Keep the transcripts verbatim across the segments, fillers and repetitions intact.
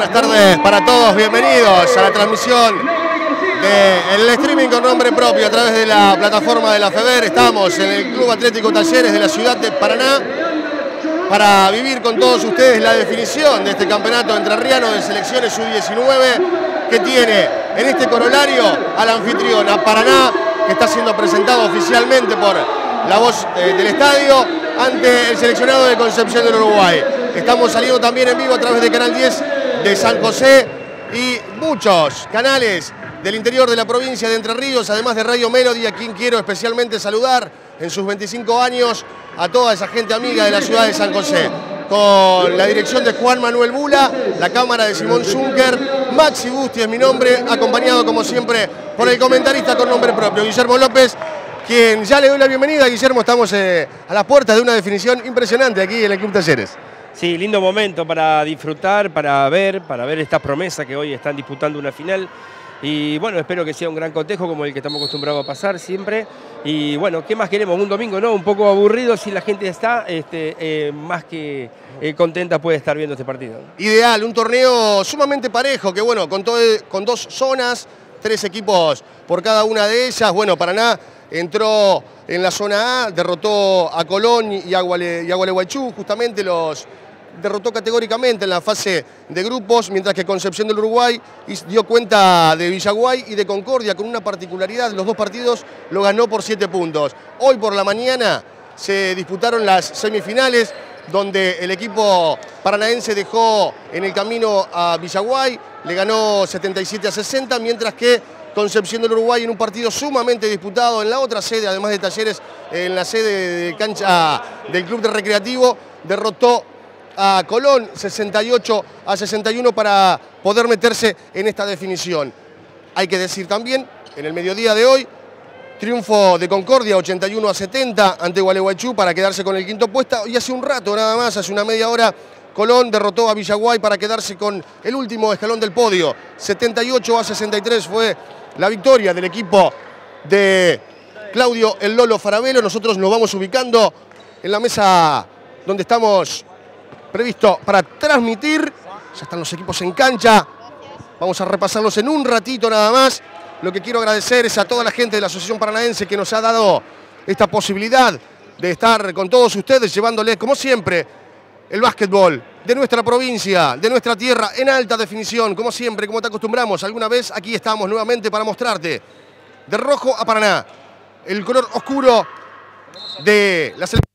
buenas tardes para todos, bienvenidos a la transmisión del streaming con nombre propio a través de la plataforma de la FEBER. Estamos en el Club Atlético Talleres de la ciudad de Paraná para vivir con todos ustedes la definición de este campeonato entrerriano de selecciones U diecinueve que tiene en este corolario al anfitrión, a Paraná, que está siendo presentado oficialmente por la voz eh, del estadio ante el seleccionado de Concepción del Uruguay. Estamos saliendo también en vivo a través de Canal diez de San José y muchos canales del interior de la provincia de Entre Ríos, además de Radio Melody, a quien quiero especialmente saludar en sus veinticinco años, a toda esa gente amiga de la ciudad de San José. Con la dirección de Juan Manuel Bula, la cámara de Simón Zunker, Maxi Busti es mi nombre, acompañado como siempre por el comentarista con nombre propio, Guillermo López, quien ya le doy la bienvenida. Guillermo, estamos eh, a las puertas de una definición impresionante aquí en el Club Talleres. Sí, lindo momento para disfrutar, para ver, para ver estas promesas que hoy están disputando una final. Y bueno, espero que sea un gran cotejo como el que estamos acostumbrados a pasar siempre. Y bueno, ¿qué más queremos? Un domingo, ¿no? Un poco aburrido, si la gente está este, eh, más que eh, contenta puede estar viendo este partido. Ideal, un torneo sumamente parejo, que bueno, con, todo, con dos zonas, tres equipos por cada una de ellas. Bueno, Paraná entró en la zona A, derrotó a Colón y a Gualeguaychú, justamente los derrotó categóricamente en la fase de grupos, mientras que Concepción del Uruguay dio cuenta de Villaguay y de Concordia con una particularidad: los dos partidos lo ganó por siete puntos. Hoy por la mañana se disputaron las semifinales, donde el equipo paranaense dejó en el camino a Villaguay, le ganó setenta y siete a sesenta, mientras que Concepción del Uruguay, en un partido sumamente disputado en la otra sede, además de Talleres, en la sede de cancha del Club de Recreativo, derrotó a Colón sesenta y ocho a sesenta y uno para poder meterse en esta definición. Hay que decir también, en el mediodía de hoy, triunfo de Concordia ochenta y uno a setenta ante Gualeguaychú para quedarse con el quinto puesto. Y hace un rato nada más, hace una media hora, Colón derrotó a Villaguay para quedarse con el último escalón del podio. setenta y ocho a sesenta y tres fue la victoria del equipo de Claudio el Lolo Farabelo. Nosotros nos vamos ubicando en la mesa donde estamos previsto para transmitir. Ya están los equipos en cancha. Vamos a repasarlos en un ratito nada más. Lo que quiero agradecer es a toda la gente de la Asociación Paranaense que nos ha dado esta posibilidad de estar con todos ustedes, llevándoles, como siempre, el básquetbol de nuestra provincia, de nuestra tierra, en alta definición, como siempre, como te acostumbramos. Alguna vez aquí estamos nuevamente para mostrarte de rojo a Paraná el color oscuro de la selección.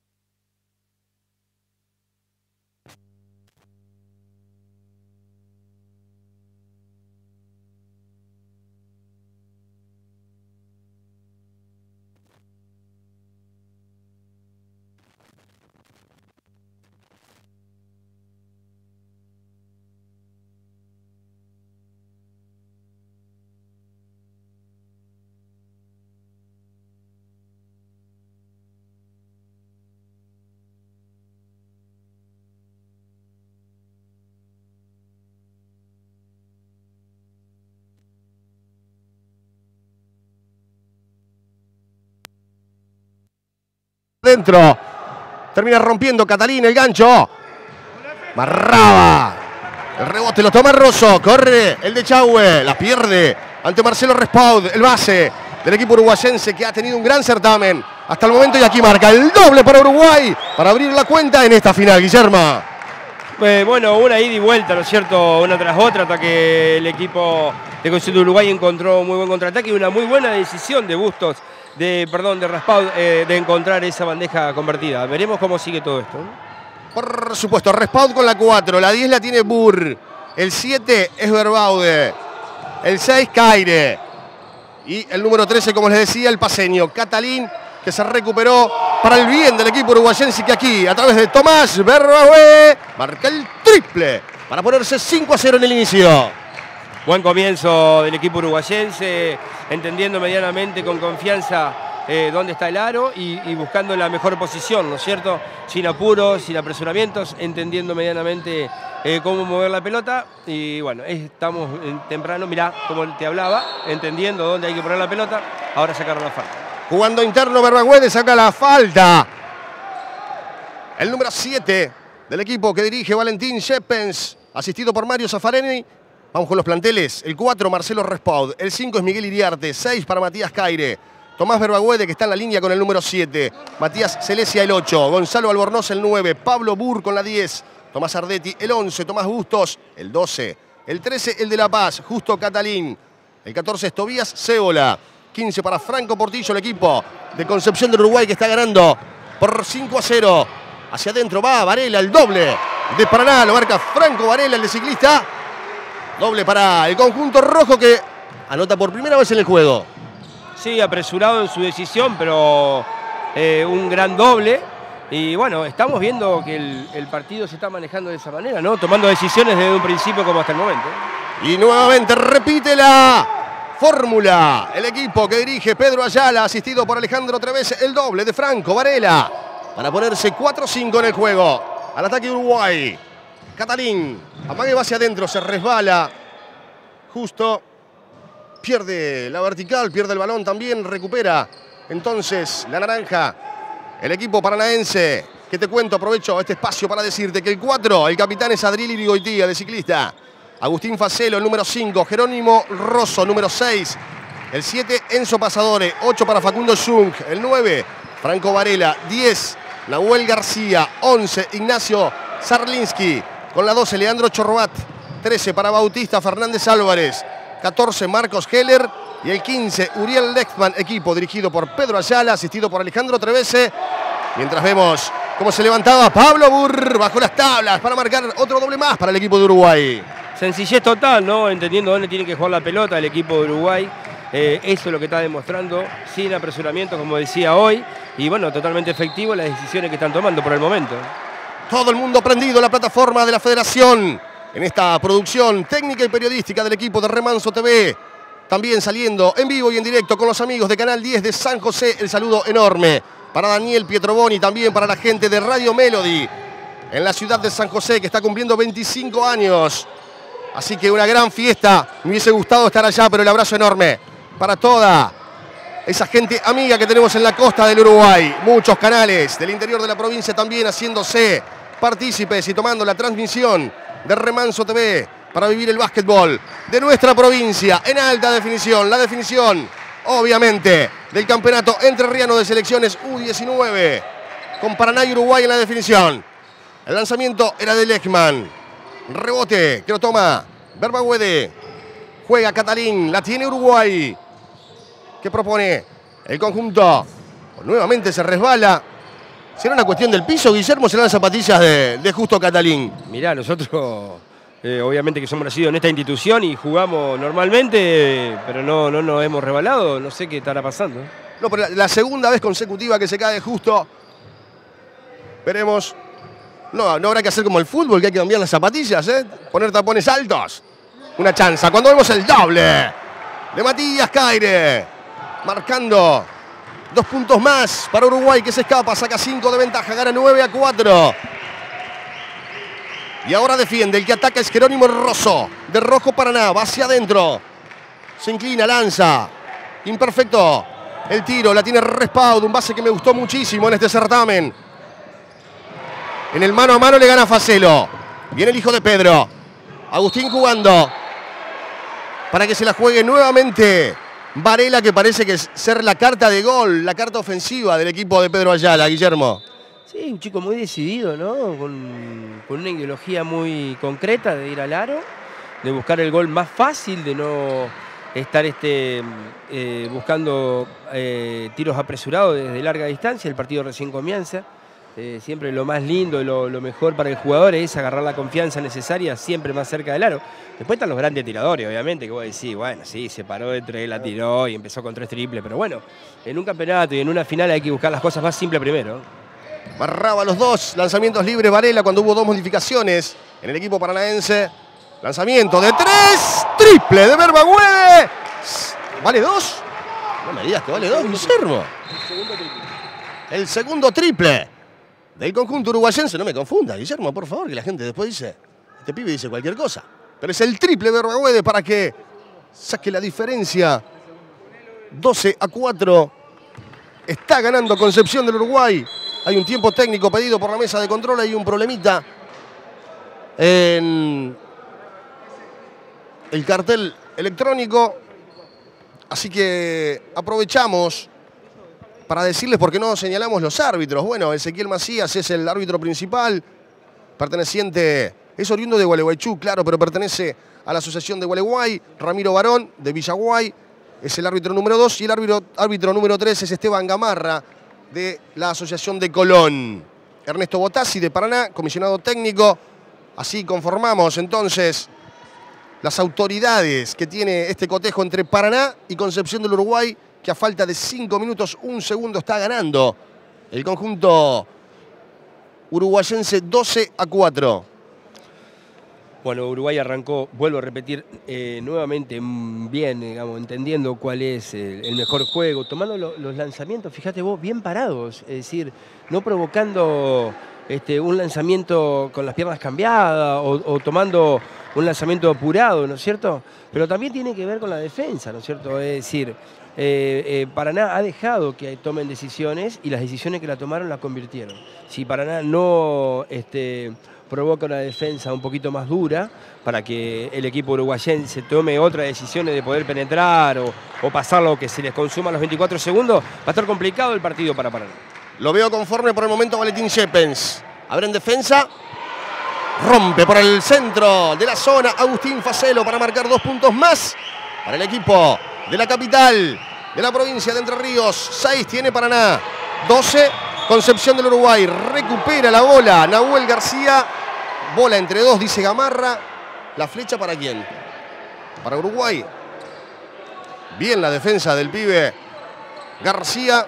Dentro, termina rompiendo Catalín el gancho. Marraba. El rebote lo toma Rosso. Corre el de Chahue. La pierde ante Marcelo Respaud, el base del equipo uruguayense, que ha tenido un gran certamen hasta el momento. Y aquí marca el doble para Uruguay para abrir la cuenta en esta final, Guillermo. Eh, bueno, una ida y vuelta, ¿no es cierto? Una tras otra, hasta que el equipo de Concepción de Uruguay encontró un muy buen contraataque y una muy buena decisión de Bustos. De, perdón, de Raspaud, eh, de encontrar esa bandeja convertida. Veremos cómo sigue todo esto, ¿no? Por supuesto, Raspaud con la cuatro, la diez la tiene Burr, el siete es Verbaude, el seis Caire y el número trece, como les decía, el paseño Catalín, que se recuperó para el bien del equipo uruguayense, que aquí, a través de Tomás Verbaude, marca el triple para ponerse cinco a cero en el inicio. Buen comienzo del equipo uruguayense, entendiendo medianamente con confianza eh, dónde está el aro y, y buscando la mejor posición, ¿no es cierto? Sin apuros, sin apresuramientos, entendiendo medianamente eh, cómo mover la pelota. Y bueno, estamos temprano, mirá, como te hablaba, entendiendo dónde hay que poner la pelota, ahora sacaron la falta. Jugando interno, Berragüede saca la falta. El número siete del equipo que dirige Valentín Shepens asistido por Mario Zaffaroni. Vamos con los planteles. El cuatro, Marcelo Respaud. El cinco es Miguel Iriarte. seis para Matías Caire. Tomás Berbaguede, que está en la línea con el número siete. Matías Celesia, el ocho. Gonzalo Albornoz, el nueve. Pablo Burr con la diez. Tomás Ardetti, el once. Tomás Bustos, el doce. El trece, el de La Paz, Justo Catalín. El catorce es Tobías Cébola. quince para Franco Portillo, el equipo de Concepción del Uruguay, que está ganando por cinco a cero. Hacia adentro va Varela, el doble de Paraná. Lo marca Franco Varela, el de ciclista. Doble para el conjunto rojo, que anota por primera vez en el juego. Sí, apresurado en su decisión, pero eh, un gran doble. Y bueno, estamos viendo que el, el partido se está manejando de esa manera, ¿no? Tomando decisiones desde un principio como hasta el momento. Y nuevamente repite la fórmula. El equipo que dirige Pedro Ayala, asistido por Alejandro Treves, el doble de Franco Varela, para ponerse cuatro cinco en el juego. Al ataque Uruguay. Catalín, amague, va hacia adentro, se resbala. Justo. Pierde la vertical, pierde el balón también, recupera. Entonces, la naranja. El equipo paranaense, que te cuento, aprovecho este espacio para decirte que el cuatro, el capitán es Adriel Irigoitía, de ciclista. Agustín Facelo, el número cinco. Jerónimo Rosso, número seis. El siete, Enzo Pasadore. ocho para Facundo Jung. El nueve, Franco Varela. diez, Nahuel García. once, Ignacio Zarlinski. Con la doce, Leandro Chorbat. trece para Bautista Fernández Álvarez. catorce, Marcos Heller. Y el quince, Uriel Lexman, equipo dirigido por Pedro Ayala, asistido por Alejandro Trevese. Mientras vemos cómo se levantaba Pablo Burr bajo las tablas para marcar otro doble más para el equipo de Uruguay. Sencillez total, ¿no? Entendiendo dónde tiene que jugar la pelota el equipo de Uruguay. Eh, eso es lo que está demostrando, sin apresuramiento, como decía hoy. Y bueno, totalmente efectivo las decisiones que están tomando por el momento. Todo el mundo prendido, la plataforma de la Federación, en esta producción técnica y periodística del equipo de Remanso T V. También saliendo en vivo y en directo con los amigos de Canal diez de San José. El saludo enorme para Daniel Pietroboni, también para la gente de Radio Melody en la ciudad de San José, que está cumpliendo veinticinco años. Así que una gran fiesta. Me hubiese gustado estar allá, pero el abrazo enorme para toda esa gente amiga que tenemos en la costa del Uruguay. Muchos canales del interior de la provincia también haciéndose partícipes y tomando la transmisión de Remanso T V para vivir el básquetbol de nuestra provincia en alta definición. La definición, obviamente, del campeonato entrerriano de selecciones U diecinueve, con Paraná y Uruguay en la definición. El lanzamiento era de Lechman. Rebote que lo toma Berbaguede. Juega Catalín, la tiene Uruguay. ¿Qué propone el conjunto? Nuevamente se resbala. ¿Será una cuestión del piso, Guillermo? ¿Serán las zapatillas de, de Justo Catalín? Mirá, nosotros... Eh, obviamente que somos nacidos en esta institución y jugamos normalmente, eh, pero no, no nos hemos rebalado. No sé qué estará pasando. No, pero la, la segunda vez consecutiva que se cae Justo. Veremos. No, no habrá que hacer como el fútbol, que hay que cambiar las zapatillas, ¿eh? Poner tapones altos. Una chanza. Cuando vemos el doble de Matías Caire, marcando dos puntos más para Uruguay, que se escapa, saca cinco de ventaja, gana nueve a cuatro. Y ahora defiende, el que ataca es Jerónimo Rosso, de rojo Paraná, va hacia adentro. Se inclina, lanza. Imperfecto. El tiro, la tiene Respaud, un base que me gustó muchísimo en este certamen. En el mano a mano le gana Facelo. Viene el hijo de Pedro. Agustín jugando. Para que se la juegue nuevamente Varela, que parece que es ser la carta de gol, la carta ofensiva del equipo de Pedro Ayala, Guillermo. Sí, un chico muy decidido, ¿no? Con, con una ideología muy concreta de ir al aro, de buscar el gol más fácil, de no estar este, eh, buscando eh, tiros apresurados desde larga distancia. El partido recién comienza. Eh, siempre lo más lindo y lo, lo mejor para el jugador es agarrar la confianza necesaria siempre más cerca del aro. Después están los grandes tiradores, obviamente, que vos decís, bueno, sí, se paró de tres, la tiró y empezó con tres triples, pero bueno, en un campeonato y en una final hay que buscar las cosas más simples primero. Barraba los dos lanzamientos libres Varela cuando hubo dos modificaciones en el equipo paranaense. Lanzamiento de tres, triple de Berbaguede. ¿Vale dos? No me digas que vale dos, Guillermo. El segundo triple. El segundo triple del conjunto uruguayense. No me confunda, Guillermo, por favor, que la gente después dice, este pibe dice cualquier cosa. Pero es el triple de Berbaguede para que saque la diferencia. doce a cuatro. Está ganando Concepción del Uruguay. Hay un tiempo técnico pedido por la mesa de control. Hay un problemita en el cartel electrónico. Así que aprovechamos para decirles por qué no señalamos los árbitros. Bueno, Ezequiel Macías es el árbitro principal, perteneciente, es oriundo de Gualeguaychú, claro, pero pertenece a la Asociación de Gualeguay. Ramiro Barón, de Villaguay, es el árbitro número dos. Y el árbitro, árbitro número tres es Esteban Gamarra, de la Asociación de Colón. Ernesto Botassi, de Paraná, comisionado técnico. Así conformamos entonces las autoridades que tiene este cotejo entre Paraná y Concepción del Uruguay, que a falta de cinco minutos, un segundo está ganando el conjunto uruguayense doce a cuatro. Bueno, Uruguay arrancó, vuelvo a repetir, eh, nuevamente bien, digamos, entendiendo cuál es el, el mejor juego, tomando lo, los lanzamientos, fíjate vos, bien parados, es decir, no provocando este, un lanzamiento con las piernas cambiadas o, o tomando un lanzamiento apurado, ¿no es cierto? Pero también tiene que ver con la defensa, ¿no es cierto? Es decir, eh, eh, Paraná ha dejado que tomen decisiones y las decisiones que la tomaron la convirtieron. Si Paraná no este, provoca una defensa un poquito más dura para que el equipo uruguayense tome otras decisiones de poder penetrar o, o pasar lo que se les consuma a los veinticuatro segundos, va a estar complicado el partido para Paraná. Lo veo conforme por el momento Valentín Shepens. A ver en defensa. Rompe por el centro de la zona Agustín Facelo para marcar dos puntos más para el equipo de la capital de la provincia de Entre Ríos. seis tiene Paraná, doce Concepción del Uruguay. Recupera la bola Nahuel García. Bola entre dos, dice Gamarra. ¿La flecha para quién? Para Uruguay. Bien la defensa del pibe García.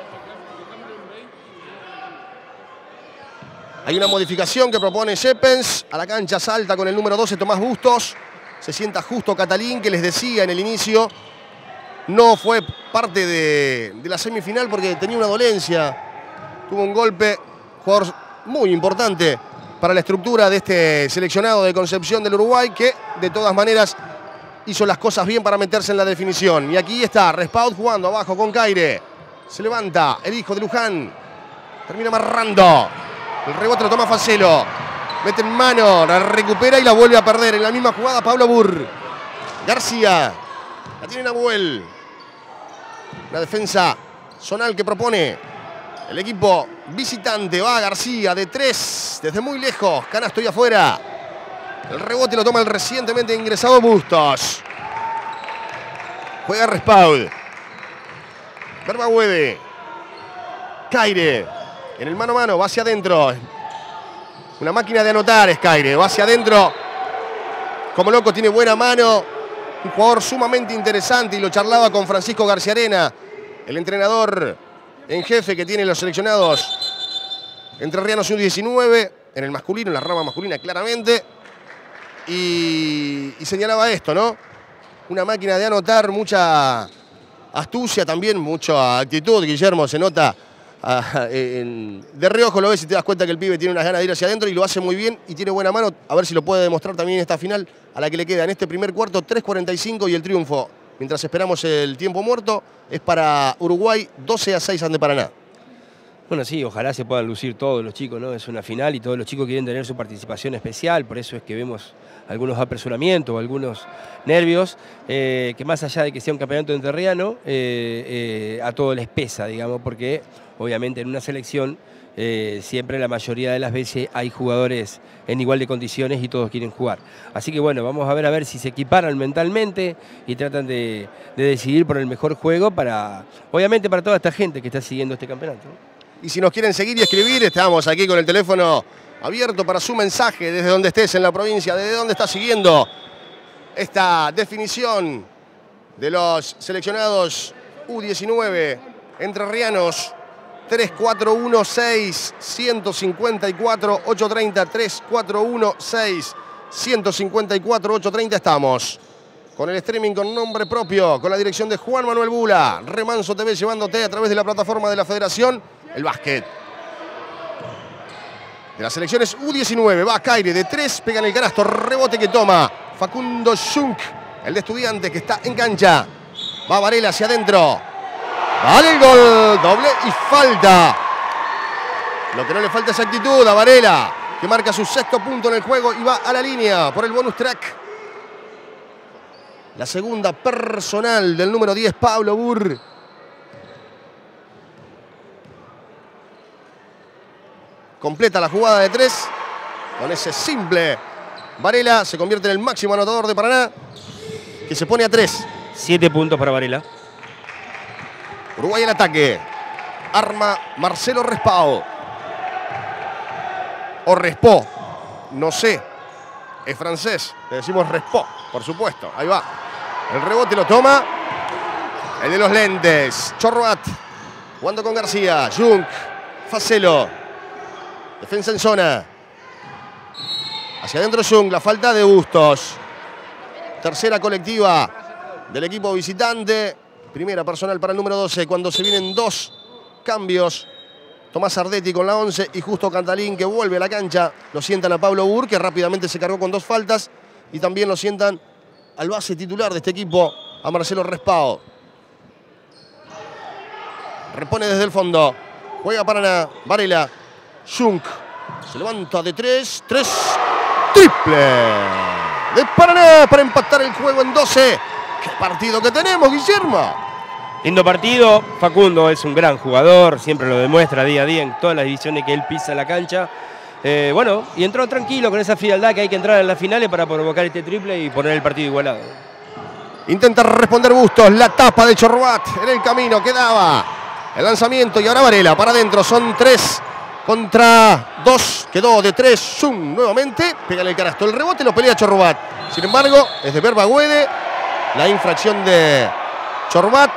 Hay una modificación que propone Shepens. A la cancha salta con el número doce Tomás Bustos. Se sienta justo Catalín, que les decía en el inicio. No fue parte de, de la semifinal porque tenía una dolencia. Tuvo un golpe. Jugador muy importante para la estructura de este seleccionado de Concepción del Uruguay, que de todas maneras hizo las cosas bien para meterse en la definición. Y aquí está Respaud jugando abajo con Caire. Se levanta el hijo de Luján. Termina amarrando. El rebote lo toma Facelo. Mete en mano, la recupera y la vuelve a perder. En la misma jugada Pablo Burr. García. La tiene Nahuel. La defensa zonal que propone el equipo visitante. Va García de tres. Desde muy lejos. Canasto y afuera. El rebote lo toma el recientemente ingresado Bustos. Juega Respaud. Berbahuede. Caire. En el mano a mano, va hacia adentro. Una máquina de anotar es Caire. Va hacia adentro. Como loco, tiene buena mano. Un jugador sumamente interesante y lo charlaba con Francisco García Arena, el entrenador en jefe que tiene los seleccionados entrerrianos U diecinueve, en el masculino, en la rama masculina claramente. Y, y señalaba esto, ¿no? Una máquina de anotar, mucha astucia también, mucha actitud. Guillermo se nota. Ah, en, de reojo lo ves y te das cuenta que el pibe tiene unas ganas de ir hacia adentro y lo hace muy bien y tiene buena mano. A ver si lo puede demostrar también en esta final a la que le queda en este primer cuarto. Tres cuarenta y cinco y el triunfo, mientras esperamos el tiempo muerto, es para Uruguay. Doce a seis ante Paraná. Bueno, sí, ojalá se puedan lucir todos los chicos, ¿no? Es una final y todos los chicos quieren tener su participación especial, por eso es que vemos algunos apresuramientos o algunos nervios, eh, que más allá de que sea un campeonato entrerriano, eh, eh, a todos les pesa, digamos, porque obviamente en una selección eh, siempre la mayoría de las veces hay jugadores en igual de condiciones y todos quieren jugar. Así que bueno, vamos a ver a ver si se equiparan mentalmente y tratan de, de decidir por el mejor juego para, obviamente para toda esta gente que está siguiendo este campeonato, ¿no? Y si nos quieren seguir y escribir, estamos aquí con el teléfono abierto para su mensaje desde donde estés en la provincia, desde donde estás siguiendo esta definición de los seleccionados U diecinueve entrerrianos. Tres cuatro uno seis, uno cinco cuatro, ocho tres cero, tres cuatro uno seis, uno cinco cuatro, ocho tres cero estamos. Con el streaming con nombre propio, con la dirección de Juan Manuel Bula. Remanso T V llevándote a través de la plataforma de la Federación el básquet. De las selecciones U diecinueve, va Caire de tres, pega en el canasto, rebote que toma Facundo Schunk, el de Estudiantes que está en cancha. Va Varela hacia adentro. Vale el gol, doble y falta. Lo que no le falta es actitud a Varela, que marca su sexto punto en el juego y va a la línea por el bonus track. La segunda personal del número diez, Pablo Burr. Completa la jugada de tres. Con ese simple, Varela se convierte en el máximo anotador de Paraná, que se pone a tres. Siete puntos para Varela. Uruguay en ataque. Arma Marcelo Respao. O Respó. No sé. Es francés. Le decimos Respó, por supuesto. Ahí va. El rebote lo toma el de los lentes. Chorroat. Jugando con García. Jung. Facelo. Defensa en zona. Hacia adentro Jung. La falta de Bustos. Tercera colectiva del equipo visitante. Primera personal para el número doce. Cuando se vienen dos cambios. Tomás Ardetti con la once y Justo Cantalín, que vuelve a la cancha. Lo sientan a Pablo Burr, que rápidamente se cargó con dos faltas. Y también lo sientan al base titular de este equipo, a Marcelo Respao. Repone desde el fondo. Juega Paraná. Varela. Jung. Se levanta de tres. Tres. Triple de Paraná para empatar el juego en doce. ¡Qué partido que tenemos, Guillermo! Lindo partido. Facundo es un gran jugador. Siempre lo demuestra día a día en todas las divisiones que él pisa la cancha. Eh, bueno, y entró tranquilo con esa frialdad que hay que entrar en las finales para provocar este triple y poner el partido igualado. Intenta responder Bustos. La tapa de Chorroat en el camino. Quedaba el lanzamiento y ahora Varela para adentro. Son tres contra dos. Quedó de tres. Zoom nuevamente. Pega en el canasto. El rebote lo pelea Chorroat. Sin embargo, es de Berbaguede. La infracción de Chorroat.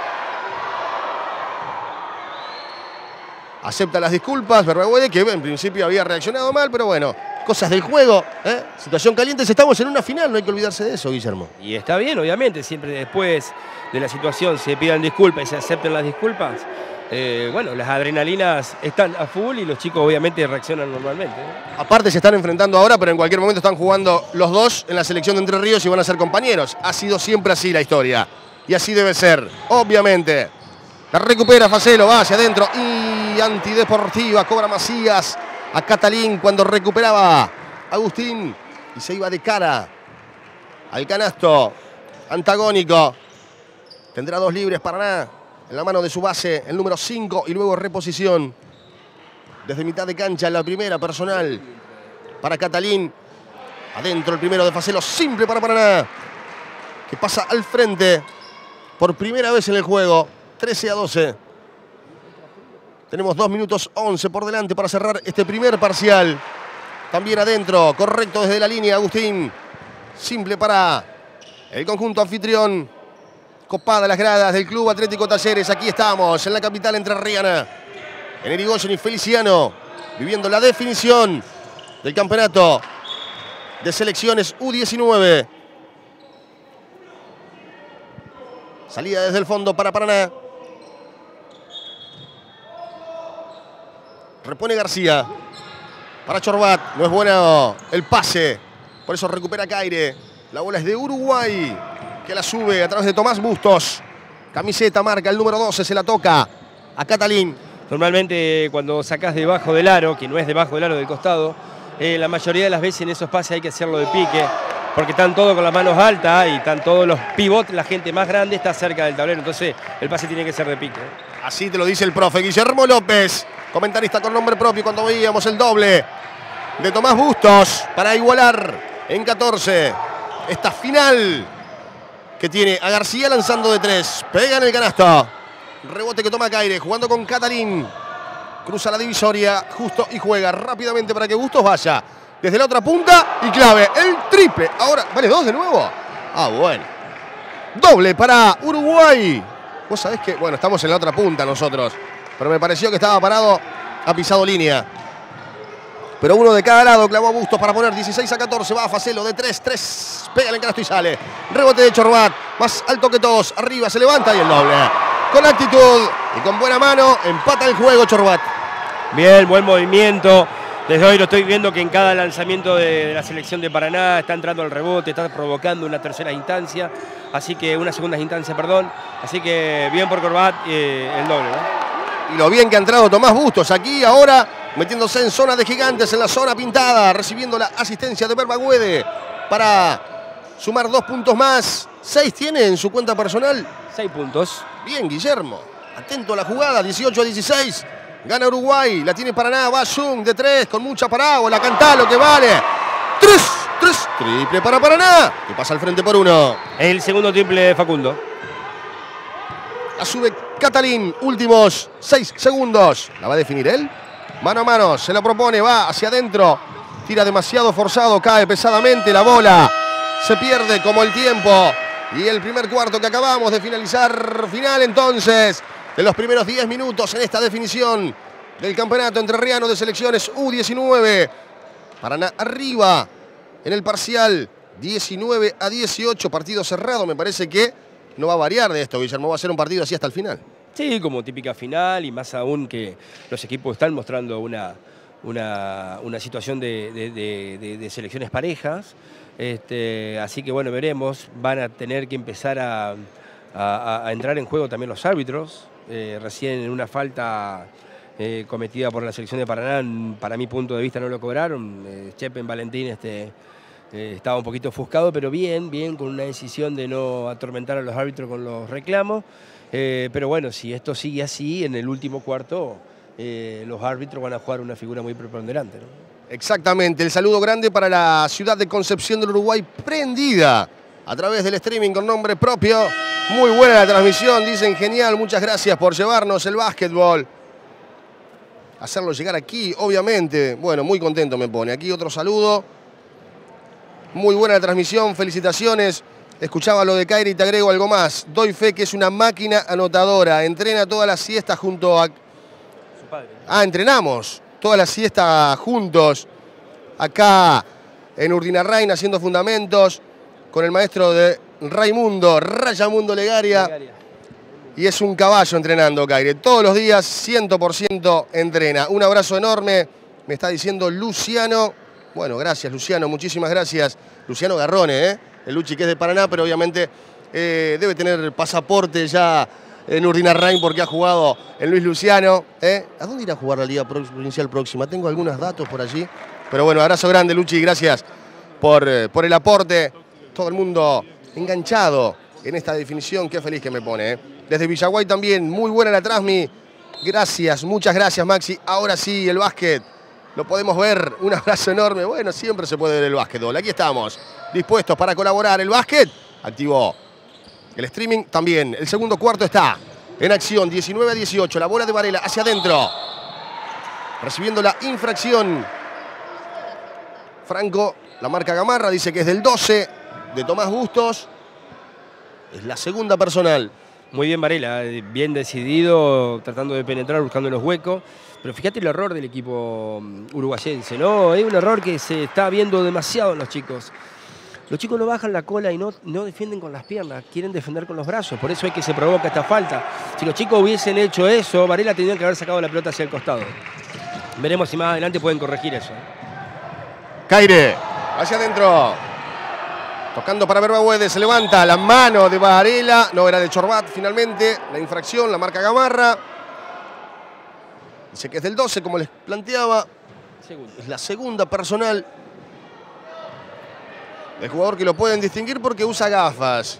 Acepta las disculpas, Berbaguede, que en principio había reaccionado mal, pero bueno, cosas del juego, ¿eh? Situación caliente, estamos en una final, no hay que olvidarse de eso, Guillermo. Y está bien, obviamente, siempre después de la situación se pidan disculpas y se acepten las disculpas. Eh, bueno, las adrenalinas están a full y los chicos obviamente reaccionan normalmente, ¿eh? Aparte se están enfrentando ahora, pero en cualquier momento están jugando los dos en la selección de Entre Ríos y van a ser compañeros. Ha sido siempre así la historia. Y así debe ser, obviamente. La recupera Facelo, va hacia adentro y antideportiva, cobra Macías a Catalín cuando recuperaba Agustín y se iba de cara al canasto antagónico. Tendrá dos libres Paraná en la mano de su base, el número cinco, y luego reposición desde mitad de cancha, la primera personal para Catalín. Adentro el primero de Facelo, simple para Paraná, que pasa al frente por primera vez en el juego. trece a doce. Tenemos dos minutos once por delante para cerrar este primer parcial. También adentro, correcto desde la línea, Agustín. Simple para el conjunto anfitrión. Copada las gradas del Club Atlético Talleres. Aquí estamos, en la capital entrerriana. En Irigoyen y Feliciano, viviendo la definición del campeonato de selecciones U diecinueve. Salida desde el fondo para Paraná. Repone García. Para Chorroat. No es bueno el pase. Por eso recupera Caire. La bola es de Uruguay, que la sube a través de Tomás Bustos. Camiseta marca el número doce. Se la toca a Catalín. Normalmente cuando sacás debajo del aro, que no es debajo del aro, del costado, eh, la mayoría de las veces en esos pases hay que hacerlo de pique. Porque están todos con las manos altas y están todos los pivots. La gente más grande está cerca del tablero. Entonces el pase tiene que ser de pique. Así te lo dice el profe Guillermo López, comentarista con nombre propio, cuando veíamos el doble de Tomás Bustos para igualar en catorce esta final que tiene a García lanzando de tres. Pega en el canasto. Rebote que toma Caire, jugando con Catalín. Cruza la divisoria justo y juega rápidamente para que Bustos vaya desde la otra punta y clave el triple. Ahora, ¿vale dos de nuevo? Ah, bueno. Doble para Uruguay. Vos sabés que, bueno, estamos en la otra punta nosotros, pero me pareció que estaba parado, ha pisado línea. Pero uno de cada lado clavó a Bustos para poner dieciséis a catorce. Va a Facelo de tres, tres. Pega en el canasto y sale. Rebote de Chorroat, más alto que todos. Arriba se levanta y el doble. Con actitud y con buena mano empata el juego Chorroat. Bien, buen movimiento. Desde hoy lo estoy viendo que en cada lanzamiento de la selección de Paraná está entrando al rebote, está provocando una tercera instancia, así que una segunda instancia, perdón. Así que bien por Chorroat, eh, el doble, ¿no? Y lo bien que ha entrado Tomás Bustos aquí ahora, metiéndose en zona de gigantes, en la zona pintada, recibiendo la asistencia de Berbaguede para sumar dos puntos más. ¿Seis tiene en su cuenta personal? Seis puntos. Bien, Guillermo. Atento a la jugada, dieciocho a dieciséis. Gana Uruguay, la tiene Paraná, va Jung de tres, con mucha parábola, cantá lo que vale. Tres, tres, triple para Paraná, que pasa al frente por uno. El segundo triple de Facundo. La sube Catalín, últimos seis segundos. ¿La va a definir él? Mano a mano, se la propone, va hacia adentro. Tira demasiado forzado, cae pesadamente la bola. Se pierde como el tiempo. Y el primer cuarto que acabamos de finalizar, final entonces de los primeros diez minutos en esta definición del campeonato entrerriano de selecciones U diecinueve. Paraná arriba en el parcial diecinueve a dieciocho, partido cerrado. Me parece que no va a variar de esto, Guillermo, va a ser un partido así hasta el final. Sí, como típica final, y más aún que los equipos están mostrando una, una, una situación de, de, de, de, de selecciones parejas. Este, así que bueno, veremos, van a tener que empezar a, a, a entrar en juego también los árbitros. Eh, recién en una falta eh, cometida por la selección de Paraná, para mi punto de vista no lo cobraron. Eh, Chepen Valentín este, eh, estaba un poquito ofuscado, pero bien, bien, con una decisión de no atormentar a los árbitros con los reclamos. Eh, pero bueno, si esto sigue así, en el último cuarto eh, los árbitros van a jugar una figura muy preponderante, ¿no? Exactamente, el saludo grande para la ciudad de Concepción del Uruguay, prendida a través del streaming con nombre propio. Muy buena la transmisión, dicen genial, muchas gracias por llevarnos el básquetbol. Hacerlo llegar aquí, obviamente. Bueno, muy contento me pone. Aquí otro saludo. Muy buena la transmisión, felicitaciones. Escuchaba lo de Caire y te agrego algo más. Doy fe que es una máquina anotadora. Entrena toda la siesta junto a... Su padre. Ah, entrenamos toda la siesta juntos. Acá en Urdinarrain haciendo fundamentos. Con el maestro de Raimundo, Rayamundo Legaria. Legaria. Y es un caballo entrenando, Caire. Todos los días, cien por ciento entrena. Un abrazo enorme, me está diciendo Luciano. Bueno, gracias, Luciano, muchísimas gracias. Luciano Garrone, ¿eh? El Luchi que es de Paraná, pero obviamente eh, debe tener pasaporte ya en Urdinarrain porque ha jugado en Luis Luciano. ¿eh? ¿A dónde irá a jugar la Liga Provincial próxima? Tengo algunos datos por allí. Pero bueno, abrazo grande, Luchi, gracias por, eh, por el aporte. Todo el mundo enganchado en esta definición, qué feliz que me pone. ¿eh? Desde Villaguay también, muy buena la transmi. Gracias, muchas gracias, Maxi. Ahora sí, el básquet. Lo podemos ver, un abrazo enorme. Bueno, siempre se puede ver el básquetbol. Aquí estamos, dispuestos para colaborar. El básquet activó el streaming también. El segundo cuarto está en acción, diecinueve a dieciocho. La bola de Varela hacia adentro. Recibiendo la infracción. Franco, la marca Gamarra, dice que es del doce de Tomás Bustos. Es la segunda personal. Muy bien Varela, bien decidido, tratando de penetrar, buscando los huecos. Pero fíjate el error del equipo uruguayense, ¿no? Es un error que se está viendo demasiado en los chicos. Los chicos no bajan la cola y no, no defienden con las piernas, quieren defender con los brazos. Por eso es que se provoca esta falta. Si los chicos hubiesen hecho eso, Varela tendría que haber sacado la pelota hacia el costado. Veremos si más adelante pueden corregir eso. Caire, hacia adentro. Tocando para Berbahuede, se levanta la mano de Varela. No, era de Chorbat finalmente. La infracción, la marca Gamarra. Dice que es del doce, como les planteaba. Segundo. Es la segunda personal. El jugador que lo pueden distinguir porque usa gafas.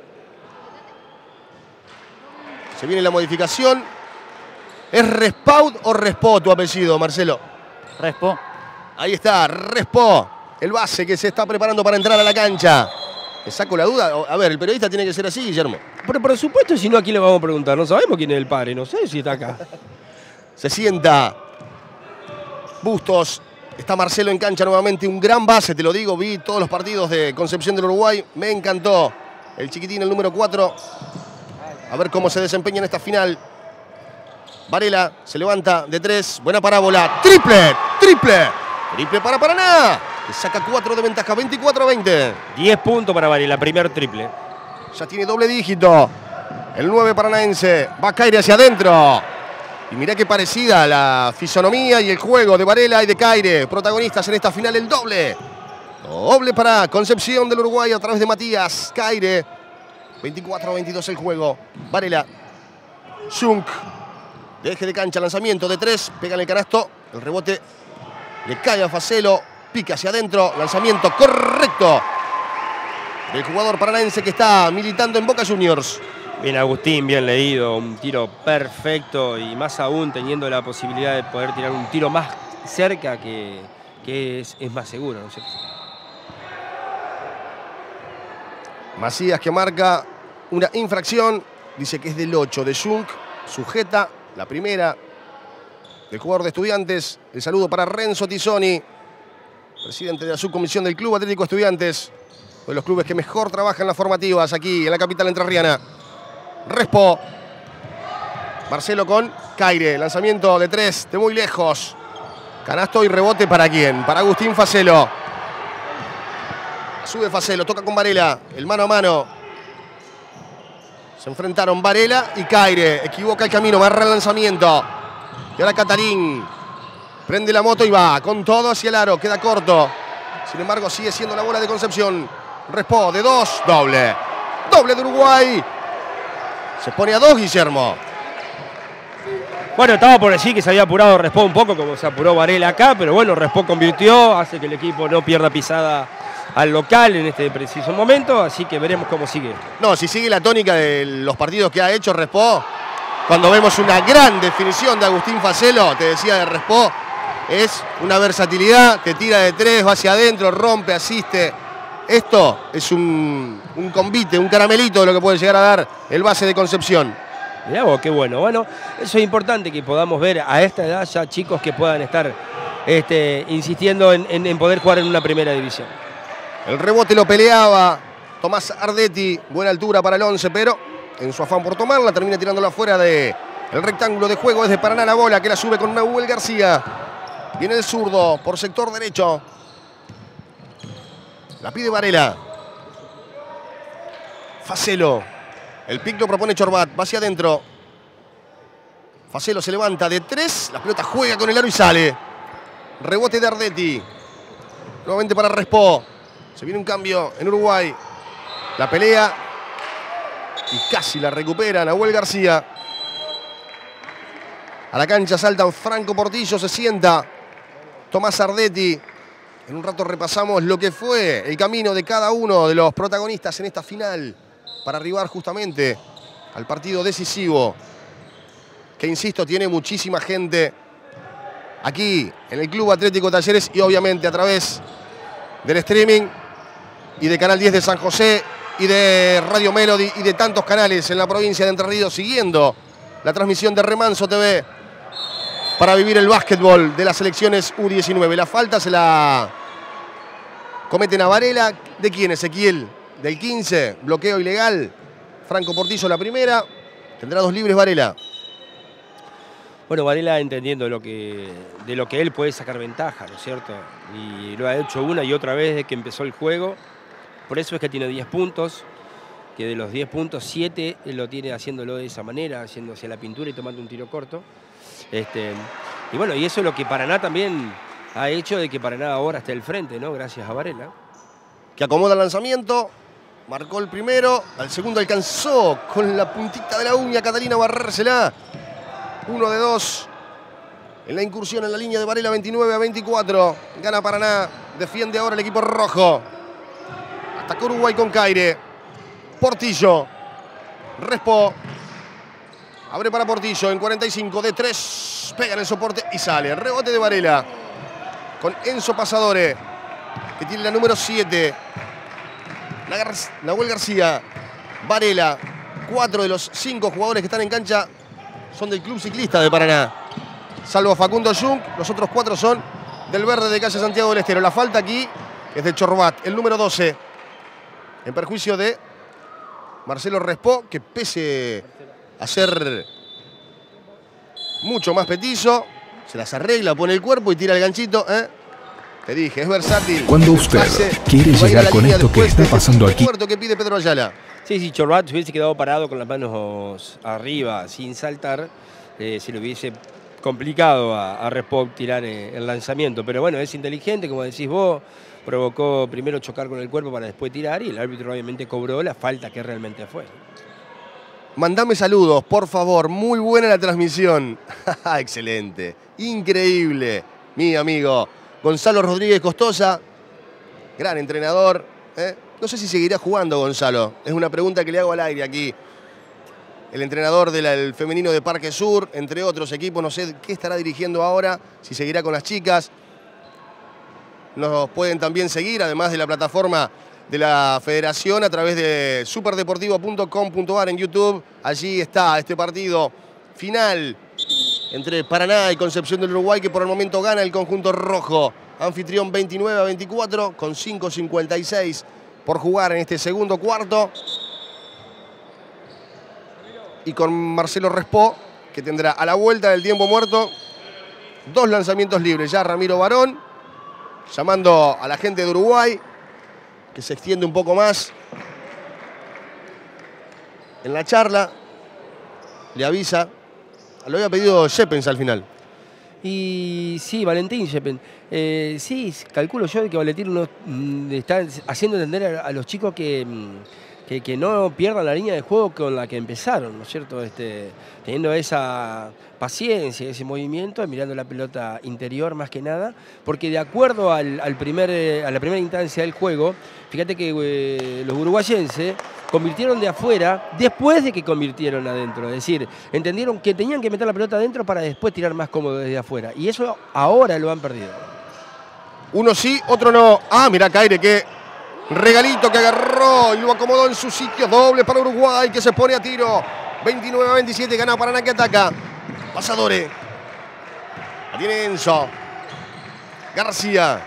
Se viene la modificación. ¿Es Respaud o Respo tu apellido, Marcelo? Respo. Ahí está, Respo. El base que se está preparando para entrar a la cancha. ¿Te saco la duda? A ver, el periodista tiene que ser así, Guillermo. Pero por supuesto, si no, ¿a quién le vamos a preguntar? No sabemos quién es el padre, no sé si está acá. Se sienta Bustos. Está Marcelo en cancha nuevamente. Un gran base, te lo digo. Vi todos los partidos de Concepción del Uruguay. Me encantó. El chiquitín, el número cuatro. A ver cómo se desempeña en esta final. Varela se levanta de tres. Buena parábola. ¡Triple! ¡Triple! Triple para Paraná. Que saca cuatro de ventaja. veinticuatro a veinte. diez puntos para Varela. Primer triple. Ya tiene doble dígito. El nueve paranaense. Va a caer hacia adentro. Y mirá qué parecida la fisonomía y el juego de Varela y de Caire. Protagonistas en esta final, el doble. Doble para Concepción del Uruguay a través de Matías Caire. veinticuatro a veintidós el juego. Varela. Schunk. Deje de cancha, lanzamiento de tres. Pega en el canasto. El rebote le cae a Facelo. Pica hacia adentro. Lanzamiento correcto. del jugador paranaense que está militando en Boca Juniors. Bien Agustín, bien leído, un tiro perfecto y más aún teniendo la posibilidad de poder tirar un tiro más cerca que, que es, es más seguro, ¿no es cierto? Macías que marca una infracción, dice que es del ocho de Jung, sujeta la primera del jugador de Estudiantes. El saludo para Renzo Tisoni, presidente de la subcomisión del Club Atlético Estudiantes, uno de los clubes que mejor trabajan las formativas aquí en la capital entrerriana. Respo. Marcelo con Caire. Lanzamiento de tres de muy lejos. Canasto y rebote para quién. Para Agustín Facelo. Sube Facelo. Toca con Varela. El mano a mano. Se enfrentaron Varela y Caire. Equivoca el camino. Barra el lanzamiento. Y ahora Catalín. Prende la moto y va. Con todo hacia el aro. Queda corto. Sin embargo sigue siendo la bola de Concepción. Respo de dos. Doble. Doble de Uruguay. Se pone a dos, Guillermo. Bueno, estaba por decir que se había apurado Respo un poco, como se apuró Varela acá, pero bueno, Respo convirtió, hace que el equipo no pierda pisada al local en este preciso momento, así que veremos cómo sigue. No, si sigue la tónica de los partidos que ha hecho Respo, cuando vemos una gran definición de Agustín Facelo, te decía de Respo, es una versatilidad, te tira de tres, va hacia adentro, rompe, asiste. Esto es un, un convite, un caramelito de lo que puede llegar a dar el base de Concepción. Mirá vos, qué bueno. Bueno, eso es importante que podamos ver a esta edad ya chicos que puedan estar este, insistiendo en, en, en poder jugar en una primera división. El rebote lo peleaba Tomás Ardetti, buena altura para el once, pero en su afán por tomarla termina tirándola fuera del rectángulo de juego. Desde Paraná la bola que la sube con Nahuel García. Viene el zurdo por sector derecho. La pide Varela. Facelo. El pick lo propone Chorbat. Va hacia adentro. Facelo se levanta de tres. La pelota juega con el aro y sale. Rebote de Ardetti. Nuevamente para Respo. Se viene un cambio en Uruguay. La pelea. Y casi la recupera Nahuel García. A la cancha saltan Franco Portillo. Se sienta Tomás Ardetti. En un rato repasamos lo que fue el camino de cada uno de los protagonistas en esta final para arribar justamente al partido decisivo que, insisto, tiene muchísima gente aquí en el Club Atlético Talleres y obviamente a través del streaming y de Canal diez de San José y de Radio Melody y de tantos canales en la provincia de Entre Ríos siguiendo la transmisión de Remanso T V para vivir el básquetbol de las selecciones U diecinueve. La falta se la cometen a Varela. ¿De quién, Ezequiel? Del quince. Bloqueo ilegal. Franco Portillo la primera. Tendrá dos libres Varela. Bueno, Varela entendiendo lo que, de lo que él puede sacar ventaja, ¿no es cierto? Y lo ha hecho una y otra vez desde que empezó el juego. Por eso es que tiene diez puntos. Que de los diez puntos, siete él lo tiene haciéndolo de esa manera, haciéndose la pintura y tomando un tiro corto. Este, y bueno, y eso es lo que Paraná también ha hecho de que Paraná ahora esté al frente, ¿no? Gracias a Varela. Que acomoda el lanzamiento, marcó el primero, al segundo alcanzó con la puntita de la uña Catalina a barrérsela. Uno de dos en la incursión en la línea de Varela, veintinueve a veinticuatro. Gana Paraná, defiende ahora el equipo rojo. Atacó Uruguay con Caire. Portillo, Respo. Abre para Portillo en cuarenta y cinco de tres. Pega en el soporte y sale. Rebote de Varela. Con Enzo Pasadore, que tiene la número siete. Nahuel García. Varela. Cuatro de los cinco jugadores que están en cancha son del Club Ciclista de Paraná. Salvo Facundo Jung, los otros cuatro son del verde de calle Santiago del Estero. La falta aquí es de Chorbat, el número doce. En perjuicio de Marcelo Respo, que pese a ser mucho más petizo, se las arregla, pone el cuerpo y tira el ganchito. ¿eh? Te dije, es versátil. Cuando usted Pase, quiere llegar con esto que está pasando aquí. Que pide Pedro Ayala. Sí, si Chorbat hubiese quedado parado con las manos arriba, sin saltar, eh, se le hubiese complicado a, a Respo tirar eh, el lanzamiento. Pero bueno, es inteligente, como decís vos, provocó primero chocar con el cuerpo para después tirar y el árbitro obviamente cobró la falta que realmente fue. Mandame saludos, por favor. Muy buena la transmisión. Excelente. Increíble. Mi amigo Gonzalo Rodríguez Costosa, gran entrenador, ¿eh? No sé si seguirá jugando Gonzalo. Es una pregunta que le hago al aire aquí. El entrenador del femenino de Parque Sur, entre otros equipos. No sé qué estará dirigiendo ahora, si seguirá con las chicas. Nos pueden también seguir, además de la plataforma de la Federación, a través de superdeportivo punto com punto ar en YouTube. Allí está este partido final entre Paraná y Concepción del Uruguay, que por el momento gana el conjunto rojo. Anfitrión veintinueve a veinticuatro, con cinco cincuenta y seis por jugar en este segundo cuarto. Y con Marcelo Respó, que tendrá a la vuelta del tiempo muerto dos lanzamientos libres. Ya Ramiro Barón, llamando a la gente de Uruguay, que se extiende un poco más en la charla. Le avisa. Lo había pedido Shepens al final. Y sí, Valentín Shepen. Eh, sí, calculo yo que Valentín no, mm, está haciendo entender a, a los chicos que, mm, que, que no pierdan la línea de juego con la que empezaron, ¿no es cierto? Este, teniendo esa paciencia, ese movimiento, mirando la pelota interior más que nada, porque de acuerdo al, al primer, eh, a la primera instancia del juego, fíjate que eh, los uruguayenses convirtieron de afuera después de que convirtieron adentro. Es decir, entendieron que tenían que meter la pelota adentro para después tirar más cómodo desde afuera. Y eso ahora lo han perdido. Uno sí, otro no. Ah, mirá Caire, qué regalito que agarró y lo acomodó en su sitio. Doble para Uruguay, que se pone a tiro. veintinueve a veintisiete, gana Paraná, que ataca. Pasadores. La tiene Enzo. García.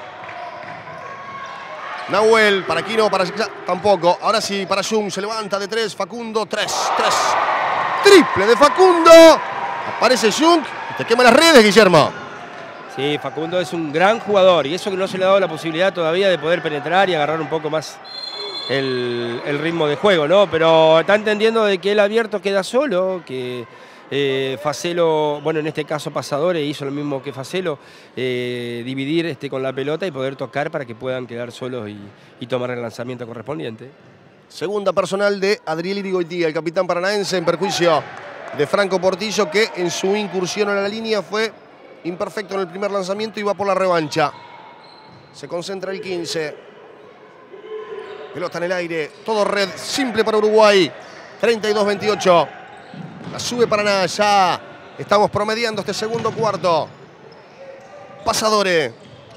Nahuel, para Quino, para tampoco. Ahora sí, para Jung, se levanta de tres. Facundo, tres, tres. Triple de Facundo. Aparece Jung y te quema las redes, Guillermo. Sí, Facundo es un gran jugador y eso que no se le ha dado la posibilidad todavía de poder penetrar y agarrar un poco más el, el ritmo de juego, ¿no? Pero está entendiendo de que el abierto queda solo, que eh, Facelo, bueno, en este caso Pasadores hizo lo mismo que Facelo, eh, dividir este, con la pelota y poder tocar para que puedan quedar solos y, y tomar el lanzamiento correspondiente. Segunda personal de Adriel Irigoitía, el capitán paranaense, en perjuicio de Franco Portillo, que en su incursión a la línea fue imperfecto en el primer lanzamiento y va por la revancha. Se concentra el quince. Pelota en el aire. Todo red simple para Uruguay. treinta y dos veintiocho. La sube Paraná. Ya estamos promediando este segundo cuarto. Pasadores.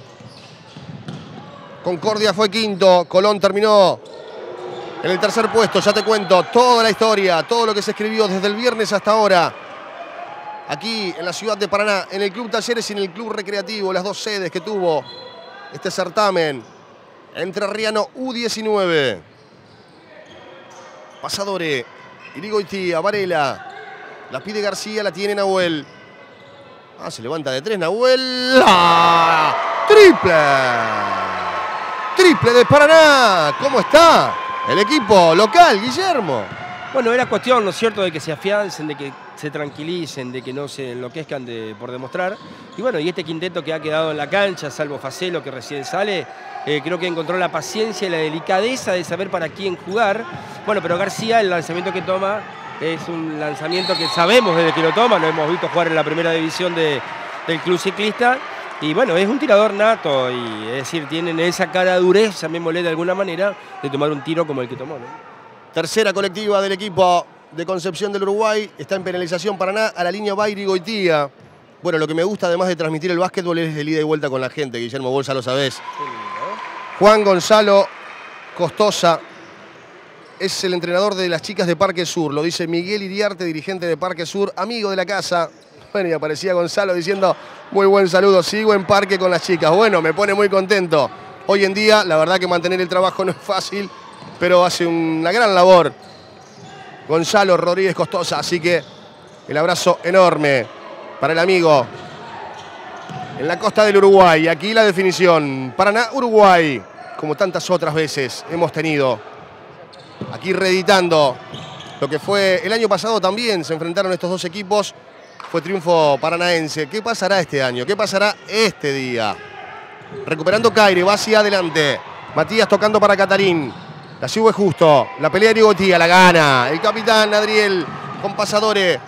Concordia fue quinto. Colón terminó en el tercer puesto. Ya te cuento toda la historia. Todo lo que se escribió desde el viernes hasta ahora. Aquí en la ciudad de Paraná, en el Club Talleres y en el Club Recreativo, las dos sedes que tuvo este certamen. Entrerriano U diecinueve. Pasadores, Irigoitía, Varela. La pide García, la tiene Nahuel. Ah, se levanta de tres Nahuel. ¡Ah! ¡Triple! ¡Triple de Paraná! ¿Cómo está el equipo local, Guillermo? Bueno, era cuestión, ¿no es cierto?, de que se afiancen, de que se tranquilicen, de que no se enloquezcan de, por demostrar. Y bueno, y este quinteto que ha quedado en la cancha, salvo Facelo, que recién sale, eh, creo que encontró la paciencia y la delicadeza de saber para quién jugar. Bueno, pero García, el lanzamiento que toma, es un lanzamiento que sabemos desde que lo toma, lo hemos visto jugar en la primera división de, del Club Ciclista. Y bueno, es un tirador nato, y es decir, tienen esa cara dureza, llamémosle de alguna manera, de tomar un tiro como el que tomó, ¿no? Tercera colectiva del equipo de Concepción del Uruguay. Está en penalización Paraná, a la línea va Irigoitía. Bueno, lo que me gusta además de transmitir el básquetbol es el ida y vuelta con la gente, Guillermo, vos ya lo sabés. Juan Gonzalo Costosa es el entrenador de las chicas de Parque Sur. Lo dice Miguel Iriarte, dirigente de Parque Sur, amigo de la casa. Bueno, y aparecía Gonzalo diciendo, muy buen saludo, sigo en Parque con las chicas. Bueno, me pone muy contento. Hoy en día, la verdad que mantener el trabajo no es fácil, pero hace una gran labor Gonzalo Rodríguez Costosa. Así que el abrazo enorme para el amigo en la costa del Uruguay. Aquí la definición. Paraná, Uruguay, como tantas otras veces hemos tenido. Aquí reeditando lo que fue el año pasado también. Se enfrentaron estos dos equipos. Fue triunfo paranaense. ¿Qué pasará este año? ¿Qué pasará este día? Recuperando Caire, va hacia adelante. Matías tocando para Catarín. La sube justo. La pelea de Irigoitía, la gana. El capitán Adriel con Pasadores.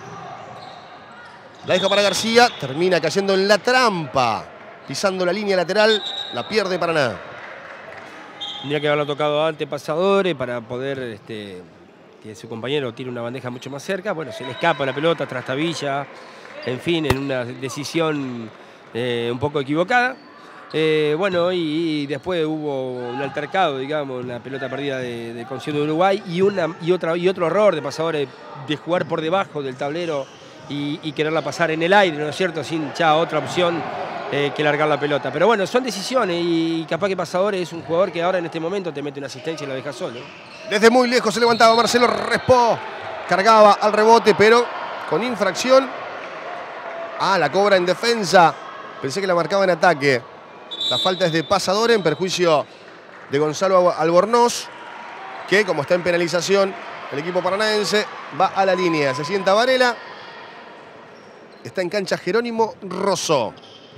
La deja para García. Termina cayendo en la trampa. Pisando la línea lateral. La pierde Paraná. Tendría que haberlo tocado antes Pasadores para poder este, que su compañero tire una bandeja mucho más cerca. Bueno, se le escapa la pelota, trastabilla, en fin, en una decisión eh, un poco equivocada. Eh, bueno, y, y después hubo un altercado, digamos, una pelota perdida de, de Concepción de Uruguay y, una, y, otra, y otro error de Pasadores de jugar por debajo del tablero y, y quererla pasar en el aire, ¿no es cierto?, sin ya otra opción eh, que largar la pelota. Pero bueno, son decisiones y capaz que Pasadores es un jugador que ahora en este momento te mete una asistencia y lo deja solo. Desde muy lejos se levantaba Marcelo Respó, cargaba al rebote, pero con infracción. Ah, la cobra en defensa. Pensé que la marcaba en ataque. La falta es de Pasadores en perjuicio de Gonzalo Albornoz, que como está en penalización, el equipo paranaense va a la línea. Se sienta Varela. Está en cancha Jerónimo Rosso.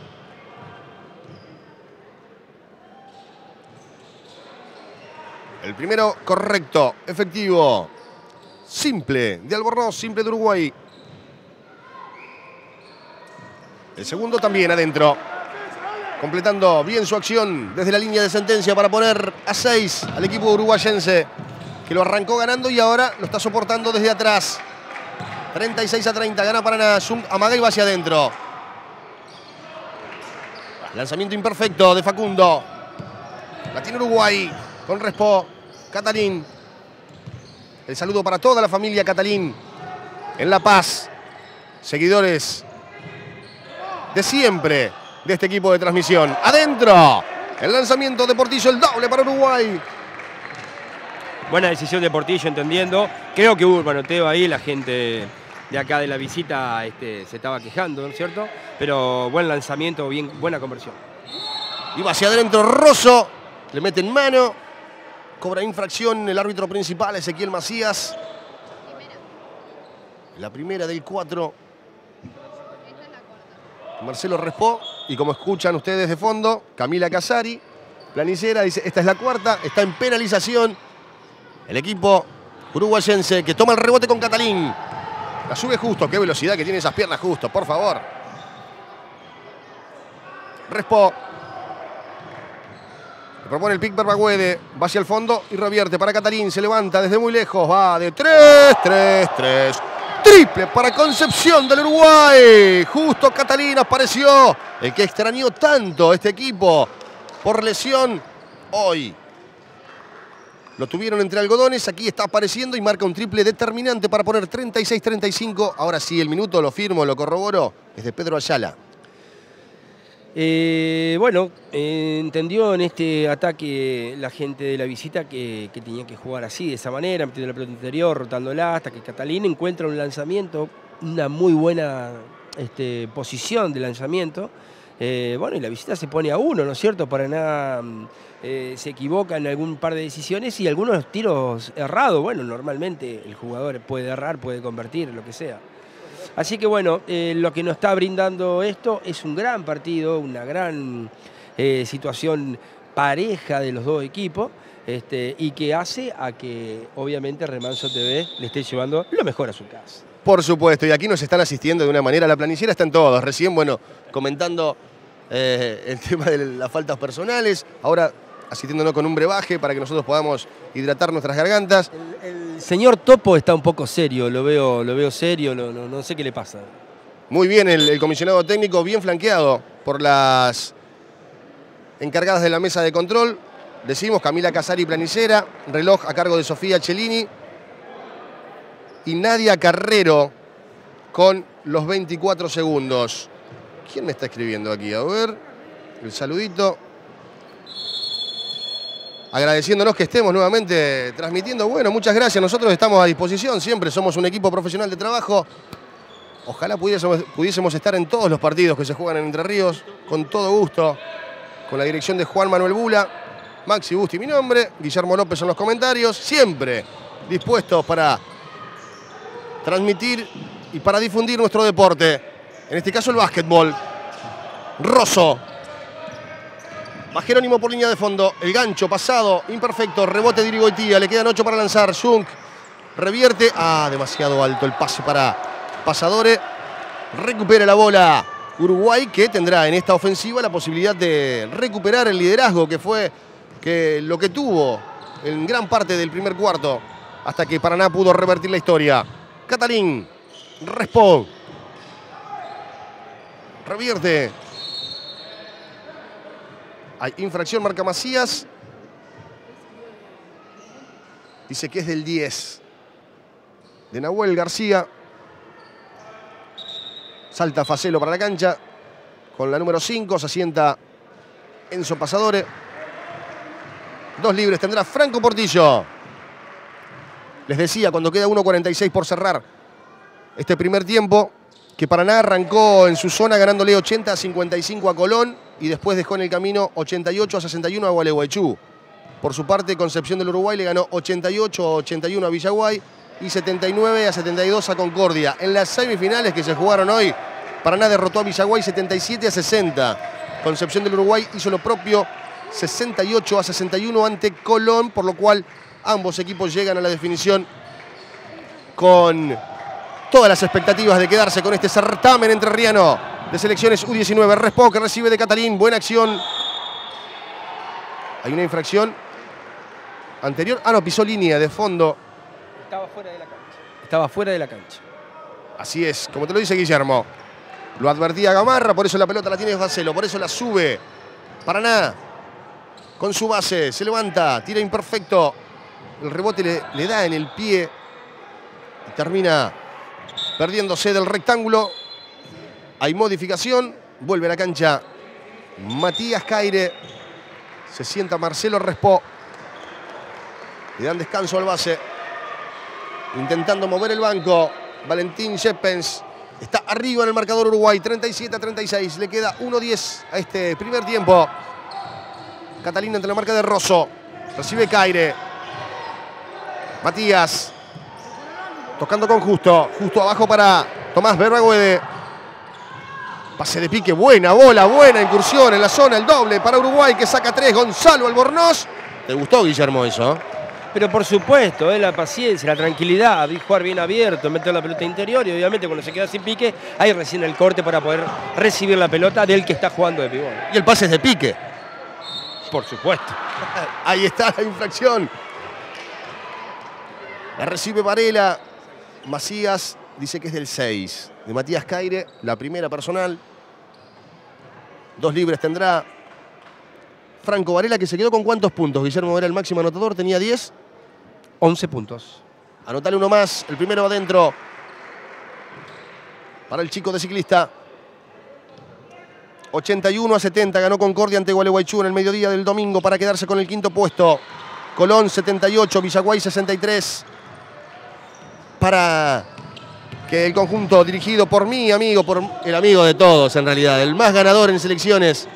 El primero correcto, efectivo, simple de Albornoz, simple de Uruguay. El segundo también adentro. Completando bien su acción desde la línea de sentencia para poner a seis al equipo uruguayense, que lo arrancó ganando y ahora lo está soportando desde atrás. treinta y seis a treinta, gana Paraná. Amaga y va hacia adentro. Lanzamiento imperfecto de Facundo. La tiene Uruguay con Respó. Catalín. El saludo para toda la familia Catalín en La Paz. Seguidores de siempre de este equipo de transmisión. Adentro. El lanzamiento de Portillo, el doble para Uruguay. Buena decisión de Portillo, entendiendo. Creo que hubo un manoteo ahí, la gente de acá de la visita este, se estaba quejando, ¿no es cierto? Pero buen lanzamiento, bien, buena conversión. Y va hacia adentro Rosso. Le mete en mano. Cobra infracción el árbitro principal, Ezequiel Macías. La primera del cuatro. Marcelo Respó. Y como escuchan ustedes de fondo, Camila Casari, Planicera, dice, esta es la cuarta, está en penalización. El equipo uruguayense que toma el rebote con Catalín. La sube justo, qué velocidad que tiene esas piernas justo, por favor. Respó. Le propone el pick Berbaguede, va hacia el fondo y revierte para Catalín, se levanta desde muy lejos, va de tres, tres, tres. Triple para Concepción del Uruguay. Justo Catalín apareció. El que extrañó tanto este equipo por lesión. Hoy lo tuvieron entre algodones. Aquí está apareciendo y marca un triple determinante para poner treinta y seis a treinta y cinco. Ahora sí, el minuto lo firmo, lo corroboro. Es de Pedro Ayala. Eh, bueno, eh, entendió en este ataque la gente de la visita que, que tenía que jugar así, de esa manera, metiendo la pelota interior, rotándola, hasta que Catalín encuentra un lanzamiento, una muy buena este, posición de lanzamiento. Eh, bueno, y la visita se pone a uno, ¿no es cierto? Paraná eh, se equivoca en algún par de decisiones y algunos tiros errados. Bueno, normalmente el jugador puede errar, puede convertir, lo que sea. Así que bueno, eh, lo que nos está brindando esto es un gran partido, una gran eh, situación pareja de los dos equipos este, y que hace a que obviamente Remanso T V le esté llevando lo mejor a su casa. Por supuesto, y aquí nos están asistiendo de una manera, la planicera están todos, recién, bueno, comentando eh, el tema de las faltas personales, ahora asistiéndonos con un brebaje para que nosotros podamos hidratar nuestras gargantas. El, el señor Topo está un poco serio, lo veo, lo veo serio, no, no, no sé qué le pasa. Muy bien el, el comisionado técnico, bien flanqueado por las encargadas de la mesa de control. Decimos Camila Casari Planicera, reloj a cargo de Sofía Cellini y Nadia Carrero con los veinticuatro segundos. ¿Quién me está escribiendo aquí? A ver, el saludito. Agradeciéndonos que estemos nuevamente transmitiendo. Bueno, muchas gracias. Nosotros estamos a disposición siempre. Somos un equipo profesional de trabajo. Ojalá pudiésemos, pudiésemos estar en todos los partidos que se juegan en Entre Ríos. Con todo gusto. Con la dirección de Juan Manuel Bula. Maxi Busti, mi nombre. Guillermo López en los comentarios. Siempre dispuestos para transmitir y para difundir nuestro deporte. En este caso el básquetbol. Rosso. Va Jerónimo por línea de fondo. El gancho pasado, imperfecto. Rebote de Irigoitía. Le quedan ocho para lanzar. Zunk revierte. Ah, demasiado alto el pase para Pasadores. Recupera la bola Uruguay, que tendrá en esta ofensiva la posibilidad de recuperar el liderazgo que fue que lo que tuvo en gran parte del primer cuarto, hasta que Paraná pudo revertir la historia. Catalín, Respó, revierte. Hay infracción, marca Macías. Dice que es del diez. De Nahuel García. Salta Facelo para la cancha. Con la número cinco se asienta Enzo Pasadore. Dos libres tendrá Franco Portillo. Les decía, cuando queda uno cuarenta y seis por cerrar este primer tiempo, que Paraná arrancó en su zona ganándole ochenta a cincuenta y cinco a Colón y después dejó en el camino ochenta y ocho a sesenta y uno a Gualeguaychú. Por su parte, Concepción del Uruguay le ganó ochenta y ocho a ochenta y uno a Villaguay y setenta y nueve a setenta y dos a Concordia. En las semifinales que se jugaron hoy, Paraná derrotó a Villaguay setenta y siete a sesenta. Concepción del Uruguay hizo lo propio, sesenta y ocho a sesenta y uno ante Colón, por lo cual ambos equipos llegan a la definición con todas las expectativas de quedarse con este certamen entrerriano de selecciones U diecinueve. Respó, que recibe de Catalín, buena acción. Hay una infracción anterior. Ah, no, pisó línea de fondo. Estaba fuera de la cancha. Estaba fuera de la cancha. Así es, como te lo dice Guillermo. Lo advertía Gamarra, por eso la pelota la tiene Facelo, por eso la sube. Paraná, con su base, se levanta, tira imperfecto. El rebote le, le da en el pie y termina perdiéndose del rectángulo. Hay modificación, vuelve a la cancha Matías Caire. Se sienta Marcelo Respó. Le dan descanso al base. Intentando mover el banco, Valentín Shepens. Está arriba en el marcador Uruguay, treinta y siete a treinta y seis. Le queda uno diez a este primer tiempo. Catalina ante la marca de Rosso. Recibe Caire. Matías. Tocando con Justo. Justo abajo para Tomás Berragüede. Pase de pique. Buena bola, buena incursión en la zona. El doble para Uruguay que saca tres. Gonzalo Albornoz. ¿Te gustó, Guillermo, eso? Pero por supuesto, ¿eh? La paciencia, la tranquilidad, jugar bien abierto, meter la pelota interior y obviamente cuando se queda sin pique, hay recién el corte para poder recibir la pelota del que está jugando de pivot. Y el pase es de pique. Por supuesto. Ahí está la infracción. La recibe Varela. Macías dice que es del seis. De Matías Caire, la primera personal. Dos libres tendrá Franco Varela, que se quedó con ¿cuántos puntos? Guillermo era el máximo anotador, tenía diez. once puntos. Anotale uno más, el primero adentro para el chico de Ciclista. ochenta y uno a setenta ganó Concordia ante Gualeguaychú en el mediodía del domingo para quedarse con el quinto puesto. Colón setenta y ocho, Villaguay sesenta y tres. Para que el conjunto dirigido por mi amigo, por el amigo de todos en realidad, el más ganador en selecciones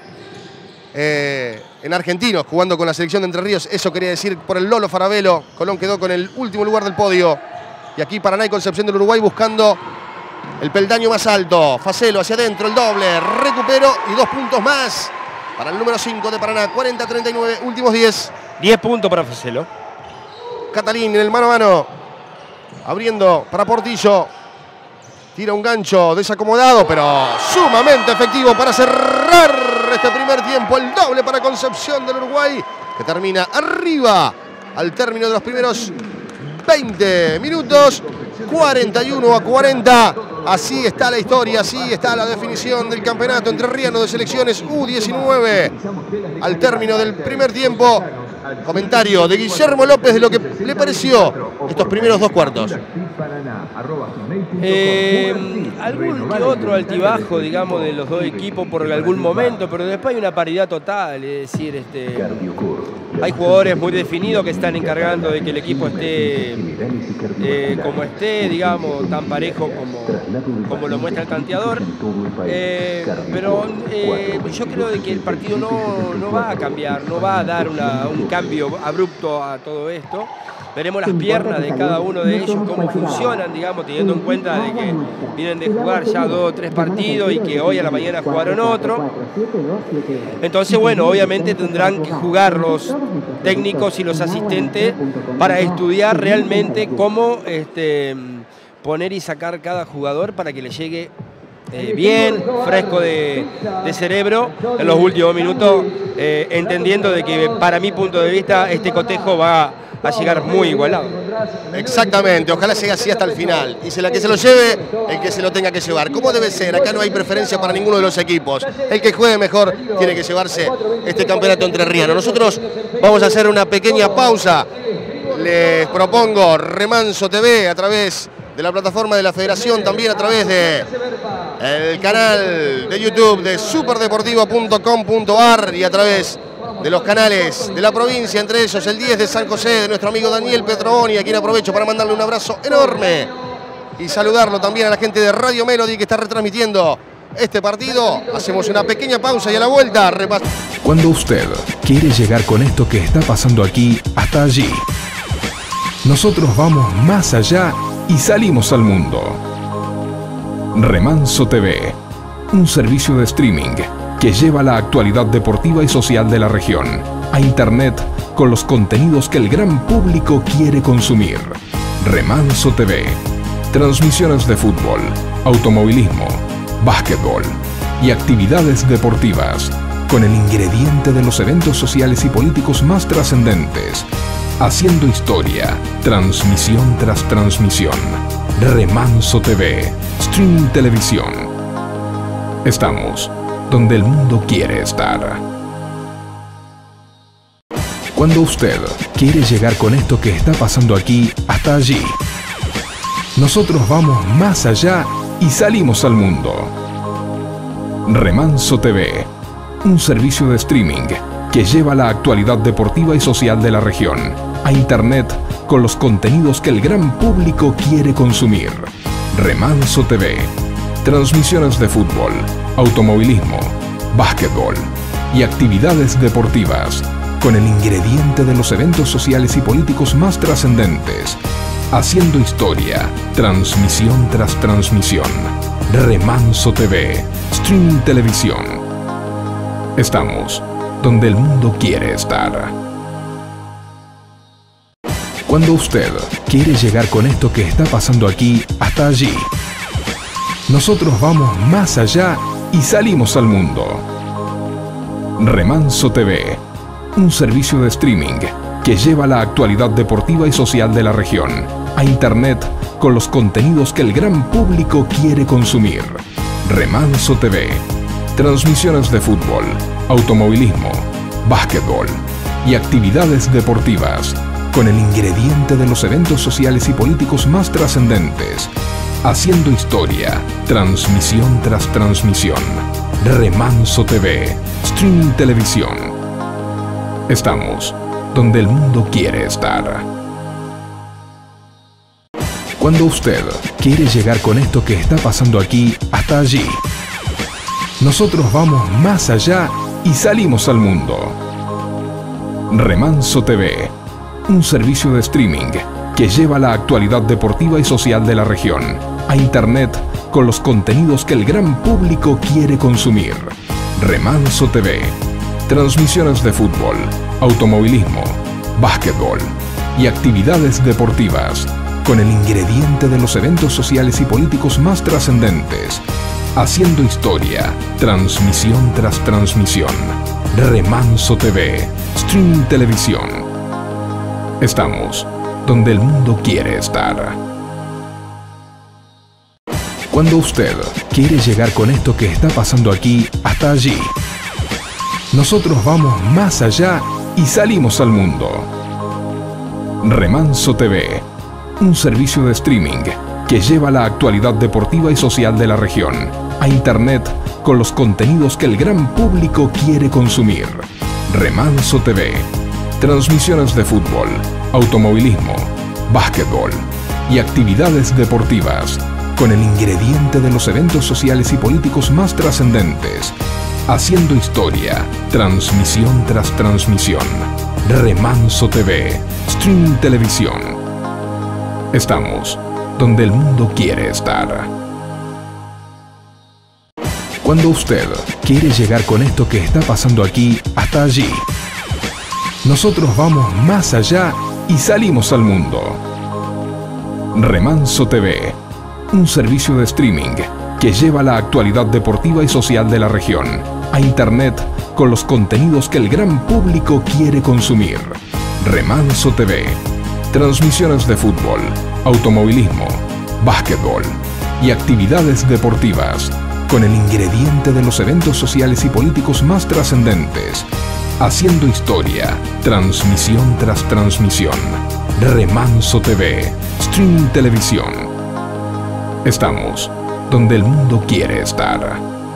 eh, en argentinos, jugando con la selección de Entre Ríos, eso quería decir por el Lolo Farabelo. Colón quedó con el último lugar del podio. Y aquí Paraná y Concepción del Uruguay buscando el peldaño más alto. Facelo hacia adentro, el doble, recupero y dos puntos más para el número cinco de Paraná. cuarenta a treinta y nueve, últimos diez. diez puntos para Facelo. Catalín en el mano a mano, abriendo para Portillo. Tira un gancho desacomodado, pero sumamente efectivo para cerrar este primer tiempo. El doble para Concepción del Uruguay, que termina arriba al término de los primeros veinte minutos. cuarenta y uno a cuarenta. Así está la historia, así está la definición del campeonato entrerriano de selecciones U diecinueve. Al término del primer tiempo, comentario de Guillermo López de lo que le pareció estos primeros dos cuartos. Eh, algún que otro altibajo, digamos, de los dos equipos por algún momento, pero después hay una paridad total, es decir, este, hay jugadores muy definidos que están encargando de que el equipo esté eh, como esté, digamos, tan parejo como, como lo muestra el tanteador. Eh, pero eh, yo creo de que el partido no, no va a cambiar, no va a dar una, un cambio abrupto a todo esto. Veremos las piernas de cada uno de ellos, cómo funcionan, digamos, teniendo en cuenta de que vienen de jugar ya dos o tres partidos y que hoy a la mañana jugaron otro. Entonces, bueno, obviamente tendrán que jugar los técnicos y los asistentes para estudiar realmente cómo este, poner y sacar cada jugador para que le llegue eh, bien, fresco de, de cerebro en los últimos minutos, eh, entendiendo de que para mi punto de vista este cotejo va a llegar muy igualado. Exactamente, ojalá llegue así hasta el final. Y si la que se lo lleve, el que se lo tenga que llevar. ¿Cómo debe ser? Acá no hay preferencia para ninguno de los equipos. El que juegue mejor tiene que llevarse este campeonato entrerriano. Nosotros vamos a hacer una pequeña pausa. Les propongo Remanso T V a través de la plataforma de la Federación, también a través de el canal de YouTube de superdeportivo punto com punto ar y a través de los canales de la provincia, entre ellos el diez de San José, de nuestro amigo Daniel Petroni, a quien aprovecho para mandarle un abrazo enorme y saludarlo también a la gente de Radio Melody que está retransmitiendo este partido. Hacemos una pequeña pausa y a la vuelta repasamos. Cuando usted quiere llegar con esto que está pasando aquí hasta allí, nosotros vamos más allá y salimos al mundo. Remanso T V, un servicio de streaming que lleva la actualidad deportiva y social de la región a internet con los contenidos que el gran público quiere consumir. Remanso T V, transmisiones de fútbol, automovilismo, básquetbol y actividades deportivas con el ingrediente de los eventos sociales y políticos más trascendentes, haciendo historia, transmisión tras transmisión. Remanso T V, streaming televisión. Estamos donde el mundo quiere estar. Cuando usted quiere llegar con esto que está pasando aquí hasta allí, nosotros vamos más allá y salimos al mundo. Remanso T V, un servicio de streaming que lleva la actualidad deportiva y social de la región a internet con los contenidos que el gran público quiere consumir. Remanso T V, transmisiones de fútbol, automovilismo, básquetbol y actividades deportivas con el ingrediente de los eventos sociales y políticos más trascendentes, haciendo historia, transmisión tras transmisión. Remanso T V, streaming televisión. Estamos donde el mundo quiere estar. Cuando usted quiere llegar con esto que está pasando aquí hasta allí, nosotros vamos más allá y salimos al mundo. Remanso T V, un servicio de streaming que lleva la actualidad deportiva y social de la región a internet con los contenidos que el gran público quiere consumir. Remanso T V, transmisiones de fútbol, automovilismo, básquetbol y actividades deportivas con el ingrediente de los eventos sociales y políticos más trascendentes, haciendo historia, transmisión tras transmisión. Remanso T V, streaming televisión. Estamos donde el mundo quiere estar. Cuando usted quiere llegar con esto que está pasando aquí hasta allí, nosotros vamos más allá y salimos al mundo. Remanso T V, un servicio de streaming que lleva la actualidad deportiva y social de la región a internet con los contenidos que el gran público quiere consumir. Remanso T V, transmisiones de fútbol, automovilismo, básquetbol y actividades deportivas con el ingrediente de los eventos sociales y políticos más trascendentes, haciendo historia, transmisión tras transmisión. Remanso T V, streaming televisión. Estamos donde el mundo quiere estar. Cuando usted quiere llegar con esto que está pasando aquí hasta allí, nosotros vamos más allá y salimos al mundo. Remanso T V, un servicio de streaming que lleva la actualidad deportiva y social de la región a internet con los contenidos que el gran público quiere consumir. Remanso T V, transmisiones de fútbol, automovilismo, básquetbol y actividades deportivas con el ingrediente de los eventos sociales y políticos más trascendentes, haciendo historia, transmisión tras transmisión. Remanso T V, streaming televisión. Estamos donde el mundo quiere estar. Cuando usted quiere llegar con esto que está pasando aquí hasta allí, nosotros vamos más allá y salimos al mundo. Remanso T V, un servicio de streaming que lleva la actualidad deportiva y social de la región a Internet con los contenidos que el gran público quiere consumir. Remanso T V. Transmisiones de fútbol, automovilismo, básquetbol y actividades deportivas con el ingrediente de los eventos sociales y políticos más trascendentes, haciendo historia, transmisión tras transmisión. Remanso T V, streaming televisión. Estamos donde el mundo quiere estar.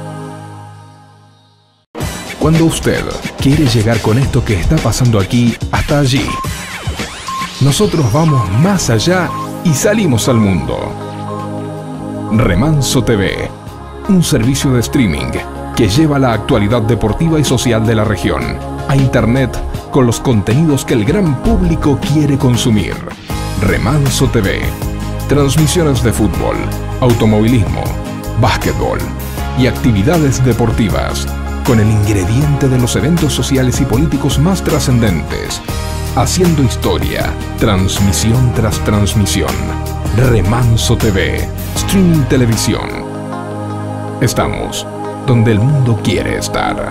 Cuando usted quiere llegar con esto que está pasando aquí hasta allí, nosotros vamos más allá y salimos al mundo. Remanso T V, un servicio de streaming que lleva la actualidad deportiva y social de la región a Internet con los contenidos que el gran público quiere consumir. Remanso T V. Transmisiones de fútbol, automovilismo, básquetbol y actividades deportivas con el ingrediente de los eventos sociales y políticos más trascendentes, haciendo historia, transmisión tras transmisión. Remanso T V, streaming televisión. Estamos donde el mundo quiere estar.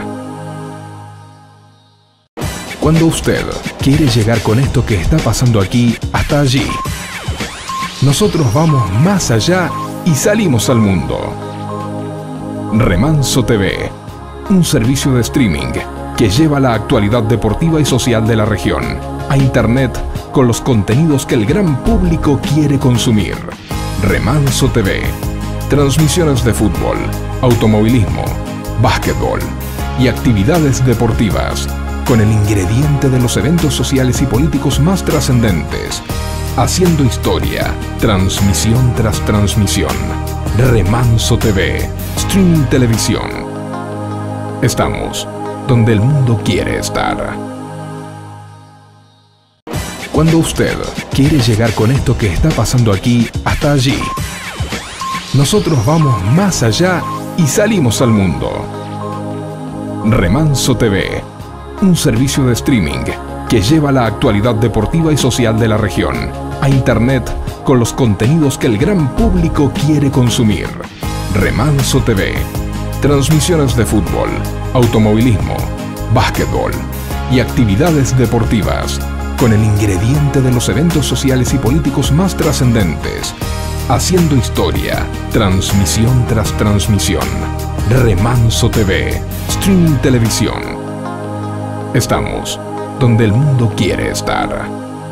Cuando usted quiere llegar con esto que está pasando aquí hasta allí, nosotros vamos más allá y salimos al mundo. Remanso T V, un servicio de streaming que lleva la actualidad deportiva y social de la región a Internet con los contenidos que el gran público quiere consumir. Remanso T V. Transmisiones de fútbol, automovilismo, básquetbol y actividades deportivas con el ingrediente de los eventos sociales y políticos más trascendentes, haciendo historia, transmisión tras transmisión. Remanso T V, streaming televisión. Estamos donde el mundo quiere estar. Cuando usted quiere llegar con esto que está pasando aquí hasta allí, nosotros vamos más allá y salimos al mundo. Remanso T V, un servicio de streaming que lleva la actualidad deportiva y social de la región a Internet con los contenidos que el gran público quiere consumir. Remanso T V. Transmisiones de fútbol, automovilismo, básquetbol y actividades deportivas con el ingrediente de los eventos sociales y políticos más trascendentes, haciendo historia, transmisión tras transmisión. Remanso T V, streaming televisión. Estamos donde el mundo quiere estar.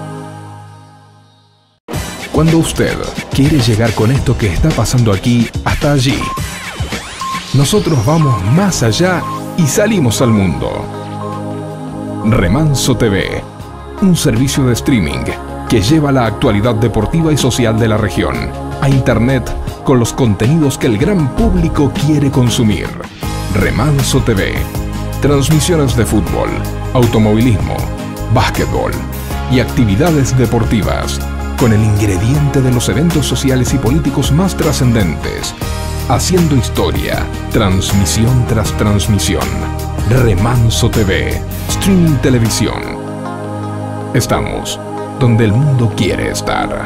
Cuando usted quiere llegar con esto que está pasando aquí hasta allí, nosotros vamos más allá y salimos al mundo. Remanso T V, un servicio de streaming que lleva la actualidad deportiva y social de la región a Internet con los contenidos que el gran público quiere consumir. Remanso T V. Transmisiones de fútbol, automovilismo, básquetbol y actividades deportivas con el ingrediente de los eventos sociales y políticos más trascendentes, haciendo historia, transmisión tras transmisión. Remanso T V, streaming televisión. Estamos donde el mundo quiere estar.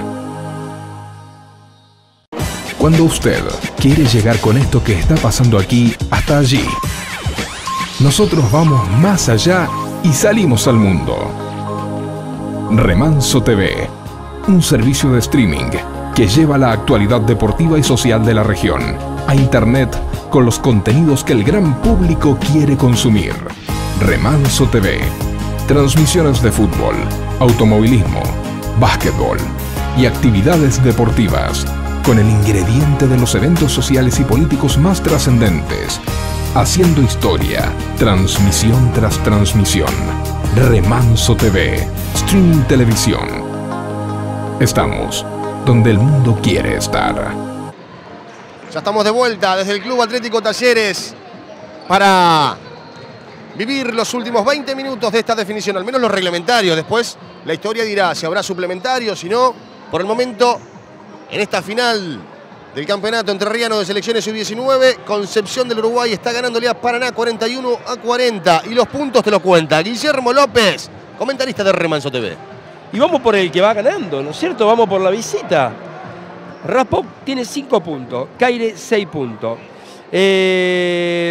Cuando usted quiere llegar con esto que está pasando aquí hasta allí, nosotros vamos más allá y salimos al mundo. Remanso T V, un servicio de streaming que lleva la actualidad deportiva y social de la región a Internet con los contenidos que el gran público quiere consumir. Remanso T V. Transmisiones de fútbol, automovilismo, básquetbol y actividades deportivas con el ingrediente de los eventos sociales y políticos más trascendentes, haciendo historia, transmisión tras transmisión. Remanso T V, streaming televisión. Estamos donde el mundo quiere estar. Ya estamos de vuelta desde el Club Atlético Talleres para vivir los últimos veinte minutos de esta definición, al menos los reglamentarios. Después la historia dirá si habrá suplementarios, si no. Por el momento, en esta final del campeonato entrerriano de selecciones U diecinueve, Concepción del Uruguay está ganándole a Paraná cuarenta y uno a cuarenta. Y los puntos te lo cuenta Guillermo López, comentarista de Remanso T V. Y vamos por el que va ganando, ¿no es cierto? Vamos por la visita. Raspó tiene cinco puntos, Caire seis puntos. Eh,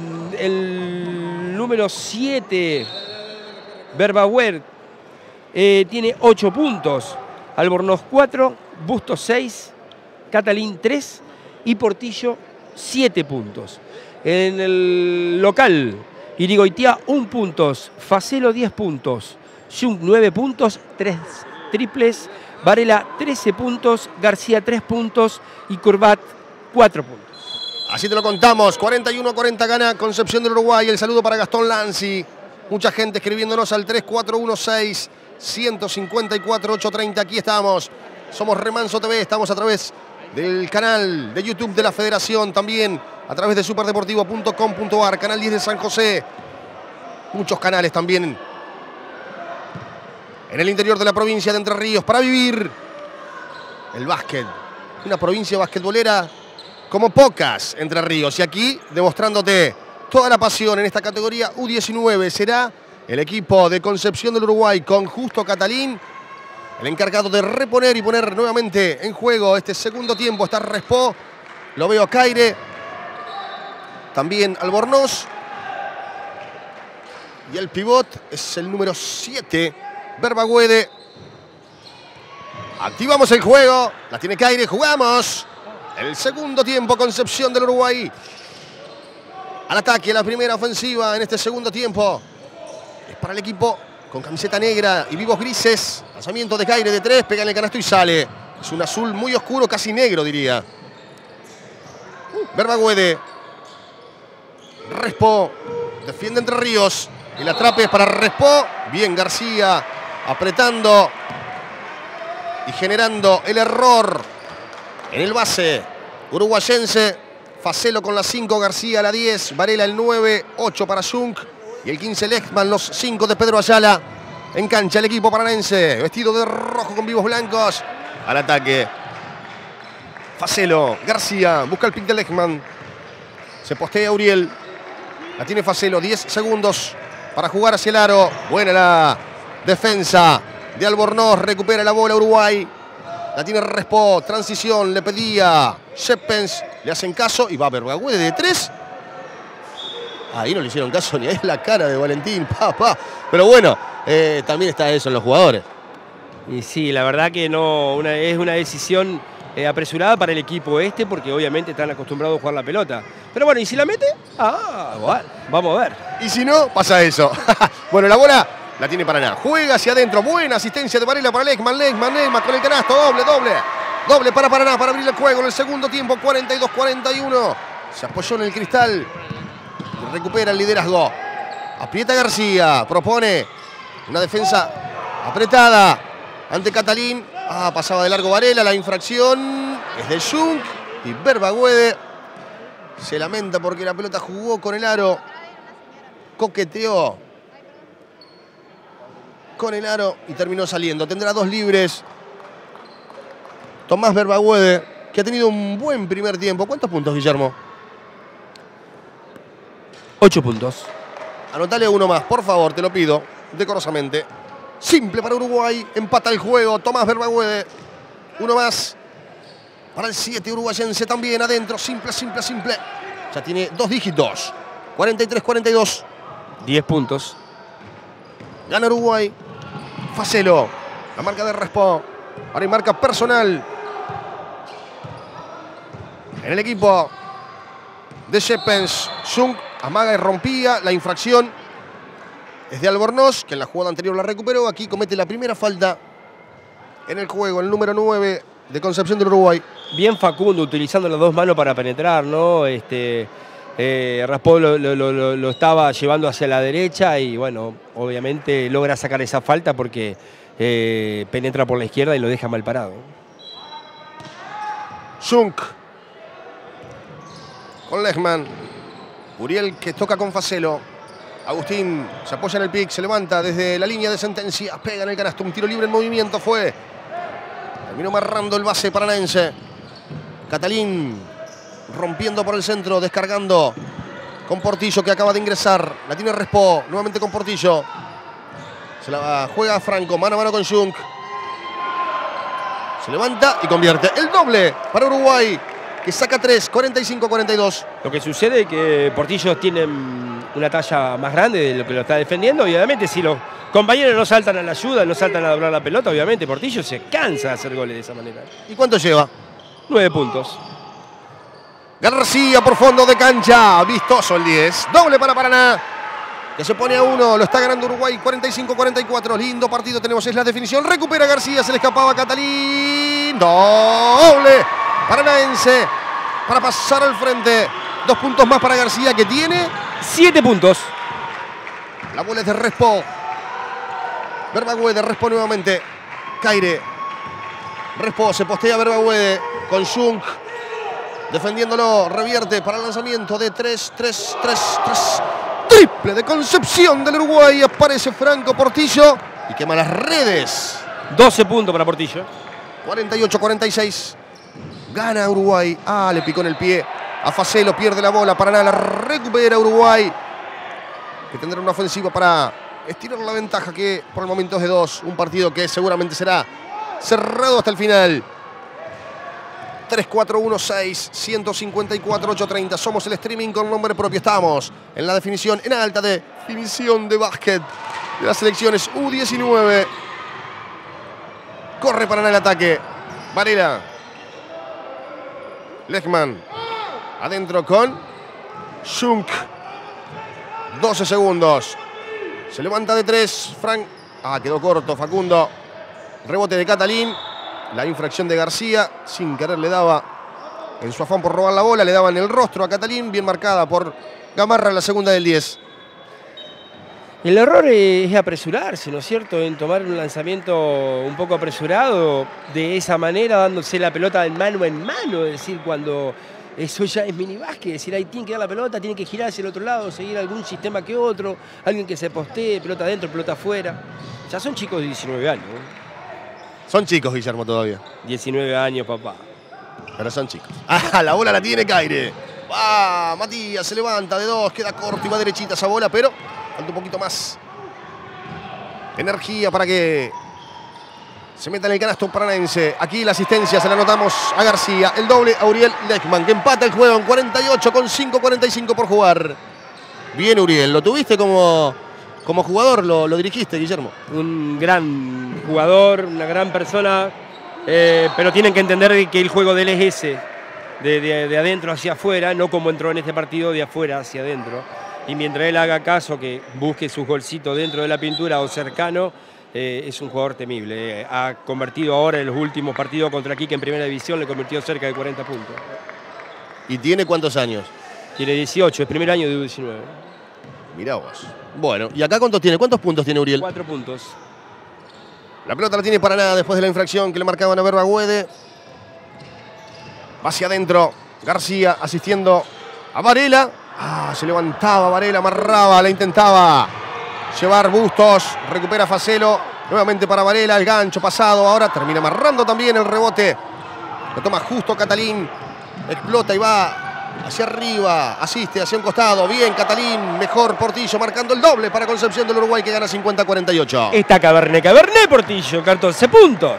el número siete, Verbahuer, eh, tiene ocho puntos. Albornoz cuatro, Bustos seis, Catalín tres y Portillo siete puntos. En el local, Irigoitia un punto, Facelo diez puntos, Jung nueve puntos, tres triples, Varela trece puntos, García tres puntos y Curvat cuatro puntos. Así te lo contamos, cuarenta y uno a cuarenta gana Concepción del Uruguay. El saludo para Gastón Lanzi. Mucha gente escribiéndonos al tres cuatro uno seis, uno cinco cuatro, ocho tres cero. Aquí estamos. Somos Remanso T V. Estamos a través del canal de YouTube de la Federación. También a través de superdeportivo punto com punto ar. Canal diez de San José. Muchos canales también en el interior de la provincia de Entre Ríos. Para vivir el básquet. Una provincia basquetbolera como pocas, Entre Ríos. Y aquí demostrándote toda la pasión en esta categoría U diecinueve. Será el equipo de Concepción del Uruguay con Justo Catalín el encargado de reponer y poner nuevamente en juego este segundo tiempo. Está Respó, lo veo a Caire, también Albornoz. Y el pivot es el número siete, Verbahuede. Activamos el juego, la tiene Caire, jugamos. El segundo tiempo, Concepción del Uruguay. Al ataque, la primera ofensiva en este segundo tiempo. Es para el equipo con camiseta negra y vivos grises. Lanzamiento de Caire de tres, pega en el canasto y sale. Es un azul muy oscuro, casi negro diría. Verbahuede. Respó. Defiende Entre Ríos. El atrape es para Respó. Bien García apretando y generando el error en el base uruguayense. Facelo con la cinco, García la diez, Varela el nueve, ocho para Jung y el quince Lechman, los cinco de Pedro Ayala. En cancha el equipo paranense, vestido de rojo con vivos blancos. Al ataque Facelo, García, busca el pick de Lechman. Se postea Uriel. La tiene Facelo, diez segundos para jugar hacia el aro. Buena la defensa de Albornoz, recupera la bola Uruguay. La tiene Respó, transición, le pedía Shepens, le hacen caso y va a Verbahuede de tres. Ahí no le hicieron caso ni a la cara de Valentín, papá. Pero bueno, eh, también está eso en los jugadores. Y sí, la verdad que no una, es una decisión eh, apresurada para el equipo este, porque obviamente están acostumbrados a jugar la pelota. Pero bueno, ¿y si la mete? Ah, bueno, vamos a ver. Y si no, pasa eso. Bueno, la bola la tiene Paraná. Juega hacia adentro. Buena asistencia de Varela para Lechman. Lechman, Lechman con el canasto. Doble, doble. Doble para Paraná para abrir el juego en el segundo tiempo. cuarenta y dos cuarenta y uno. Se apoyó en el cristal. Y recupera el liderazgo. Aprieta García. Propone una defensa apretada ante Catalín. Ah, pasaba de largo Varela. La infracción es de Jung. Y Verbahuede se lamenta porque la pelota jugó con el aro. Coqueteó con el aro y terminó saliendo. Tendrá dos libres Tomás Verbahuede, que ha tenido un buen primer tiempo. ¿Cuántos puntos, Guillermo? Ocho puntos. Anotale uno más, por favor, te lo pido, decorosamente. Simple para Uruguay, empata el juego. Tomás Verbahuede, uno más para el siete uruguayense también adentro. Simple, simple, simple. Ya tiene dos dígitos. cuarenta y tres cuarenta y dos. diez puntos. Gana Uruguay. Facelo. La marca de Respó. Ahora hay marca personal en el equipo de Shepens. Jung amaga y rompía. La infracción es de Albornoz, que en la jugada anterior la recuperó. Aquí comete la primera falta en el juego, el número nueve de Concepción del Uruguay. Bien Facundo, utilizando las dos manos para penetrar, ¿no? Este, eh, Raspó lo, lo, lo, lo estaba llevando hacia la derecha y, bueno, obviamente logra sacar esa falta porque eh, penetra por la izquierda y lo deja mal parado. Jung con Lechman. Uriel que toca con Facelo. Agustín se apoya en el pick, se levanta desde la línea de sentencia, pega en el canasto, un tiro libre en movimiento fue. Terminó amarrando el base paranaense. Catalín rompiendo por el centro, descargando con Portillo que acaba de ingresar. La tiene Respó, nuevamente con Portillo. Se la juega Franco, mano a mano con Jung. Se levanta y convierte el doble para Uruguay, que saca tres, cuarenta y cinco a cuarenta y dos. Lo que sucede es que Portillo tiene una talla más grande de lo que lo está defendiendo, y obviamente si los compañeros no saltan a la ayuda, no saltan a doblar la pelota, obviamente Portillo se cansa de hacer goles de esa manera. ¿Y cuánto lleva? Nueve puntos. García por fondo de cancha, vistoso el diez. Doble para Paraná, que se pone a uno, lo está ganando Uruguay, cuarenta y cinco a cuarenta y cuatro. Lindo partido tenemos, es la definición. Recupera García, se le escapaba a Catalín. Doble paranaense para pasar al frente. Dos puntos más para García, que tiene Siete puntos. La bola es de Respo. Berbaguede, Respo nuevamente. Caire. Respo, se postea Berbaguede con Jung. Defendiéndolo, revierte para el lanzamiento de tres, tres, tres, tres. Triple de Concepción del Uruguay. Aparece Franco Portillo y quema las redes. doce puntos para Portillo. cuarenta y ocho a cuarenta y seis. Gana Uruguay. Ah, le picó en el pie a Facelo, pierde la bola. Paraná la recupera Uruguay, que tendrá una ofensiva para estirar la ventaja, que por el momento es de dos. Un partido que seguramente será cerrado hasta el final. tres cuatro uno seis, ciento cincuenta y cuatro, ochocientos treinta. Somos el streaming con nombre propio. Estamos en la definición en alta definición de básquet de las selecciones U diecinueve. Corre Paraná el ataque. Varela. Lechman. Adentro con Jung. doce segundos. Se levanta de tres. Frank. Ah, quedó corto Facundo. Rebote de Catalín. La infracción de García. Sin querer le daba, en su afán por robar la bola, le daba en el rostro a Catalín. Bien marcada por Gamarra, la segunda del diez. El error es apresurarse, ¿no es cierto? En tomar un lanzamiento un poco apresurado de esa manera, dándose la pelota de mano en mano. Es decir, cuando eso ya es minibásquet, es decir, ahí tiene que dar la pelota, tiene que girar hacia el otro lado, seguir algún sistema que otro, alguien que se postee, pelota adentro, pelota afuera. Ya son chicos de diecinueve años, ¿no? Son chicos, Guillermo, todavía. diecinueve años, papá. Pero son chicos. Ah, la bola la tiene Caire. Ah, Matías se levanta de dos, queda corto y va derechita esa bola, pero falta un poquito más energía para que se meta en el canasto paranaense. Aquí la asistencia se la anotamos a García. El doble a Uriel Lechman, que empata el juego en cuarenta y ocho con cinco cuarenta y cinco por jugar. Bien, Uriel. ¿Lo tuviste como, como jugador? ¿Lo, lo dirigiste, Guillermo? Un gran jugador, una gran persona, eh, pero tienen que entender que el juego de él es ese, de, de, de adentro hacia afuera, no como entró en este partido, de afuera hacia adentro. Y mientras él haga caso, que busque sus golcitos dentro de la pintura o cercano, eh, es un jugador temible. Eh, ha convertido ahora en los últimos partidos contra Quique en primera división, le convirtió cerca de cuarenta puntos. ¿Y tiene cuántos años? Tiene dieciocho, es primer año de U diecinueve. Mirá vos. Bueno, ¿y acá cuántos tiene? ¿Cuántos puntos tiene Uriel? Cuatro puntos. La pelota la tiene Paraná después de la infracción que le marcaban a Berbaguede. Va hacia adentro. García asistiendo a Varela. Ah, se levantaba Varela, amarraba, la intentaba llevar Bustos. Recupera Facelo. Nuevamente para Varela, el gancho pasado. Ahora termina amarrando también el rebote. Lo toma justo Catalín. Explota y va hacia arriba. Asiste hacia un costado. Bien, Catalín. Mejor Portillo marcando el doble para Concepción del Uruguay, que gana cincuenta a cuarenta y ocho. Está Cabernet, Cabernet Portillo, catorce puntos.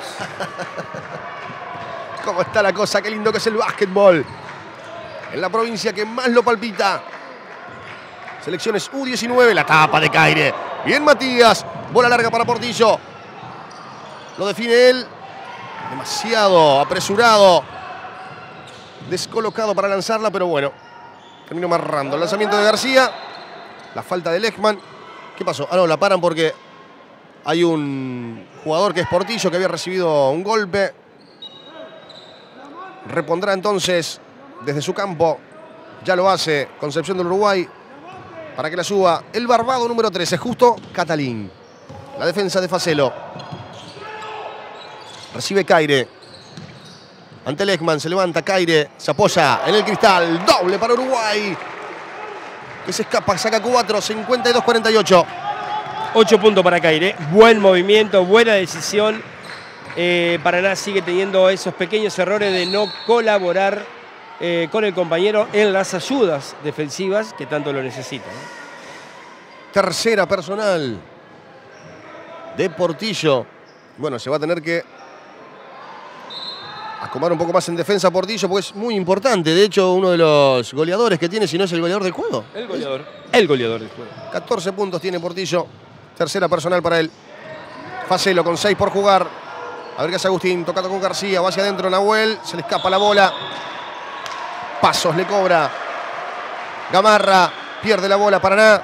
¿Cómo está la cosa? Qué lindo que es el básquetbol. En la provincia que más lo palpita. Selecciones U diecinueve, la tapa de Caire. Bien Matías, bola larga para Portillo. Lo define él. Demasiado apresurado. Descolocado para lanzarla, pero bueno. Terminó amarrando. El lanzamiento de García. La falta de Lechman. ¿Qué pasó? Ah, no, la paran porque hay un jugador que es Portillo que había recibido un golpe. Repondrá entonces desde su campo. Ya lo hace Concepción del Uruguay para que la suba el barbado número trece, justo Catalín. La defensa de Facelo. Recibe Caire. Ante Lechman se levanta Caire. Se apoya en el cristal. Doble para Uruguay, que se escapa, saca cuatro, cincuenta y dos a cuarenta y ocho. ocho puntos para Caire. Buen movimiento, buena decisión. Eh, Paraná sigue teniendo esos pequeños errores de no colaborar eh, con el compañero en las ayudas defensivas que tanto lo necesitan. Tercera personal de Portillo. Bueno, se va a tener que acomodar un poco más en defensa Portillo, porque es muy importante. De hecho, uno de los goleadores que tiene, si no es el goleador del juego. El goleador. El goleador del juego. catorce puntos tiene Portillo. Tercera personal para él. Facelo con seis por jugar. A ver qué hace Agustín. Tocando con García. Va hacia adentro Nahuel. Se le escapa la bola. Pasos le cobra Gamarra. Pierde la bola Paraná.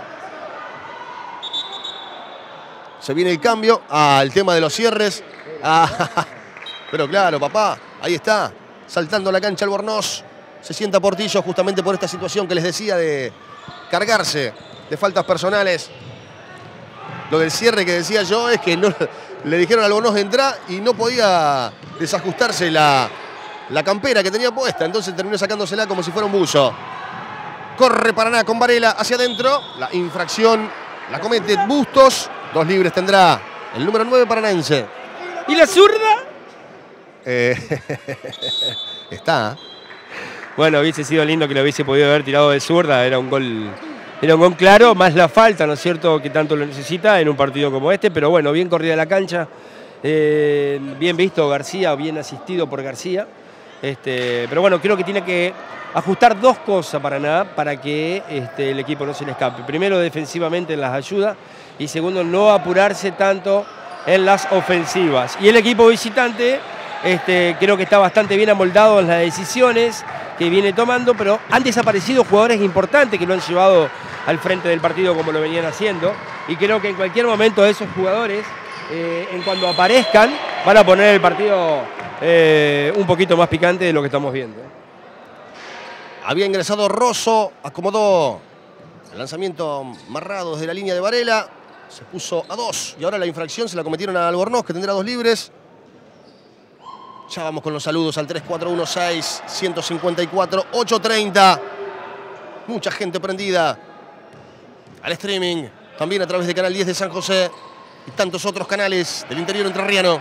Se viene el cambio. Ah, el tema de los cierres. Ah, pero claro, papá. Ahí está. Saltando la cancha Albornoz. Se sienta Portillo justamente por esta situación que les decía de cargarse de faltas personales. Lo del cierre que decía yo es que no, le dijeron a Albornoz de entrar y no podía desajustarse la, la campera que tenía puesta. Entonces terminó sacándosela como si fuera un buzo. Corre Paraná con Varela hacia adentro. La infracción la comete Bustos. Dos libres tendrá el número nueve paranaense. ¿Y la zurda? Eh, está. Bueno, hubiese sido lindo que lo hubiese podido haber tirado de zurda. Era un gol, era un gol claro, más la falta, ¿no es cierto?, que tanto lo necesita en un partido como este. Pero bueno, bien corrida la cancha. Eh, bien visto García, bien asistido por García. Este, pero bueno, creo que tiene que ajustar dos cosas para nada para que este, el equipo no se le escape. Primero, defensivamente en las ayudas. Y segundo, no apurarse tanto en las ofensivas. Y el equipo visitante este, creo que está bastante bien amoldado en las decisiones que viene tomando, pero han desaparecido jugadores importantes que lo han llevado al frente del partido como lo venían haciendo. Y creo que en cualquier momento esos jugadores, eh, en cuando aparezcan, van a poner el partido eh, un poquito más picante de lo que estamos viendo. Había ingresado Rosso, acomodó el lanzamiento marrado desde la línea de Varela. Se puso a dos y ahora la infracción se la cometieron a Albornoz, que tendrá dos libres. Ya vamos con los saludos al tres cuatro uno seis, uno cinco cuatro, ocho treinta. Mucha gente prendida al streaming, también a través de Canal diez de San José y tantos otros canales del interior entrerriano.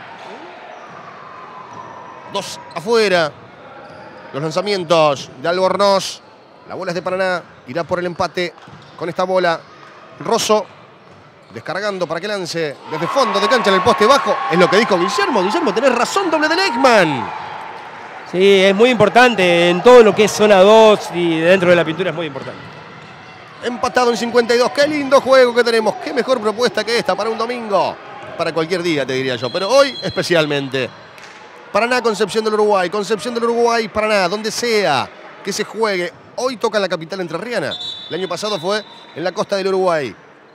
Dos afuera. Los lanzamientos de Albornoz. La bola es de Paraná. Irá por el empate con esta bola. Rosso descargando para que lance desde fondo de cancha en el poste bajo. Es lo que dijo Guillermo. Guillermo, tenés razón, doble de Lechman. Sí, es muy importante en todo lo que es zona dos y dentro de la pintura es muy importante. Empatado en cincuenta y dos. Qué lindo juego que tenemos. Qué mejor propuesta que esta para un domingo. Para cualquier día, te diría yo. Pero hoy especialmente. Paraná, Concepción del Uruguay. Concepción del Uruguay, Paraná. Donde sea que se juegue. Hoy toca en la capital entrerriana. El año pasado fue en la costa del Uruguay.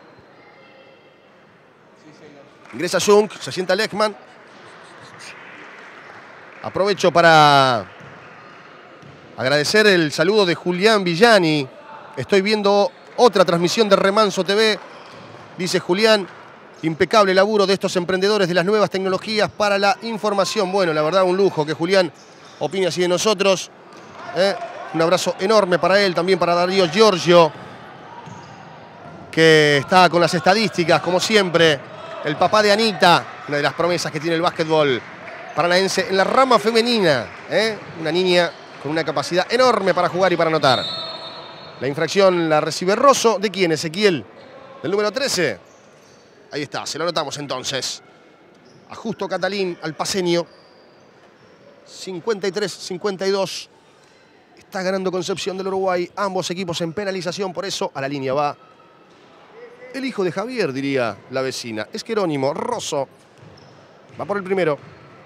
Ingresa Jung, se sienta Lechman. Aprovecho para agradecer el saludo de Julián Villani. Estoy viendo otra transmisión de Remanso T V. Dice Julián, impecable laburo de estos emprendedores de las nuevas tecnologías para la información. Bueno, la verdad, un lujo que Julián opine así de nosotros. ¿eh? Un abrazo enorme para él, también para Darío Giorgio, que está con las estadísticas, como siempre. El papá de Anita, una de las promesas que tiene el básquetbol paranaense en la rama femenina. ¿eh? Una niña con una capacidad enorme para jugar y para anotar. La infracción la recibe Rosso. ¿De quién, Ezequiel? ¿Del número trece? Ahí está, se lo anotamos entonces. Ajusto Catalín al paseño. cincuenta y tres cincuenta y dos. Está ganando Concepción del Uruguay. Ambos equipos en penalización, por eso a la línea va el hijo de Javier, diría la vecina. Es Jerónimo Rosso. Va por el primero.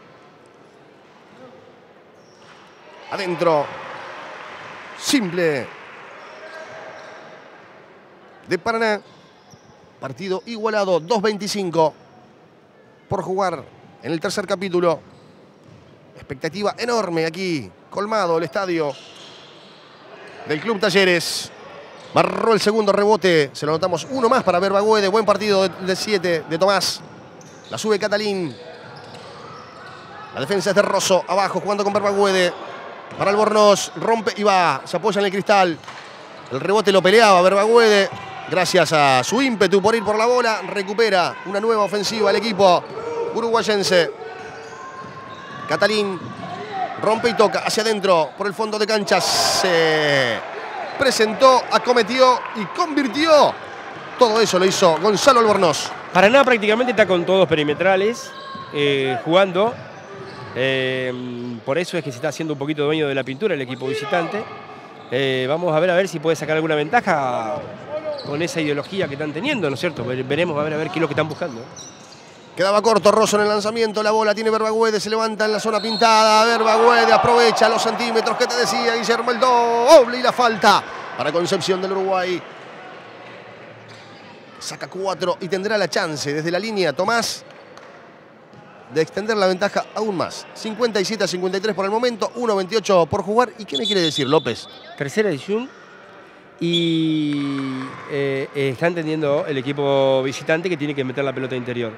Adentro. Simple. De Paraná. Partido igualado. dos veinticinco. Por jugar en el tercer capítulo. Expectativa enorme aquí. Colmado el estadio del Club Talleres. Barró el segundo rebote. Se lo notamos uno más para Berbaguede. Buen partido de siete de Tomás. La sube Catalín. La defensa es de Rosso. Abajo jugando con Berbaguede. Para Albornoz. Rompe y va. Se apoya en el cristal. El rebote lo peleaba Berbaguede. Gracias a su ímpetu por ir por la bola. Recupera una nueva ofensiva el equipo uruguayense. Catalín. Rompe y toca hacia adentro. Por el fondo de cancha. Se presentó, acometió y convirtió. Todo eso lo hizo Gonzalo Albornoz. Paraná prácticamente está con todos perimetrales, eh, jugando. Eh, por eso es que se está haciendo un poquito dueño de la pintura el equipo visitante. Eh, vamos a ver a ver si puede sacar alguna ventaja con esa ideología que están teniendo, ¿no es cierto? Veremos a ver a ver qué es lo que están buscando. Quedaba corto Rosso en el lanzamiento, la bola tiene Berbaguede, se levanta en la zona pintada, Berbaguede aprovecha los centímetros que te decía Guillermo, el doble y la falta para Concepción del Uruguay. Saca cuatro y tendrá la chance desde la línea Tomás de extender la ventaja aún más. cincuenta y siete a cincuenta y tres por el momento, uno veintiocho por jugar. ¿Y qué me quiere decir López? Tercera edición y eh, eh, está entendiendo el equipo visitante que tiene que meter la pelota interior.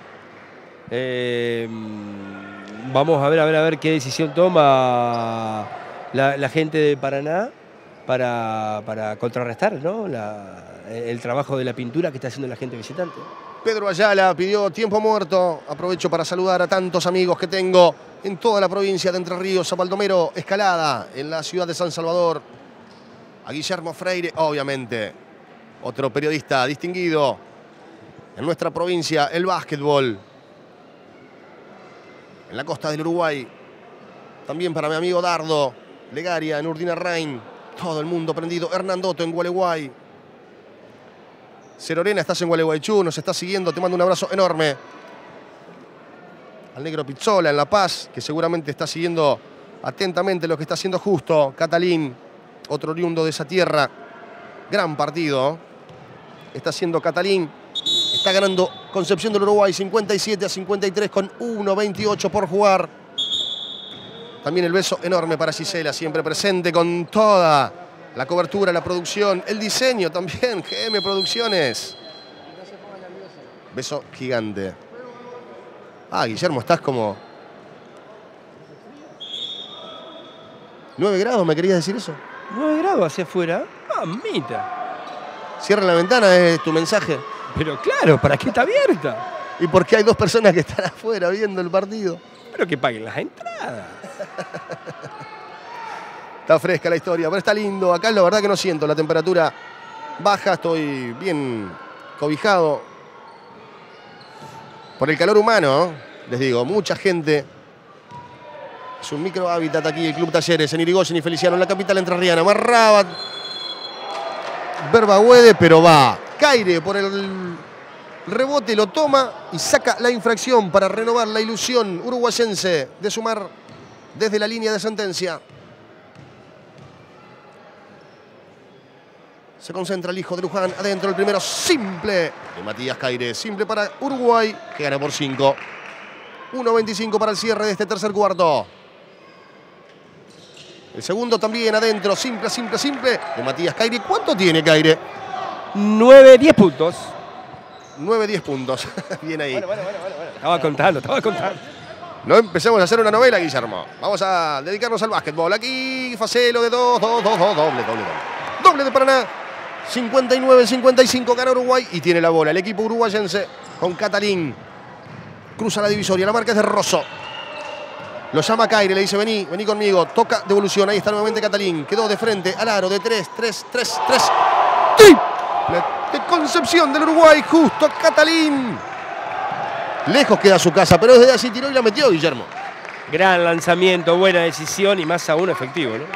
Eh, vamos a ver, a ver, a ver qué decisión toma la, la gente de Paraná para, para contrarrestar, ¿no? la, el trabajo de la pintura que está haciendo la gente visitante. Pedro Ayala pidió tiempo muerto. Aprovecho para saludar a tantos amigos que tengo en toda la provincia de Entre Ríos, a Baldomero Escalada, en la ciudad de San Salvador, a Guillermo Freire, obviamente, otro periodista distinguido en nuestra provincia, el básquetbol. En la costa del Uruguay, también para mi amigo Dardo Legaria en Urdina Rain, todo el mundo prendido. Hernandoto en Gualeguay. Cerorena, estás en Gualeguaychú, nos está siguiendo, te mando un abrazo enorme. Al negro Pizzola en La Paz, que seguramente está siguiendo atentamente lo que está haciendo Justo. Catalín, otro oriundo de esa tierra. Gran partido está haciendo Catalín. Está ganando Concepción del Uruguay cincuenta y siete a cincuenta y tres con uno veintiocho por jugar. También el beso enorme para Gisela, siempre presente con toda la cobertura, la producción, el diseño también, G M Producciones. Beso gigante. Ah, Guillermo, estás como... ¿nueve grados me querías decir eso? ¿nueve grados hacia afuera? Mamita. Cierra la ventana, es tu mensaje. Pero claro, ¿para qué está abierta? ¿Y por qué hay dos personas que están afuera viendo el partido? Pero que paguen las entradas. Está fresca la historia, pero está lindo. Acá la verdad que no siento la temperatura baja, estoy bien cobijado por el calor humano. Les digo, mucha gente. Es un micro hábitat aquí, el Club Talleres, en Irigoyen y Feliciano, en la capital entrerriana. Marraba Berbaguede, pero va. Caire por el rebote, lo toma y saca la infracción para renovar la ilusión uruguayense de sumar desde la línea de sentencia. Se concentra el hijo de Luján adentro, el primero simple de Matías Caire. Simple para Uruguay, que gana por cinco. uno veinticinco para el cierre de este tercer cuarto. El segundo también adentro, simple, simple, simple de Matías Caire. ¿Cuánto tiene Caire? nueve diez puntos. nueve diez puntos. Bien ahí. Bueno, bueno, bueno, bueno. Estaba contando, estaba contando. No empecemos a hacer una novela, Guillermo. Vamos a dedicarnos al básquetbol. Aquí Facelo de dos, dos, dos, dos, doble, doble, doble. Doble de Paraná. cincuenta y nueve cincuenta y cinco gana Uruguay y tiene la bola. El equipo uruguayense con Catalín. Cruza la divisoria, la marca es de Rosso. Lo llama Caire, le dice vení, vení conmigo. Toca devolución, ahí está nuevamente Catalín. Quedó de frente al aro de tres, tres, tres, tres. ¡Triple! De Concepción del Uruguay, justo Catalín. Lejos queda su casa, pero desde así tiró y la metió Guillermo. Gran lanzamiento, buena decisión y más aún efectivo, ¿no?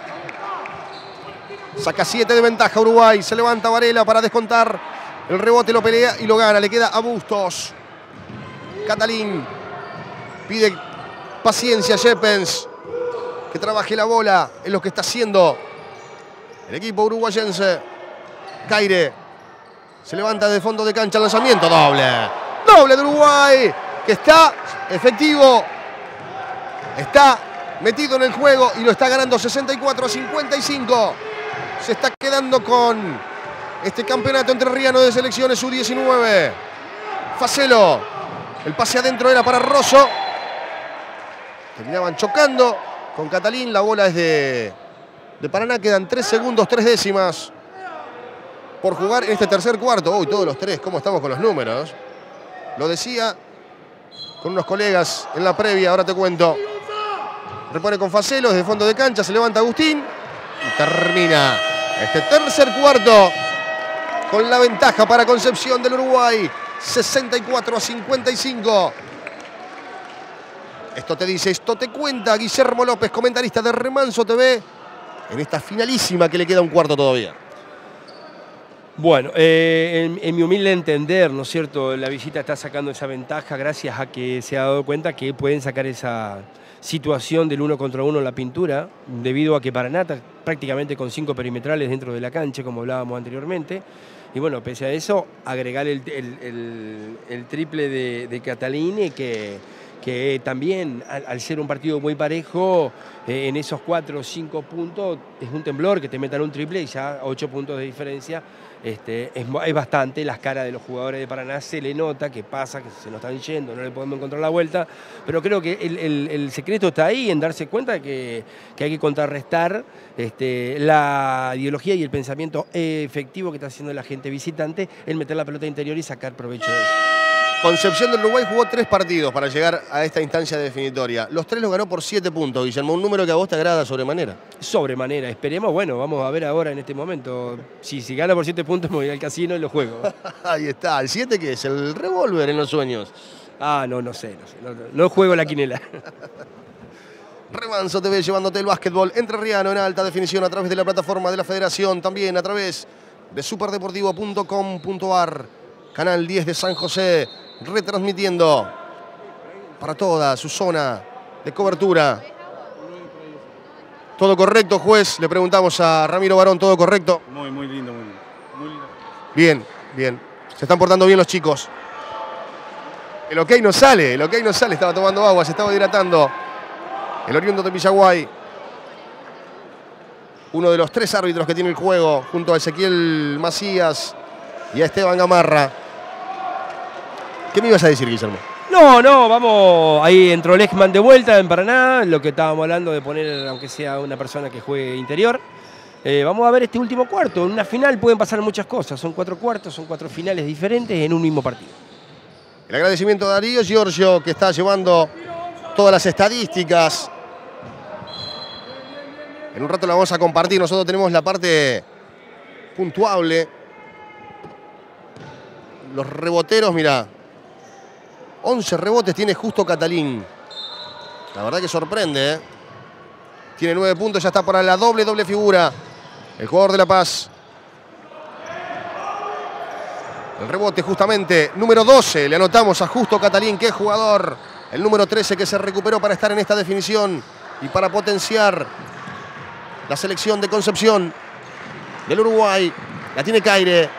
Saca siete de ventaja Uruguay. Se levanta Varela para descontar. El rebote lo pelea y lo gana. Le queda a Bustos. Catalín pide paciencia a Shepens. Que trabaje la bola en lo que está haciendo el equipo uruguayense. Caire se levanta de fondo de cancha. Lanzamiento doble. Doble de Uruguay. Que está efectivo. Está metido en el juego y lo está ganando sesenta y cuatro a cincuenta y cinco. Se está quedando con este campeonato entrerriano de selecciones U diecinueve. Facelo. El pase adentro era para Rosso. Terminaban chocando con Catalín. La bola es de, de Paraná. Quedan tres segundos, tres décimas por jugar en este tercer cuarto. Uy, todos los tres. ¿Cómo estamos con los números? Lo decía con unos colegas en la previa. Ahora te cuento. Repone con Facelo desde fondo de cancha. Se levanta Agustín. Y termina este tercer cuarto con la ventaja para Concepción del Uruguay. sesenta y cuatro a cincuenta y cinco. Esto te dice, esto te cuenta Guillermo López, comentarista de Remanso T V, en esta finalísima que le queda un cuarto todavía. Bueno, eh, en, en mi humilde entender, ¿no es cierto?, la visita está sacando esa ventaja gracias a que se ha dado cuenta que pueden sacar esa situación del uno contra uno en la pintura, debido a que Paraná está prácticamente con cinco perimetrales dentro de la cancha, como hablábamos anteriormente. Y bueno, pese a eso, agregar el, el, el, el triple de, de Catalini, que, que también, al, al ser un partido muy parejo, eh, en esos cuatro o cinco puntos, es un temblor que te metan un triple y ya ocho puntos de diferencia. Este, es, es bastante, las caras de los jugadores de Paraná se le nota que pasa, que se nos están yendo, no le podemos encontrar la vuelta, pero creo que el, el, el secreto está ahí, en darse cuenta de que, que hay que contrarrestar este, la ideología y el pensamiento efectivo que está haciendo la gente visitante, el meter la pelota interior y sacar provecho de eso. Concepción del Uruguay jugó tres partidos para llegar a esta instancia definitoria. Los tres los ganó por siete puntos, Guillermo, un número que a vos te agrada sobremanera. Sobremanera, esperemos, bueno, vamos a ver ahora en este momento. Si, si gana por siete puntos me voy al casino y lo juego. Ahí está, ¿el siete qué es? ¿El revólver en los sueños? Ah, no, no sé, no sé, no, no juego la quinela. Remanso T V llevándote el básquetbol entrerriano en alta definición a través de la plataforma de la Federación, también a través de superdeportivo punto com punto ar, canal diez de San José, retransmitiendo para toda su zona de cobertura. ¿Todo correcto, juez? Le preguntamos a Ramiro Barón, ¿todo correcto? Muy, muy lindo, muy lindo. Muy lindo. Bien, bien. Se están portando bien los chicos. El ok no sale, el ok no sale. Estaba tomando agua, se estaba hidratando. El oriundo de Villaguay. Uno de los tres árbitros que tiene el juego, junto a Ezequiel Macías y a Esteban Gamarra. ¿Qué me ibas a decir, Guillermo? No, no, vamos, ahí entró Lechman de vuelta en Paraná, lo que estábamos hablando de poner, aunque sea una persona que juegue interior. Eh, vamos a ver este último cuarto. En una final pueden pasar muchas cosas, son cuatro cuartos, son cuatro finales diferentes en un mismo partido. El agradecimiento a Darío Giorgio, que está llevando todas las estadísticas. En un rato la vamos a compartir, nosotros tenemos la parte puntuable. Los reboteros, mirá. once rebotes tiene justo Catalín. La verdad que sorprende, ¿eh? Tiene nueve puntos, ya está para la doble, doble figura. El jugador de La Paz. El rebote justamente, número doce. Le anotamos a Justo Catalín, que es jugador. El número trece que se recuperó para estar en esta definición y para potenciar la selección de Concepción del Uruguay. La tiene Caire.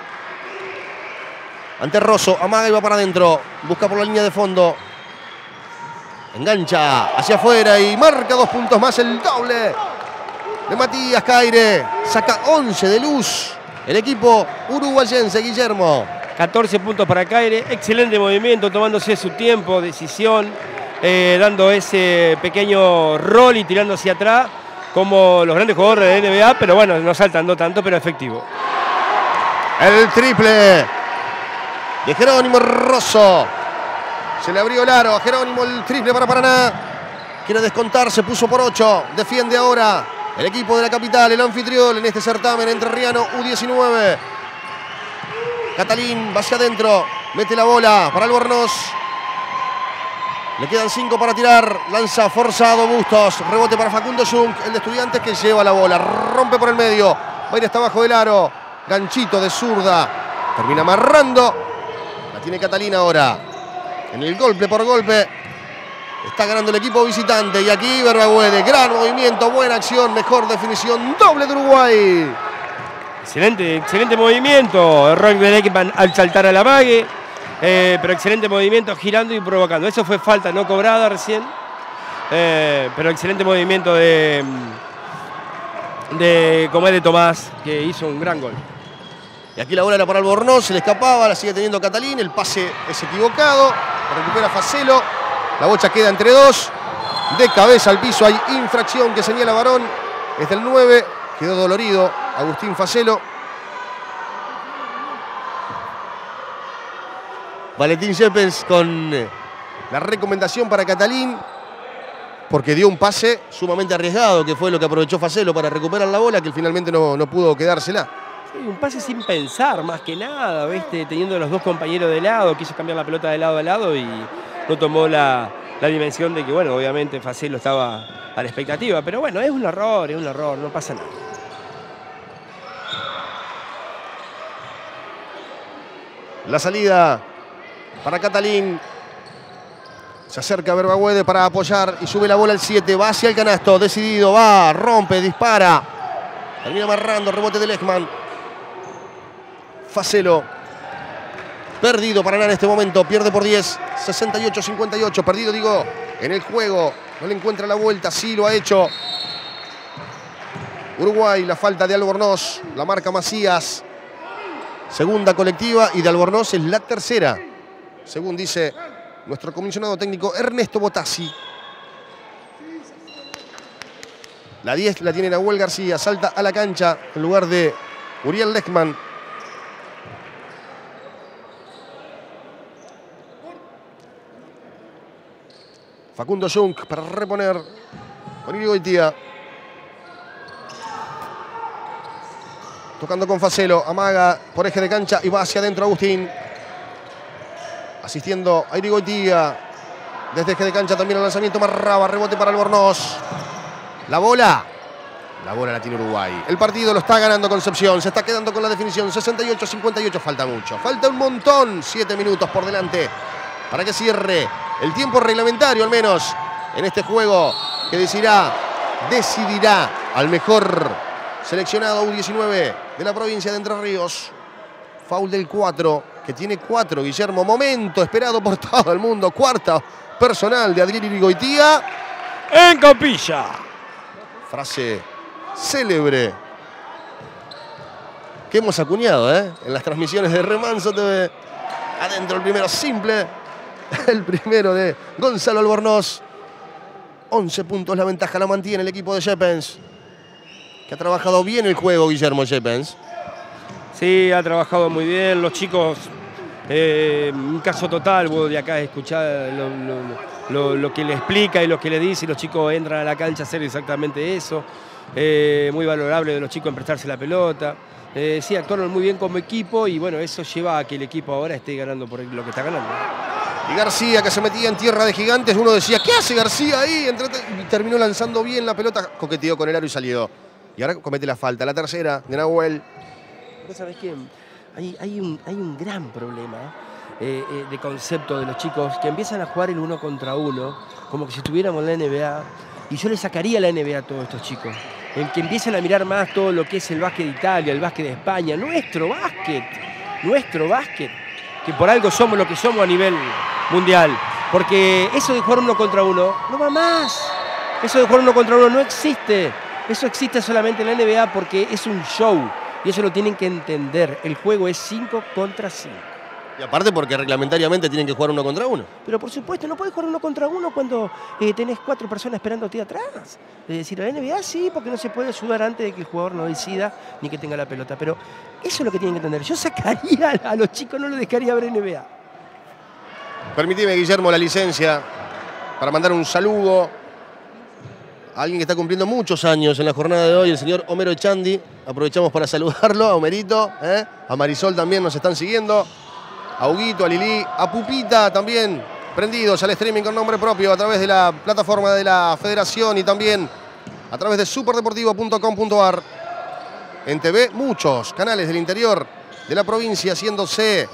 Ante Rosso, amaga y va para adentro. Busca por la línea de fondo. Engancha hacia afuera y marca dos puntos más, el doble de Matías Caire. Saca once de luz el equipo uruguayense, Guillermo. catorce puntos para Caire. Excelente movimiento, tomándose su tiempo, decisión, eh, dando ese pequeño rol y tirando hacia atrás, como los grandes jugadores de N B A, pero bueno, no saltando tanto, pero efectivo. El triple de Jerónimo Rosso. Se le abrió el aro a Jerónimo, el triple para Paraná. Quiere descontar, se puso por ocho. Defiende ahora el equipo de la capital, el anfitrión en este certamen entrerriano U diecinueve. Catalín va hacia adentro, mete la bola para Albornoz. Le quedan cinco para tirar. Lanza forzado Bustos. Rebote para Facundo Jung, el de Estudiantes, que lleva la bola. Rompe por el medio. Va a ir hasta abajo del aro. Ganchito de zurda. Termina amarrando. La tiene Catalín ahora. En el golpe por golpe. Está ganando el equipo visitante. Y aquí Berbaguede. Gran movimiento, buena acción, mejor definición. Doble de Uruguay. Excelente, excelente movimiento. Error de Lechman al saltar a la mague. Eh, pero excelente movimiento, girando y provocando. Eso fue falta no cobrada recién. Eh, pero excelente movimiento de, de Comé de Tomás, que hizo un gran gol. Y aquí la bola era para Albornoz, se le escapaba, la sigue teniendo Catalín. El pase es equivocado. La recupera Facelo. La bocha queda entre dos. De cabeza al piso hay infracción que señala Barón. Es del nueve. Quedó dolorido Agustín Facelo. Valentín Yepes con la recomendación para Catalín, porque dio un pase sumamente arriesgado, que fue lo que aprovechó Facelo para recuperar la bola, que finalmente no, no pudo quedársela. Sí, un pase sin pensar, más que nada, ¿viste? Teniendo a los dos compañeros de lado, quiso cambiar la pelota de lado a lado y no tomó la, la dimensión de que, bueno, obviamente Facelo estaba a la expectativa, pero bueno, es un error, es un error, no pasa nada. La salida para Catalín. Se acerca Berbaguede para apoyar y sube la bola al siete. Va hacia el canasto, decidido, va, rompe, dispara. Termina amarrando, rebote de Lechman. Facelo. Perdido Paraná en este momento, pierde por diez. sesenta y ocho cincuenta y ocho, perdido digo, en el juego. No le encuentra la vuelta, sí lo ha hecho. Uruguay, la falta de Albornoz, la marca Macías. Segunda colectiva y de Albornoz es la tercera, según dice nuestro comisionado técnico Ernesto Botassi. La diez la tiene Nahuel García, salta a la cancha en lugar de Uriel Lechman. Facundo Jung para reponer con Irigo Goitia. Tocando con Facelo, amaga por eje de cancha y va hacia adentro Agustín. Asistiendo a Irigo Goitia. Desde eje de cancha también el lanzamiento Marraba, rebote para Albornoz. La bola. La bola la tiene Uruguay. El partido lo está ganando Concepción. Se está quedando con la definición. sesenta y ocho cincuenta y ocho. Falta mucho. Falta un montón. Siete minutos por delante para que cierre el tiempo reglamentario, al menos en este juego que decidirá, decidirá al mejor seleccionado U diecinueve de la provincia de Entre Ríos. Foul del cuatro, que tiene cuatro, Guillermo. Momento esperado por todo el mundo. Cuarta personal de Adriel Irigo Goitia. En Capilla. Frase célebre que hemos acuñado ¿eh? en las transmisiones de Remanso T V. Adentro el primero simple. El primero de Gonzalo Albornoz. once puntos la ventaja la mantiene el equipo de Shepens, que ha trabajado bien el juego, Guillermo Shepens. Sí, ha trabajado muy bien. Los chicos, eh, un caso total, vos de acá escuchar lo, lo, lo, lo que le explica y lo que le dice, y los chicos entran a la cancha a hacer exactamente eso. Eh, muy valorable de los chicos en prestarse la pelota. Eh, sí, actuaron muy bien como equipo y bueno, eso lleva a que el equipo ahora esté ganando por lo que está ganando. Y García, que se metía en tierra de gigantes, uno decía, ¿qué hace García ahí? Y terminó lanzando bien la pelota, coqueteó con el aro y salió. Y ahora comete la falta, la tercera de Nahuel. ¿Vos sabés qué? Hay, hay, un, hay un gran problema eh, eh, de concepto de los chicos que empiezan a jugar el uno contra uno, como que si estuviéramos en la N B A. Y yo le sacaría la N B A a todos estos chicos. En que empiecen a mirar más todo lo que es el básquet de Italia, el básquet de España, nuestro básquet, nuestro básquet, que por algo somos lo que somos a nivel mundial. Porque eso de jugar uno contra uno no va más. Eso de jugar uno contra uno no existe. Eso existe solamente en la N B A porque es un show. Y eso lo tienen que entender. El juego es cinco contra cinco. Y aparte porque reglamentariamente tienen que jugar uno contra uno. Pero por supuesto, no puedes jugar uno contra uno cuando eh, tenés cuatro personas esperándote atrás. Es decir, la N B A sí, porque no se puede sudar antes de que el jugador no decida ni que tenga la pelota. Pero eso es lo que tienen que entender. Yo sacaría a los chicos, no los dejaría ver N B A. Permitime, Guillermo, la licencia para mandar un saludo a alguien que está cumpliendo muchos años en la jornada de hoy, el señor Homero Echandi. Aprovechamos para saludarlo, a Homerito, ¿eh? A Marisol también nos están siguiendo. A Huguito, a Lili, a Pupita también, prendidos al streaming con nombre propio a través de la plataforma de la Federación y también a través de superdeportivo punto com punto ar. En T V, muchos canales del interior de la provincia haciéndose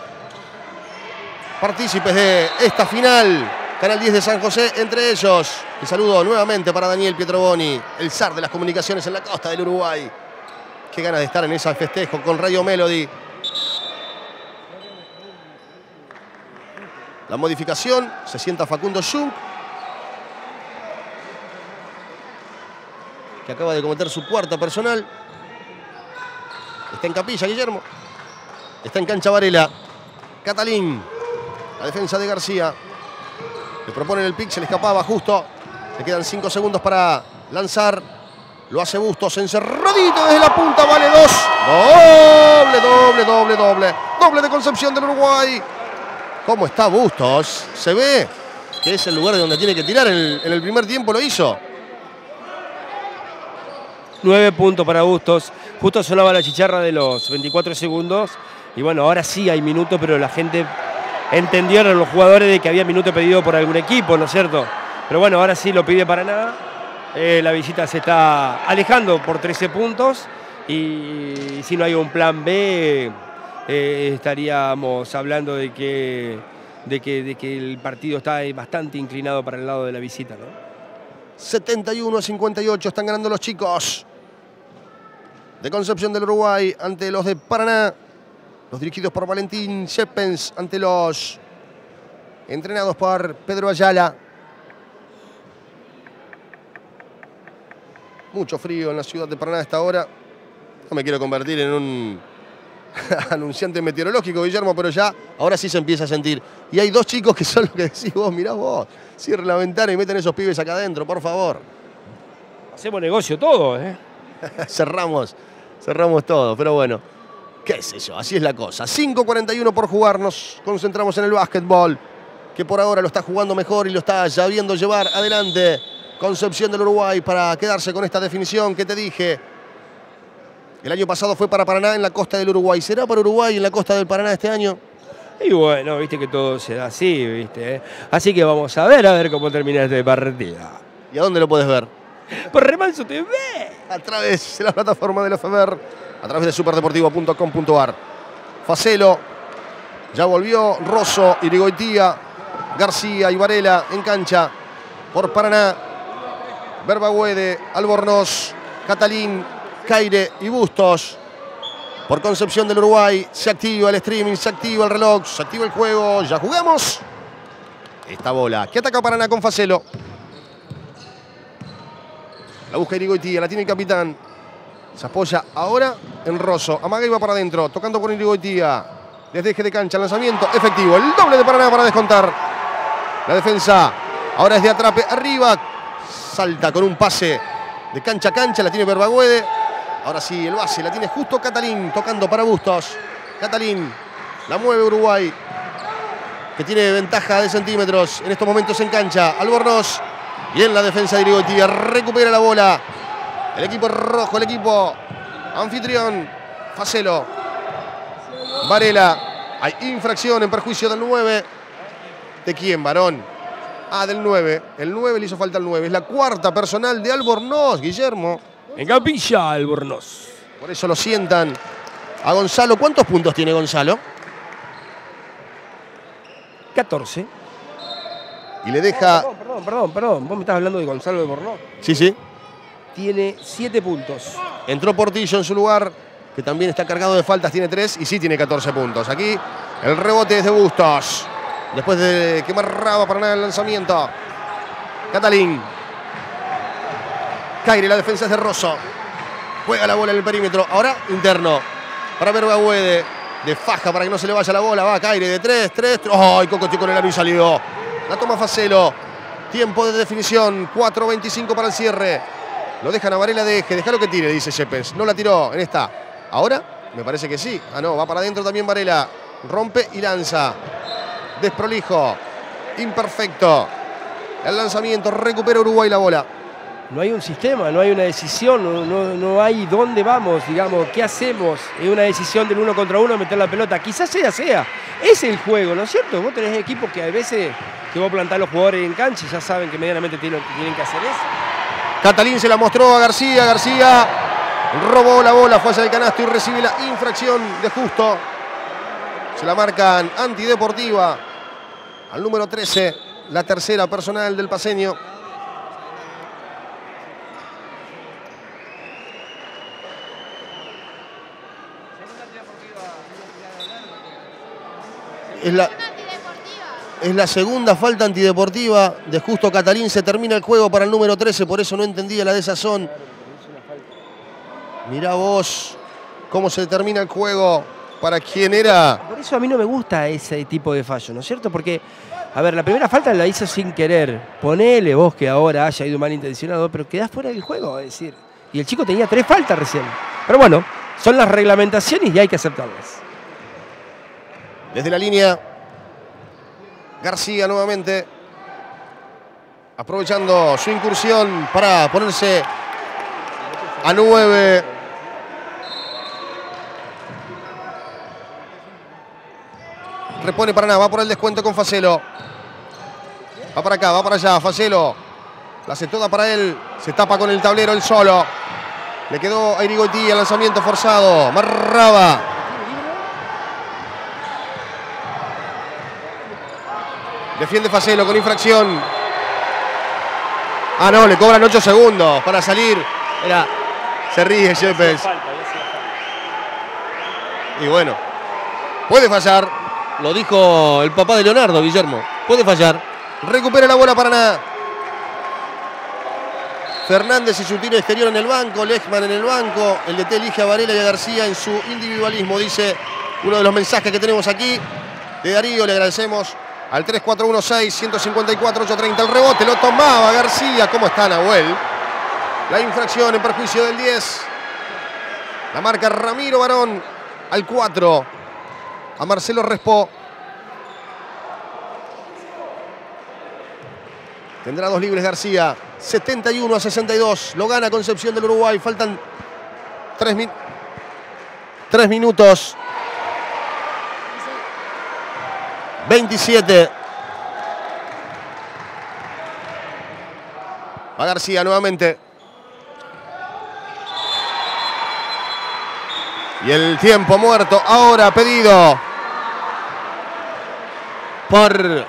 partícipes de esta final. Canal diez de San José, entre ellos. Un saludo nuevamente para Daniel Pietroboni, el zar de las comunicaciones en la costa del Uruguay. Qué ganas de estar en ese festejo con Radio Melody. La modificación, se sienta Facundo Jung, que acaba de cometer su cuarta personal. Está en Capilla, Guillermo. Está en cancha Varela. Catalín, la defensa de García. Le proponen el pick, se le escapaba justo. Le quedan cinco segundos para lanzar. Lo hace Bustos, encerradito desde la punta, vale dos. Doble, doble, doble, doble. Doble de Concepción del Uruguay. ¿Cómo está Bustos? Se ve que es el lugar de donde tiene que tirar. En el, en el primer tiempo lo hizo. Nueve puntos para Bustos. Justo sonaba la chicharra de los veinticuatro segundos. Y bueno, ahora sí hay minutos, pero la gente entendieron los jugadores de que había minuto pedido por algún equipo, ¿no es cierto? Pero bueno, ahora sí lo pide Paraná. Eh, la visita se está alejando por trece puntos y si no hay un plan B, eh, estaríamos hablando de que, de, que, de que el partido está bastante inclinado para el lado de la visita, ¿no? setenta y uno a cincuenta y ocho están ganando los chicos de Concepción del Uruguay ante los de Paraná. Los dirigidos por Valentín Shepens ante los entrenados por Pedro Ayala. Mucho frío en la ciudad de Paraná a esta hora. No me quiero convertir en un anunciante meteorológico, Guillermo, pero ya, ahora sí se empieza a sentir. Y hay dos chicos que son los que decís vos, mirá vos, cierren la ventana y meten esos pibes acá adentro, por favor. Hacemos negocio todo, ¿eh? cerramos, cerramos todo, pero bueno, qué sé yo, así es la cosa. cinco cuarenta y uno por jugar, nos concentramos en el básquetbol, que por ahora lo está jugando mejor y lo está sabiendo llevar adelante Concepción del Uruguay para quedarse con esta definición que te dije. El año pasado fue para Paraná en la costa del Uruguay. ¿Será para Uruguay en la costa del Paraná este año? Y bueno, viste que todo se da así, viste. Así que vamos a ver, a ver cómo termina esta partida. ¿Y a dónde lo puedes ver? Por Remanso T V. A través de la plataforma de la F E M E R, a través de superdeportivo punto com punto ar. Facelo, ya volvió Rosso, Irigoitía, García y Varela en cancha por Paraná. Berbaguede, Albornoz, Catalín, Caire y Bustos. Por Concepción del Uruguay se activa el streaming, se activa el reloj, se activa el juego. Ya jugamos. Esta bola que ataca Paraná con Facelo. La busca Irigoitía, la tiene el capitán. Se apoya ahora en Rosso. Amaga y va para adentro, tocando por Irigoitía. Desde eje de cancha, lanzamiento efectivo. El doble de Paraná para descontar. La defensa ahora es de atrape arriba. Salta con un pase de cancha a cancha, la tiene Berbaguede. Ahora sí, el base la tiene justo Catalín, tocando para Bustos. Catalín, la mueve Uruguay, que tiene ventaja de centímetros en estos momentos en cancha. Albornoz, y en la defensa de Irigoitía, recupera la bola. El equipo rojo, el equipo anfitrión. Facelo, Varela, hay infracción en perjuicio del nueve. ¿De quién, varón? Ah, del nueve. El nueve le hizo falta al nueve. Es la cuarta personal de Albornoz, Guillermo. En capilla, Albornoz. Por eso lo sientan a Gonzalo. ¿Cuántos puntos tiene Gonzalo? catorce. Y le deja... Perdón, perdón, perdón, perdón. Vos me estás hablando de Gonzalo Albornoz. Sí, sí. Tiene siete puntos. Entró Portillo en su lugar, que también está cargado de faltas, tiene tres y sí tiene catorce puntos. Aquí el rebote es de Bustos. Después de quemar raba para nada el lanzamiento. Catalín. Caire, la defensa es de Rosso. Juega la bola en el perímetro. Ahora interno. Para Berbaguede. De faja para que no se le vaya la bola. Va Caire de tres, tres. ¡Ay! Cocoteó con el aro y salió. La toma Facelo. Tiempo de definición. cuatro veinticinco para el cierre. Lo dejan a Varela de eje. Déjalo que tire, dice Shepens. No la tiró en esta. Ahora, me parece que sí. Ah, no. Va para adentro también Varela. Rompe y lanza. Desprolijo, imperfecto. El lanzamiento, recupera Uruguay la bola. No hay un sistema, no hay una decisión, no, no, no hay dónde vamos, digamos, qué hacemos. Es una decisión del uno contra uno, meter la pelota. Quizás sea, sea. Es el juego, ¿no es cierto? Vos tenés equipos que a veces que vos plantás los jugadores en cancha y ya saben que medianamente tienen, tienen que hacer eso. Catalín se la mostró a García. García robó la bola, fue hacia el canasto y recibe la infracción de Justo. Se la marcan antideportiva al número trece, la tercera personal del paseño. Es la, es la segunda falta antideportiva de Justo Catalín. Se termina el juego para el número trece, por eso no entendía la desazón. Mirá vos cómo se termina el juego para quien era. Por eso a mí no me gusta ese tipo de fallo, ¿no es cierto? Porque, a ver, la primera falta la hizo sin querer. Ponele vos que ahora haya ido malintencionado, pero quedás fuera del juego, es decir. Y el chico tenía tres faltas recién. Pero bueno, son las reglamentaciones y hay que aceptarlas. Desde la línea, García nuevamente, aprovechando su incursión para ponerse a nueve. Repone Paraná, va por el descuento con Facelo. Va para acá, va para allá, Facelo. La hace toda para él. Se tapa con el tablero él solo. Le quedó a Irigoití, el lanzamiento forzado. Marraba. Defiende Facelo con infracción. Ah, no, le cobran ocho segundos para salir. Era, se ríe Yepes. Y bueno, puede fallar. Lo dijo el papá de Leonardo, Guillermo. Puede fallar. Recupera la bola Paraná. Fernández y su tiro exterior en el banco. Lechman en el banco. El D T elige a Varela y a García en su individualismo. Dice uno de los mensajes que tenemos aquí de Darío. Le agradecemos al tres cuatro uno seis, uno cinco cuatro, ocho treinta. El rebote lo tomaba García. ¿Cómo está Nahuel? La infracción en perjuicio del diez. La marca Ramiro Barón al cuatro. A Marcelo Respó. Tendrá dos libres García. setenta y uno a sesenta y dos. Lo gana Concepción del Uruguay. Faltan tres, min tres minutos. veintisiete. Va García nuevamente. Y el tiempo muerto ahora pedido por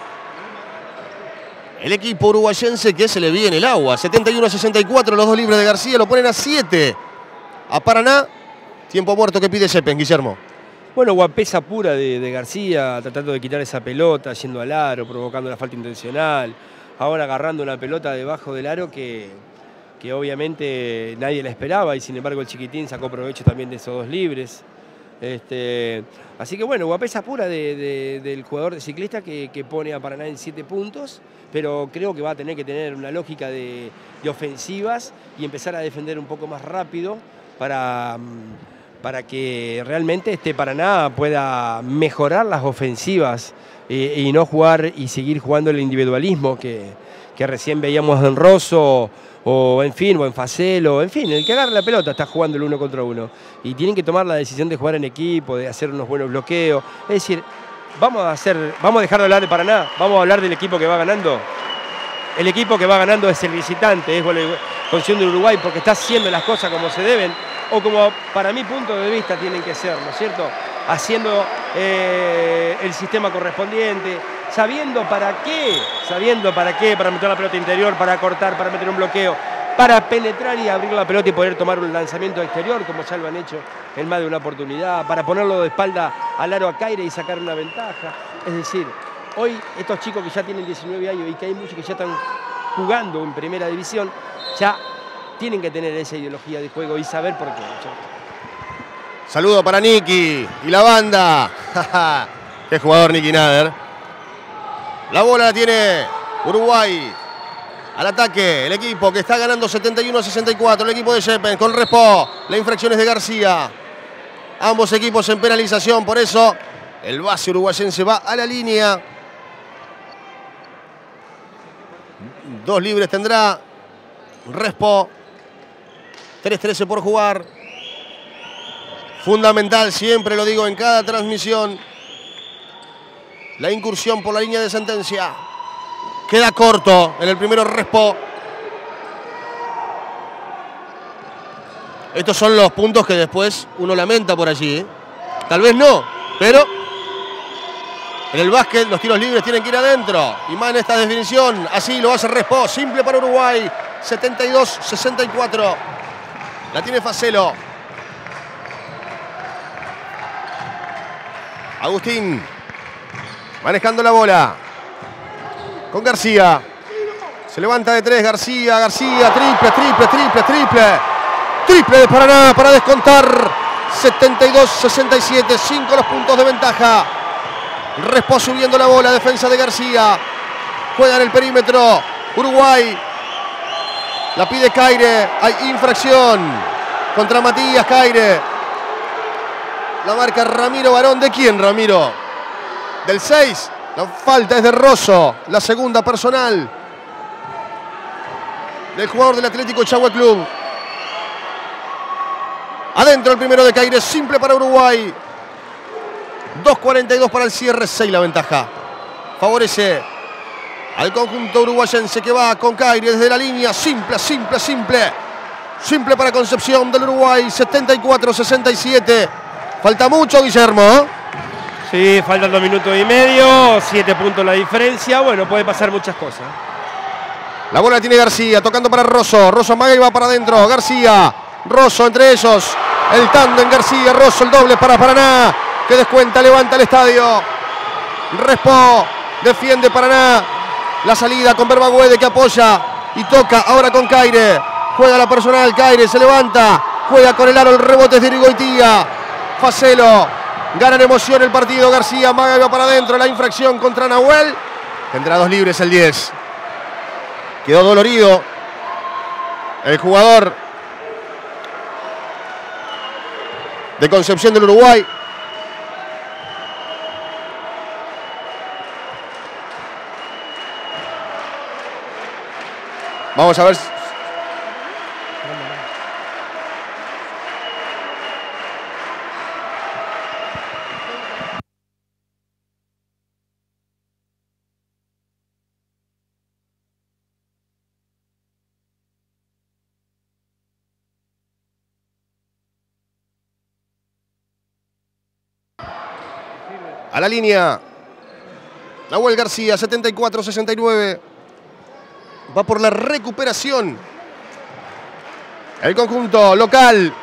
el equipo uruguayense, que se le viene el agua. setenta y uno a sesenta y cuatro, los dos libres de García lo ponen a siete. A Paraná, tiempo muerto que pide Yepes, Guillermo. Bueno, guapesa pura de, de García, tratando de quitar esa pelota, yendo al aro, provocando la falta intencional. Ahora agarrando una pelota debajo del aro que, que obviamente nadie la esperaba y sin embargo el chiquitín sacó provecho también de esos dos libres. Este, así que bueno, guapesa pura de, de, del jugador de ciclista que, que pone a Paraná en siete puntos, pero creo que va a tener que tener una lógica de, de ofensivas y empezar a defender un poco más rápido para, para que realmente este Paraná pueda mejorar las ofensivas eh, y no jugar y seguir jugando el individualismo que, que recién veíamos en Rosso, o en fin, o en Facelo, en fin, el que agarra la pelota está jugando el uno contra uno. Y tienen que tomar la decisión de jugar en equipo, de hacer unos buenos bloqueos. Es decir, vamos a hacer, vamos a dejar de hablar de Paraná, vamos a hablar del equipo que va ganando. El equipo que va ganando es el visitante, es Concepción de Uruguay, porque está haciendo las cosas como se deben, o como para mi punto de vista tienen que ser, ¿no es cierto? Haciendo eh, el sistema correspondiente, sabiendo para qué, sabiendo para qué, para meter la pelota interior, para cortar, para meter un bloqueo, para penetrar y abrir la pelota y poder tomar un lanzamiento exterior, como ya lo han hecho en más de una oportunidad, para ponerlo de espalda al aro a Caire y sacar una ventaja. Es decir, hoy estos chicos que ya tienen diecinueve años y que hay muchos que ya están jugando en primera división, ya tienen que tener esa ideología de juego y saber por qué. Saludo para Nicky y la banda. Qué jugador Nicky Nader. La bola la tiene Uruguay. Al ataque, el equipo que está ganando setenta y uno a sesenta y cuatro. El equipo de Yepes con Respó. La infracción es de García. Ambos equipos en penalización. Por eso el base uruguayense va a la línea. Dos libres tendrá Respó. tres trece por jugar. Fundamental, siempre lo digo en cada transmisión. La incursión por la línea de sentencia. Queda corto en el primero Respó. Estos son los puntos que después uno lamenta por allí, ¿eh? Tal vez no, pero en el básquet los tiros libres tienen que ir adentro. Y más en esta definición, así lo hace Respó. Simple para Uruguay, setenta y dos sesenta y cuatro. La tiene Facelo. Agustín manejando la bola con García. Se levanta de tres García, García, triple, triple, triple, triple. Triple de Paraná para descontar. setenta y dos sesenta y siete, cinco los puntos de ventaja. Respó subiendo la bola, defensa de García. Juega en el perímetro Uruguay. La pide Caire, hay infracción contra Matías Caire. La marca Ramiro Barón. ¿De quién, Ramiro? Del seis. La falta es de Rosso. La segunda personal del jugador del Atlético Chagua Club. Adentro el primero de Caire. Simple para Uruguay. dos cuarenta y dos para el cierre, seis la ventaja. Favorece al conjunto uruguayense que va con Caire desde la línea. Simple, simple, simple. Simple para Concepción del Uruguay, setenta y cuatro a sesenta y siete. Falta mucho, Guillermo. Sí, faltan dos minutos y medio, siete puntos la diferencia. Bueno, puede pasar muchas cosas. La bola tiene García, tocando para Rosso. Rosso amaga y va para adentro. García, Rosso entre ellos. El tándem García, Rosso, el doble para Paraná, que descuenta, levanta el estadio. Respo, defiende Paraná. La salida con Berbaguede que apoya y toca ahora con Caire. Juega la personal, Caire se levanta. Juega con el aro, el rebote es de Irigoitía. Facelo, gana en emoción el partido. García amaga y va para adentro. La infracción contra Nahuel. Tendrá dos libres el diez. Quedó dolorido el jugador de Concepción del Uruguay. Vamos a ver. A la línea, Nahuel García, setenta y cuatro a sesenta y nueve. Va por la recuperación el conjunto local.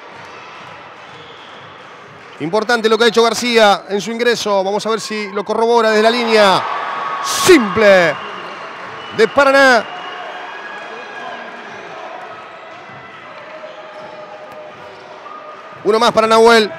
Importante lo que ha hecho García en su ingreso. Vamos a ver si lo corrobora desde la línea. Simple de Paraná. Uno más para Nahuel.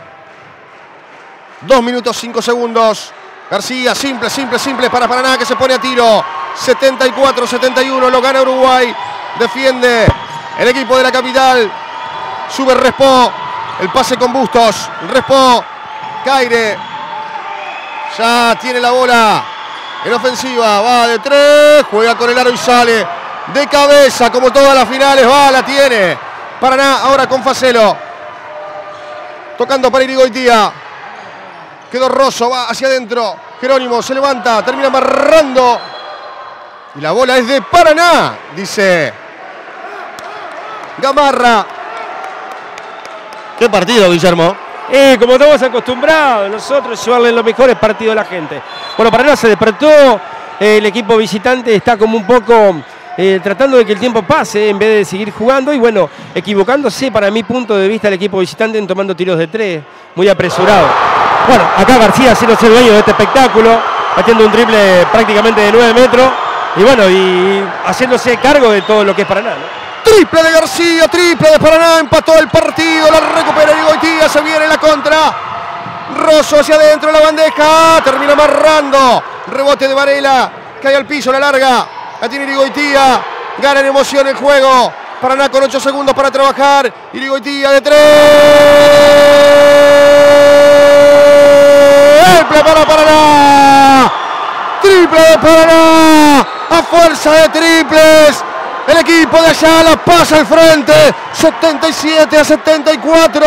Dos minutos, cinco segundos. García, simple, simple, simple para Paraná, que se pone a tiro. setenta y cuatro a setenta y uno, lo gana Uruguay. Defiende el equipo de la capital. Sube Respo. El pase con Bustos. Respo. Caire. Ya tiene la bola en ofensiva. Va de tres. Juega con el aro y sale de cabeza, como todas las finales. Va, la tiene Paraná ahora con Facelo. Tocando para Irigoitía. Quedó Rosso, va hacia adentro. Jerónimo se levanta, termina amarrando. Y la bola es de Paraná, dice Gamarra. ¿Qué partido, Guillermo? Eh, como estamos acostumbrados nosotros, llevarle los mejores partidos a la gente. Bueno, Paraná se despertó. Eh, el equipo visitante está como un poco eh, tratando de que el tiempo pase en vez de seguir jugando. Y bueno, equivocándose para mi punto de vista el equipo visitante en tomando tiros de tres. Muy apresurado. Bueno, acá García haciéndose dueño de este espectáculo, batiendo un triple prácticamente de nueve metros y bueno, y haciéndose cargo de todo lo que es Paraná, ¿no? Triple de García, triple de Paraná, empató el partido, la recupera Irigoitía, se viene la contra. Rosso hacia adentro, la bandeja, termina amarrando. Rebote de Varela, cae al piso, la larga, la tiene Irigoitía, gana en emoción el juego. Paraná con ocho segundos para trabajar. Irigoitía de tres. Triple para Paraná. Triple de Paraná. A fuerza de triples. El equipo de Ayala pasa al frente. setenta y siete a setenta y cuatro.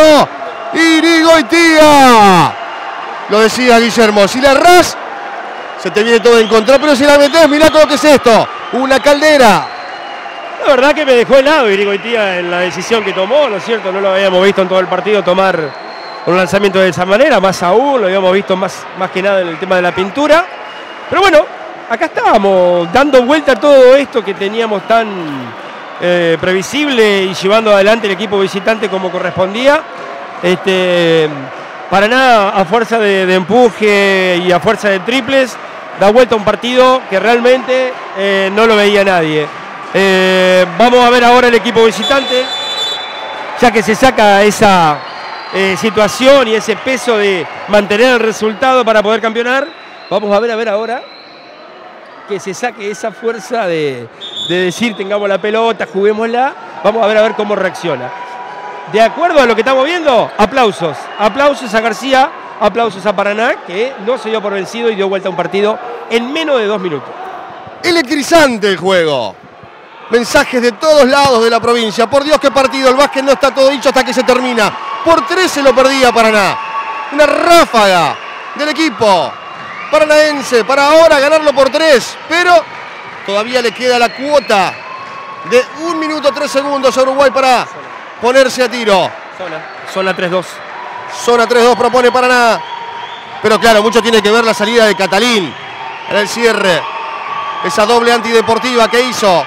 Irigoitía. Lo decía Guillermo. Si la errás, se te viene todo en contra. Pero si la metés, mirá lo que es esto. Una caldera. La verdad que me dejó helado Irigoitía en la decisión que tomó, ¿no es cierto? No lo habíamos visto en todo el partido tomar un lanzamiento de esa manera, más aún, lo habíamos visto más, más que nada en el tema de la pintura. Pero bueno, acá estábamos dando vuelta a todo esto que teníamos tan eh, previsible y llevando adelante el equipo visitante como correspondía. Este, Paraná, a fuerza de, de empuje y a fuerza de triples, da vuelta a un partido que realmente eh, no lo veía nadie. Eh, vamos a ver ahora el equipo visitante, ya que se saca esa eh, situación y ese peso de mantener el resultado para poder campeonar. Vamos a ver a ver ahora que se saque esa fuerza de, de decir tengamos la pelota, juguémosla. Vamos a ver a ver cómo reacciona. De acuerdo a lo que estamos viendo, aplausos. Aplausos a García, aplausos a Paraná, que no se dio por vencido y dio vuelta a un partido en menos de dos minutos. Electrizante el juego. Mensajes de todos lados de la provincia. Por Dios, qué partido. El básquet no está todo dicho hasta que se termina. Por tres se lo perdía Paraná. Una ráfaga del equipo paranaense para ahora ganarlo por tres, pero todavía le queda la cuota de un minuto tres segundos a Uruguay para ponerse a tiro. Zona, zona tres dos. Zona tres dos propone Paraná. Pero claro, mucho tiene que ver la salida de Catalín en el cierre. Esa doble antideportiva que hizo.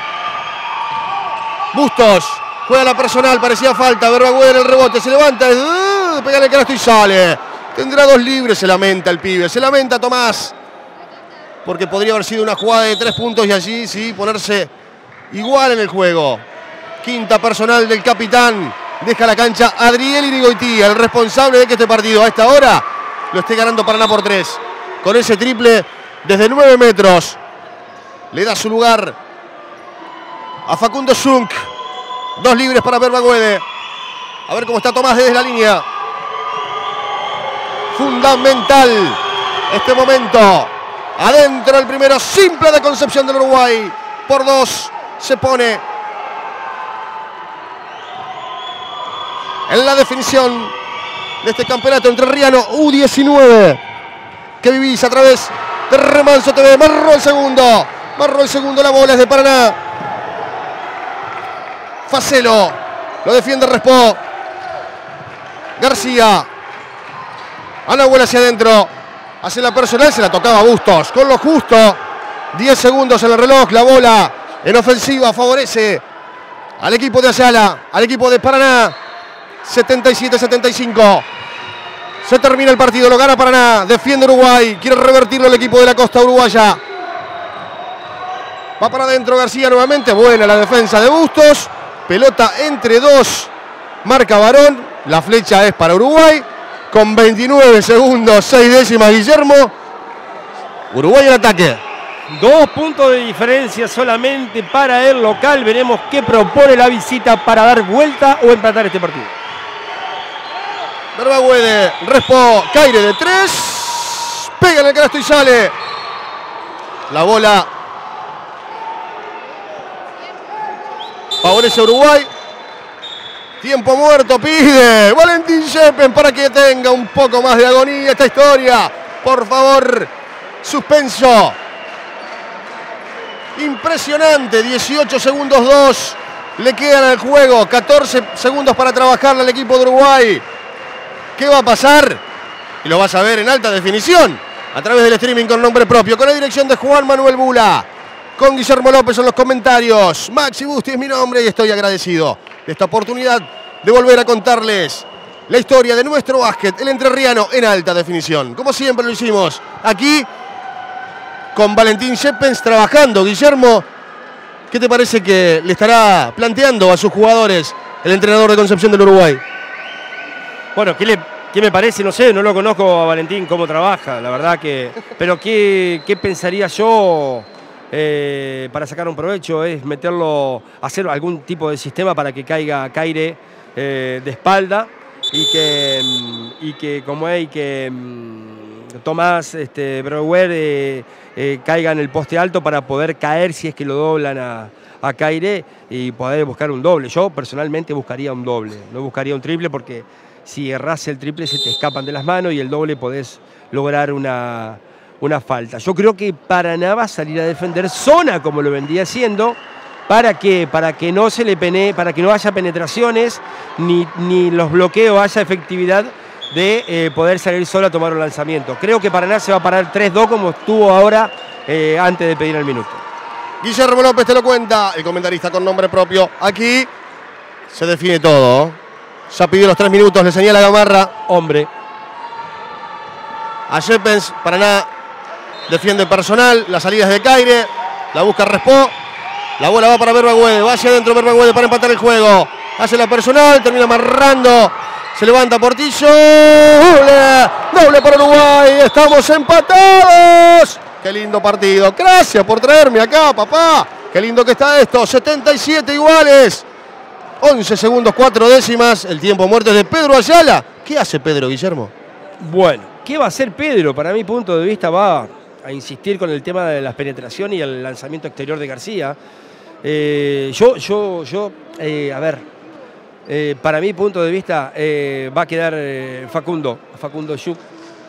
Bustos juega la personal, parecía falta. Berbagué en el rebote, se levanta, uh, pega en el canasto y sale. Tendrá dos libres, se lamenta el pibe. Se lamenta Tomás. Porque podría haber sido una jugada de tres puntos y allí sí ponerse igual en el juego. Quinta personal del capitán. Deja la cancha Adriel Irigoitía, el responsable de que este partido a esta hora lo esté ganando Paraná por tres. Con ese triple desde nueve metros. Le da su lugar a Facundo Schunk. Dos libres para Berbagué. A ver cómo está Tomás desde la línea. Fundamental este momento. Adentro el primero simple de Concepción del Uruguay. Por dos se pone en la definición de este campeonato entrerriano U diecinueve que vivís a través de Remanso T V. Marró el segundo. Marró el segundo, la bola es de Paraná. Facelo. Lo defiende Respó. García. Anahuel hacia adentro. Hace la personal, se la tocaba Bustos. Con lo justo. diez segundos en el reloj. La bola en ofensiva favorece al equipo de Ayala. Al equipo de Paraná. setenta y siete a setenta y cinco. Se termina el partido. Lo gana Paraná. Defiende Uruguay. Quiere revertirlo el equipo de la costa uruguaya. Va para adentro García nuevamente. Buena la defensa de Bustos. Pelota entre dos. Marca Barón. La flecha es para Uruguay. Con veintinueve segundos, seis décimas Guillermo. Uruguay en ataque. Dos puntos de diferencia solamente para el local. Veremos qué propone la visita para dar vuelta o empatar este partido. Berbagué, Respo, Caire de tres. Pega en el canasto y sale. La bola favorece a Uruguay. Tiempo muerto pide Valentín Sheppen para que tenga un poco más de agonía esta historia. Por favor, suspenso. Impresionante, dieciocho segundos dos. Le quedan al juego, catorce segundos para trabajarle al equipo de Uruguay. ¿Qué va a pasar? Y lo vas a ver en alta definición a través del streaming con nombre propio, con la dirección de Juan Manuel Bula, con Guillermo López en los comentarios. Maxi Busti es mi nombre y estoy agradecido de esta oportunidad de volver a contarles la historia de nuestro básquet, el entrerriano en alta definición. Como siempre lo hicimos aquí con Valentín Sheppens trabajando. Guillermo, ¿qué te parece que le estará planteando a sus jugadores el entrenador de Concepción del Uruguay? Bueno, ¿qué, le, qué me parece? No sé, no lo conozco a Valentín cómo trabaja, la verdad que... Pero ¿qué, qué pensaría yo eh, para sacar un provecho? Es meterlo, hacer algún tipo de sistema para que caiga Caire eh, de espalda y que, y que como hay que Tomás este, Brewer eh, eh, caiga en el poste alto para poder caer si es que lo doblan a, a Caire y poder buscar un doble. Yo personalmente buscaría un doble, no buscaría un triple porque si erras el triple se te escapan de las manos y el doble podés lograr una, una falta. Yo creo que Paraná va a salir a defender zona como lo vendría haciendo. ¿Para qué? Para que no se le pene, para que no haya penetraciones ni, ni los bloqueos haya efectividad de eh, poder salir solo a tomar un lanzamiento. Creo que Paraná se va a parar tres dos como estuvo ahora eh, antes de pedir el minuto. Guillermo López te lo cuenta, el comentarista con nombre propio. Aquí se define todo. Ya pidió los tres minutos, le señala Gamarra. Hombre. A Sheppens, Paraná defiende personal, las salidas de Caire, la busca Respó. La bola va para Berbagué, va hacia adentro Berbagué para empatar el juego. Hace la personal, termina amarrando. Se levanta Portillo. Doble, doble para Uruguay. Estamos empatados. Qué lindo partido. Gracias por traerme acá, papá. Qué lindo que está esto. setenta y siete iguales. once segundos, cuatro décimas. El tiempo muerto es de Pedro Ayala. ¿Qué hace Pedro, Guillermo? Bueno, ¿qué va a hacer Pedro? Para mi punto de vista va a insistir con el tema de las penetraciones y el lanzamiento exterior de García. Eh, yo, yo, yo, eh, a ver, eh, para mi punto de vista eh, va a quedar eh, Facundo, Facundo Schunk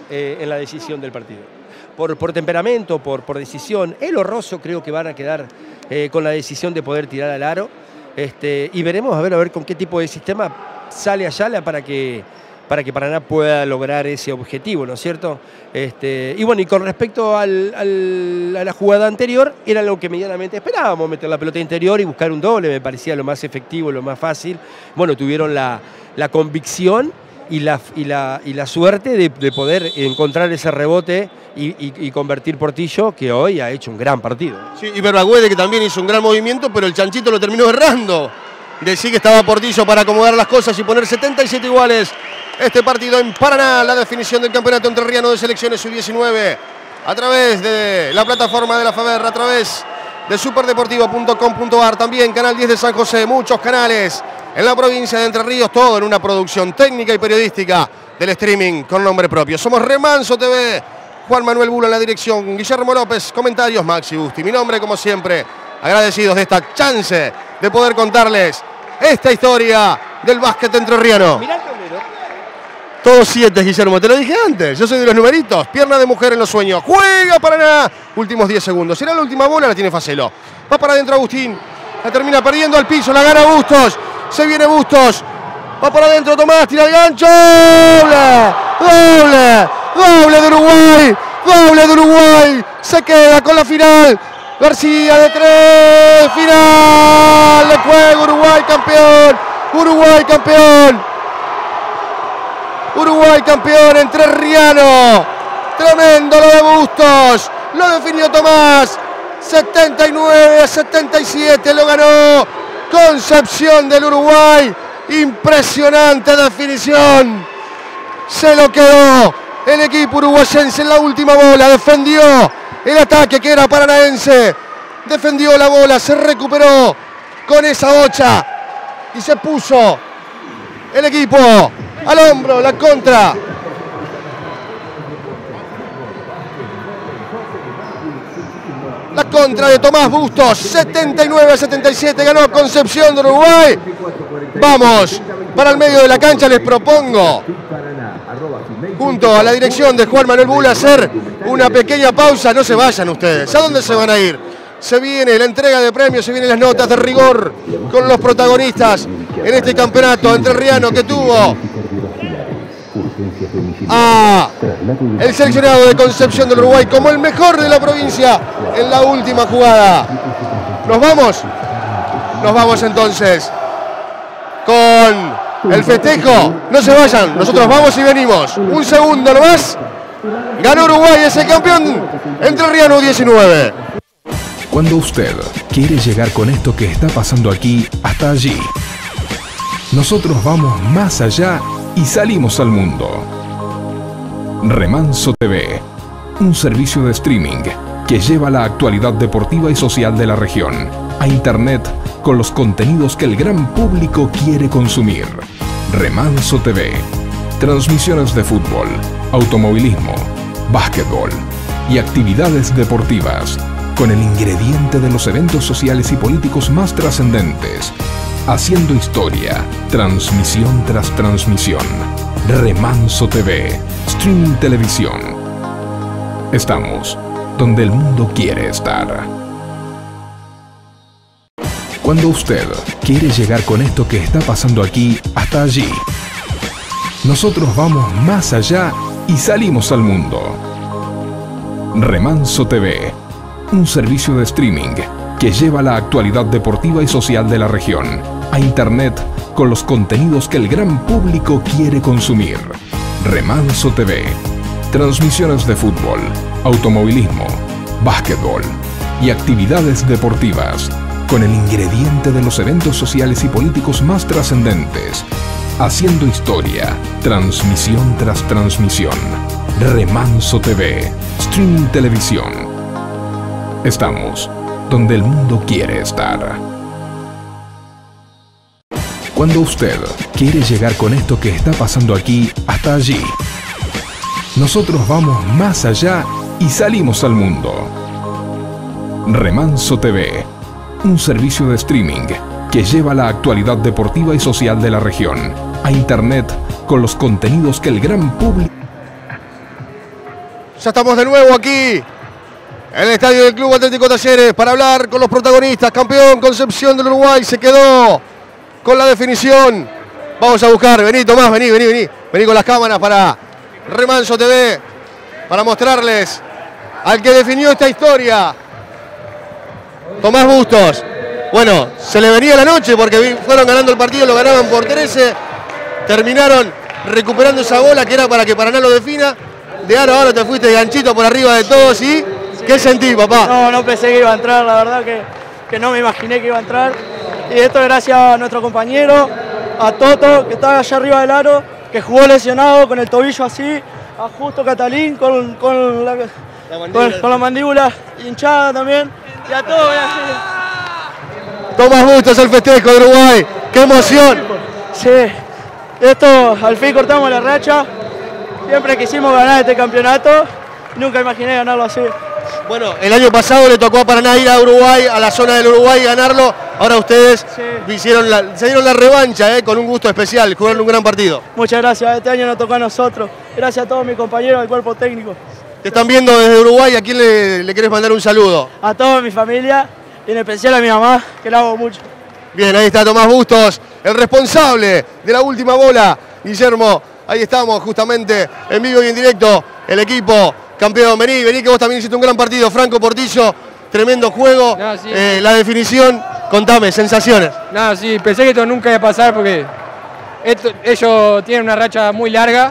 eh, en la decisión del partido. Por, por temperamento, por, por decisión. El Rosso creo que van a quedar eh, con la decisión de poder tirar al aro. Este, y veremos a ver, a ver con qué tipo de sistema sale Ayala para que, para que Paraná pueda lograr ese objetivo, ¿no es cierto? Este, y bueno, y con respecto al, al, a la jugada anterior, era lo que medianamente esperábamos, meter la pelota interior y buscar un doble, me parecía lo más efectivo, lo más fácil. Bueno, tuvieron la, la convicción y la, y la, y la suerte de, de poder encontrar ese rebote y, y, y convertir Portillo, que hoy ha hecho un gran partido. Sí, y Berbaguede, que también hizo un gran movimiento, pero el chanchito lo terminó errando. Decí que estaba Portillo para acomodar las cosas y poner setenta y siete iguales. Este partido en Paraná, la definición del campeonato entrerriano de selecciones U diecinueve, a través de la plataforma de la FABER, a través de superdeportivo punto com punto ar, también Canal diez de San José, muchos canales en la provincia de Entre Ríos, todo en una producción técnica y periodística del streaming con nombre propio. Somos Remanso T V, Juan Manuel Bulo en la dirección, Guillermo López, comentarios, Maxi Busti. Mi nombre, como siempre, agradecidos de esta chance de poder contarles esta historia del básquet entrerriano. Mirá el tablero. Todos siete, Guillermo, te lo dije antes. Yo soy de los numeritos. Pierna de mujer en los sueños. Juega Paraná. Últimos diez segundos. Será la última bola, la tiene Facelo. Va para adentro Agustín. La termina perdiendo al piso. La gana Bustos. Se viene Bustos. Va para adentro Tomás. Tira el gancho. Doble. Doble. Doble de Uruguay. Doble de Uruguay. Se queda con la final. García de tres. Final de juego. Uruguay campeón. Uruguay campeón. Uruguay campeón entrerriano. Tremendo lo de Bustos. Lo definió Tomás. setenta y nueve a setenta y siete lo ganó Concepción del Uruguay. Impresionante definición. Se lo quedó el equipo uruguayense en la última bola. Defendió el ataque que era paranaense. Defendió la bola. Se recuperó con esa bocha. Y se puso el equipo al hombro, la contra. La contra de Tomás Bustos, setenta y nueve a setenta y siete, ganó Concepción de Uruguay. Vamos, para el medio de la cancha les propongo, junto a la dirección de Juan Manuel Bulo, hacer una pequeña pausa. No se vayan ustedes, ¿a dónde se van a ir? Se viene la entrega de premios, se vienen las notas de rigor con los protagonistas en este campeonato entrerriano que tuvo a el seleccionado de Concepción del Uruguay como el mejor de la provincia en la última jugada. ¿Nos vamos? Nos vamos entonces con el festejo. No se vayan, nosotros vamos y venimos. Un segundo nomás. Ganó Uruguay, es el campeón entrerriano U diecinueve. Cuando usted quiere llegar con esto que está pasando aquí hasta allí, nosotros vamos más allá y salimos al mundo. Remanso T V, un servicio de streaming que lleva la actualidad deportiva y social de la región a internet con los contenidos que el gran público quiere consumir. Remanso T V, transmisiones de fútbol, automovilismo, básquetbol y actividades deportivas con el ingrediente de los eventos sociales y políticos más trascendentes, haciendo historia, transmisión tras transmisión. Remanso T V, streaming televisión. Estamos donde el mundo quiere estar. Cuando usted quiere llegar con esto que está pasando aquí hasta allí, nosotros vamos más allá y salimos al mundo. Remanso T V, un servicio de streaming que lleva la actualidad deportiva y social de la región a internet con los contenidos que el gran público quiere consumir. Remanso T V, transmisiones de fútbol, automovilismo, básquetbol y actividades deportivas con el ingrediente de los eventos sociales y políticos más trascendentes, haciendo historia, transmisión tras transmisión. Remanso T V, streaming televisión. Estamos donde el mundo quiere estar. Cuando usted quiere llegar con esto que está pasando aquí hasta allí, nosotros vamos más allá y salimos al mundo. Remanso T V, un servicio de streaming que lleva la actualidad deportiva y social de la región a internet con los contenidos que el gran público... Ya estamos de nuevo aquí en el estadio del Club Atlético Talleres para hablar con los protagonistas. Campeón Concepción del Uruguay se quedó con la definición. Vamos a buscar, vení Tomás, vení, vení, vení. Vení con las cámaras para Remanso T V, para mostrarles al que definió esta historia. Tomás Bustos. Bueno, se le venía la noche porque fueron ganando el partido, lo ganaban por trece. Terminaron recuperando esa bola que era para que Paraná lo defina. De aro a aro te fuiste de ganchito por arriba de todos y... ¿Qué sentí, papá? No, no pensé que iba a entrar, la verdad que, que no me imaginé que iba a entrar. Y esto gracias a nuestro compañero, a Toto, que estaba allá arriba del aro, que jugó lesionado con el tobillo así, a Justo Catalín con, con, la, la con, con la mandíbula hinchada también, y a todos. Tomás Bustos, el festejo de Uruguay, ¡qué emoción! Sí, esto al fin cortamos la racha, siempre quisimos ganar este campeonato, nunca imaginé ganarlo así. Bueno, el año pasado le tocó a Paraná ir a Uruguay, a la zona del Uruguay y ganarlo. Ahora ustedes sí. hicieron la, se dieron la revancha, eh, con un gusto especial, jugaron un gran partido. Muchas gracias, este año nos tocó a nosotros. Gracias a todos mis compañeros del cuerpo técnico. Te están viendo desde Uruguay, ¿a quién le, le querés mandar un saludo? A toda mi familia y en especial a mi mamá, que la hago mucho. Bien, ahí está Tomás Bustos, el responsable de la última bola. Guillermo, ahí estamos justamente en vivo y en directo, el equipo. Campeón, vení, vení que vos también hiciste un gran partido. Franco Portillo, tremendo juego. No, sí. eh, la definición, contame, sensaciones. No, sí, pensé que esto nunca iba a pasar porque esto, ellos tienen una racha muy larga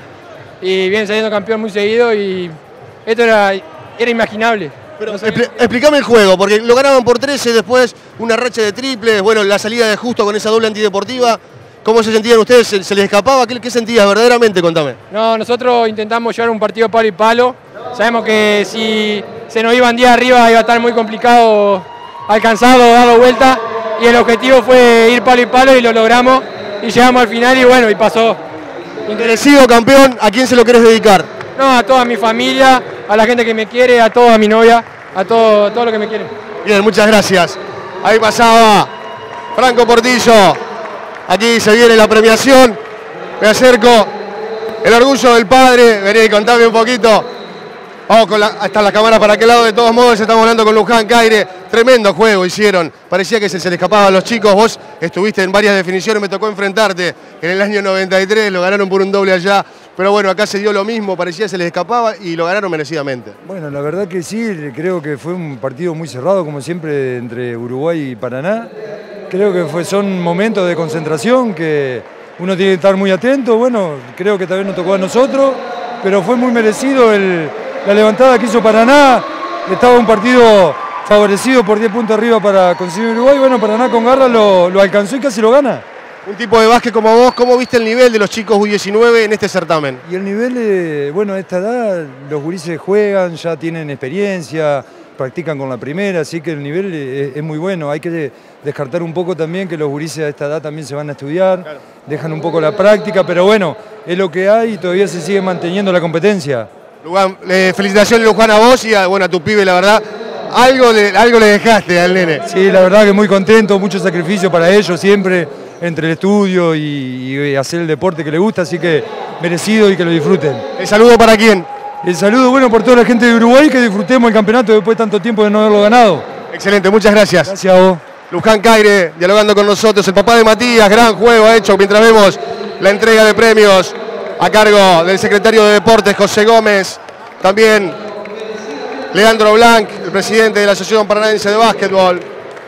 y vienen saliendo campeón muy seguido y esto era, era imaginable. Pero no expl explícame el juego, porque lo ganaban por trece, después una racha de triples, bueno, la salida de Justo con esa doble antideportiva. ¿Cómo se sentían ustedes? ¿Se, se les escapaba? ¿Qué, qué sentías verdaderamente? Contame. No, nosotros intentamos llevar un partido palo y palo. Sabemos que si se nos iban día arriba iba a estar muy complicado alcanzarlo, darlo vuelta. Y el objetivo fue ir palo y palo y lo logramos. Y llegamos al final y bueno, y pasó. Merecido campeón, ¿a quién se lo querés dedicar? No, a toda mi familia, a la gente que me quiere, a toda mi novia, a todo, todo lo que me quiere. Bien, muchas gracias. Ahí pasaba Franco Portillo. Aquí se viene la premiación. Me acerco. El orgullo del padre. Vení, contame un poquito. Vamos con la, hasta la cámara para aquel lado. De todos modos, estamos hablando con Luján Caire. Tremendo juego hicieron. Parecía que se, se le escapaba a los chicos. Vos estuviste en varias definiciones. Me tocó enfrentarte en el año noventa y tres. Lo ganaron por un doble allá. Pero bueno, acá se dio lo mismo. Parecía que se les escapaba y lo ganaron merecidamente. Bueno, la verdad que sí. Creo que fue un partido muy cerrado, como siempre, entre Uruguay y Paraná. Creo que fue, son momentos de concentración que uno tiene que estar muy atento. Bueno, creo que también nos tocó a nosotros, pero fue muy merecido el, la levantada que hizo Paraná. Estaba un partido favorecido por diez puntos arriba para conseguir Uruguay. Bueno, Paraná con garra lo, lo alcanzó y casi lo gana. Un tipo de básquet como vos, ¿cómo viste el nivel de los chicos U diecinueve en este certamen? Y el nivel, de, bueno, a esta edad los gurises juegan, ya tienen experiencia, practican con la primera, así que el nivel es, es muy bueno. Hay que descartar un poco también que los gurises a esta edad también se van a estudiar, claro. Dejan un poco la práctica, pero bueno, es lo que hay y todavía se sigue manteniendo la competencia. Luján, eh, felicitaciones Luján a vos y a, bueno, a tu pibe, la verdad, algo le, algo le dejaste al nene. Sí, la verdad que muy contento, mucho sacrificio para ellos siempre, entre el estudio y, y hacer el deporte que les gusta, así que merecido y que lo disfruten. ¿El saludo para quién? El saludo, bueno, por toda la gente de Uruguay, que disfrutemos el campeonato después de tanto tiempo de no haberlo ganado. Excelente, muchas gracias. Gracias a vos. Luján Caire, dialogando con nosotros, el papá de Matías, gran juego ha hecho mientras vemos la entrega de premios a cargo del secretario de Deportes, José Gómez, también Leandro Blanc, el presidente de la Asociación Paranaense de Básquetbol,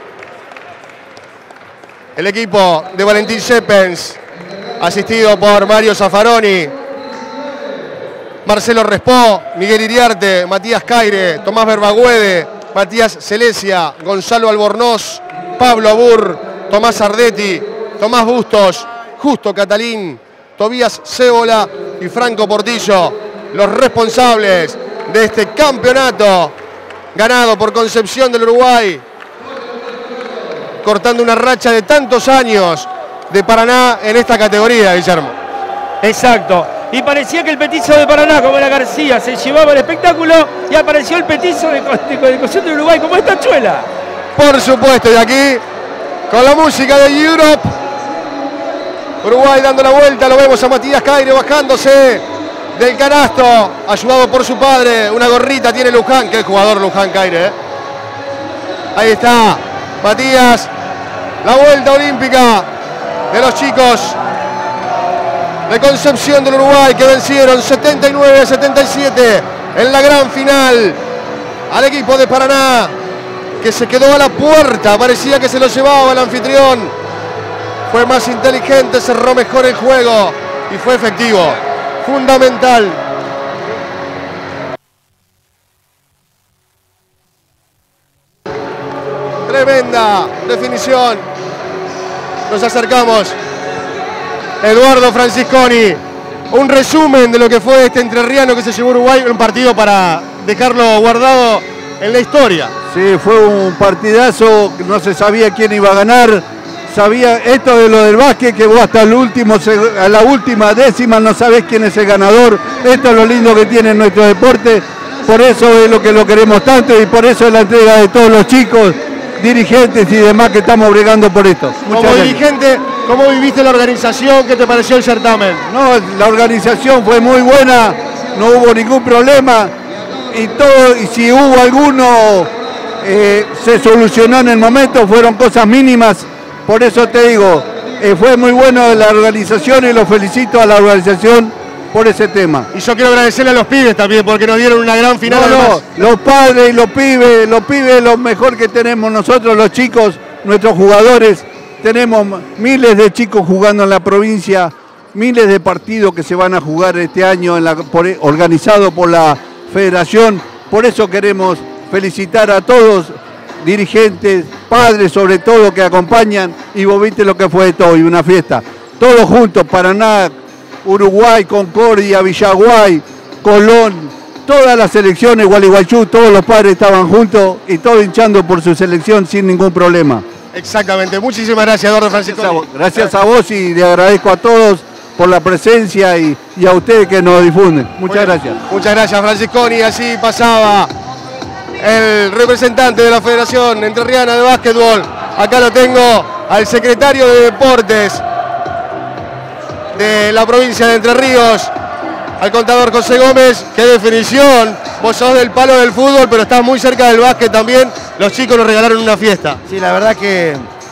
el equipo de Valentín Shepens, asistido por Mario Zaffaroni, Marcelo Respó, Miguel Iriarte, Matías Caire, Tomás Berbagüede, Matías Celesia, Gonzalo Albornoz, Pablo Abur, Tomás Ardetti, Tomás Bustos, Justo Catalín, Tobías Cébola y Franco Portillo, los responsables de este campeonato ganado por Concepción del Uruguay, cortando una racha de tantos años de Paraná en esta categoría, Guillermo. Exacto. Y parecía que el petizo de Paraná, como era García, se llevaba el espectáculo y apareció el petizo de, de, de Concepción del Uruguay, como esta Tachuela. Por supuesto, y aquí con la música de Europe, Uruguay dando la vuelta, lo vemos a Matías Caire bajándose del canasto, ayudado por su padre. Una gorrita tiene Luján, que es jugador Luján Caire. ¿eh? Ahí está Matías. La vuelta olímpica de los chicos de Concepción del Uruguay, que vencieron setenta y nueve a setenta y siete en la gran final al equipo de Paraná, que se quedó a la puerta. Parecía que se lo llevaba el anfitrión. Fue más inteligente, cerró mejor el juego y fue efectivo. Fundamental. Tremenda definición. Nos acercamos. Eduardo Francisconi. Un resumen de lo que fue este entrerriano que se llevó Uruguay. Un partido para dejarlo guardado en la historia. Sí, fue un partidazo. No se sabía quién iba a ganar. Sabía esto de lo del básquet, que vos hasta el último, a la última décima no sabés quién es el ganador. Esto es lo lindo que tiene nuestro deporte. Por eso es lo que lo queremos tanto y por eso es la entrega de todos los chicos, dirigentes y demás que estamos bregando por esto. Muchas Como gracias. Dirigente, ¿cómo viviste la organización? ¿Qué te pareció el certamen? No, la organización fue muy buena, no hubo ningún problema y todo, y si hubo alguno eh, se solucionó en el momento, fueron cosas mínimas. Por eso te digo, eh, fue muy bueno la organización y lo felicito a la organización por ese tema. Y yo quiero agradecerle a los pibes también porque nos dieron una gran final. No, no, los padres y los pibes, los pibes lo mejor que tenemos nosotros, los chicos, nuestros jugadores. Tenemos miles de chicos jugando en la provincia, miles de partidos que se van a jugar este año en la, por, organizado por la federación. Por eso queremos felicitar a todos, dirigentes, padres sobre todo que acompañan, y vos viste lo que fue esto hoy, una fiesta. Todos juntos, Paraná, Uruguay, Concordia, Villaguay, Colón, todas las selecciones, Gualeguaychú, todos los padres estaban juntos y todos hinchando por su selección sin ningún problema. Exactamente, muchísimas gracias, Eduardo Francisco. Gracias, gracias a vos y le agradezco a todos por la presencia y, y a ustedes que nos difunden. Muchas gracias. Muchas gracias, Francisconi. Así pasaba el representante de la Federación Entrerriana de Básquetbol. Acá lo tengo al secretario de Deportes de la provincia de Entre Ríos, al contador José Gómez. Qué definición. Vos sos del palo del fútbol, pero estás muy cerca del básquet también. Los chicos nos regalaron una fiesta. Sí, la verdad que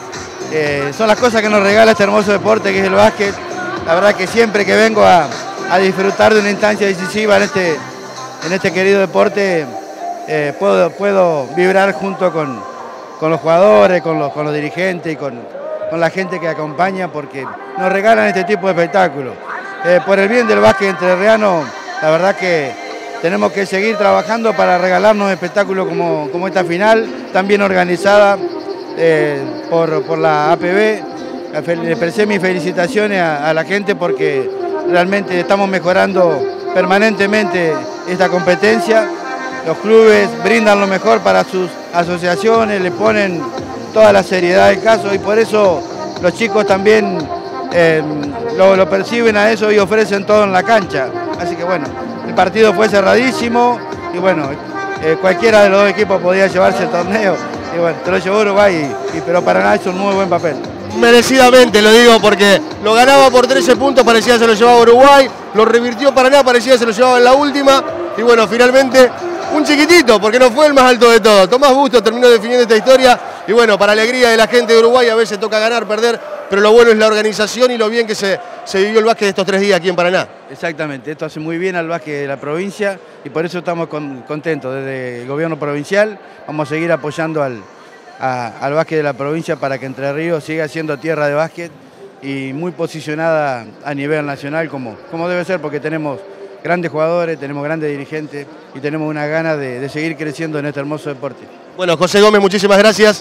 eh, son las cosas que nos regala este hermoso deporte que es el básquet. La verdad que siempre que vengo a, a disfrutar de una instancia decisiva en este, en este querido deporte, eh, puedo, puedo vibrar junto con, con los jugadores, con los, con los dirigentes y con, con la gente que acompaña, porque nos regalan este tipo de espectáculos. Eh, por el bien del básquet entrerriano, la verdad que tenemos que seguir trabajando para regalarnos espectáculos como, como esta final, tan bien organizada eh, por, por la A P B. Le expresé mis felicitaciones a, a la gente porque realmente estamos mejorando permanentemente esta competencia. Los clubes brindan lo mejor para sus asociaciones, le ponen toda la seriedad del caso y por eso los chicos también eh, lo, lo perciben a eso y ofrecen todo en la cancha. Así que bueno, el partido fue cerradísimo y bueno, eh, cualquiera de los dos equipos podía llevarse el torneo y bueno, te lo llevó Uruguay, y, y, pero Paraná hizo un muy buen papel. Merecidamente lo digo porque lo ganaba por trece puntos, parecía se lo llevaba Uruguay, lo revirtió Paraná, parecía se lo llevaba en la última y bueno, finalmente un chiquitito, porque no fue el más alto de todos. Tomás Bustos terminó definiendo esta historia y bueno, para alegría de la gente de Uruguay a veces toca ganar, perder, pero lo bueno es la organización y lo bien que se, se vivió el básquet estos tres días aquí en Paraná. Exactamente, esto hace muy bien al básquet de la provincia y por eso estamos con, contentos. Desde el gobierno provincial vamos a seguir apoyando al, a, al básquet de la provincia para que Entre Ríos siga siendo tierra de básquet y muy posicionada a nivel nacional como, como debe ser, porque tenemos grandes jugadores, tenemos grandes dirigentes y tenemos una gana de, de seguir creciendo en este hermoso deporte. Bueno, José Gómez, muchísimas gracias.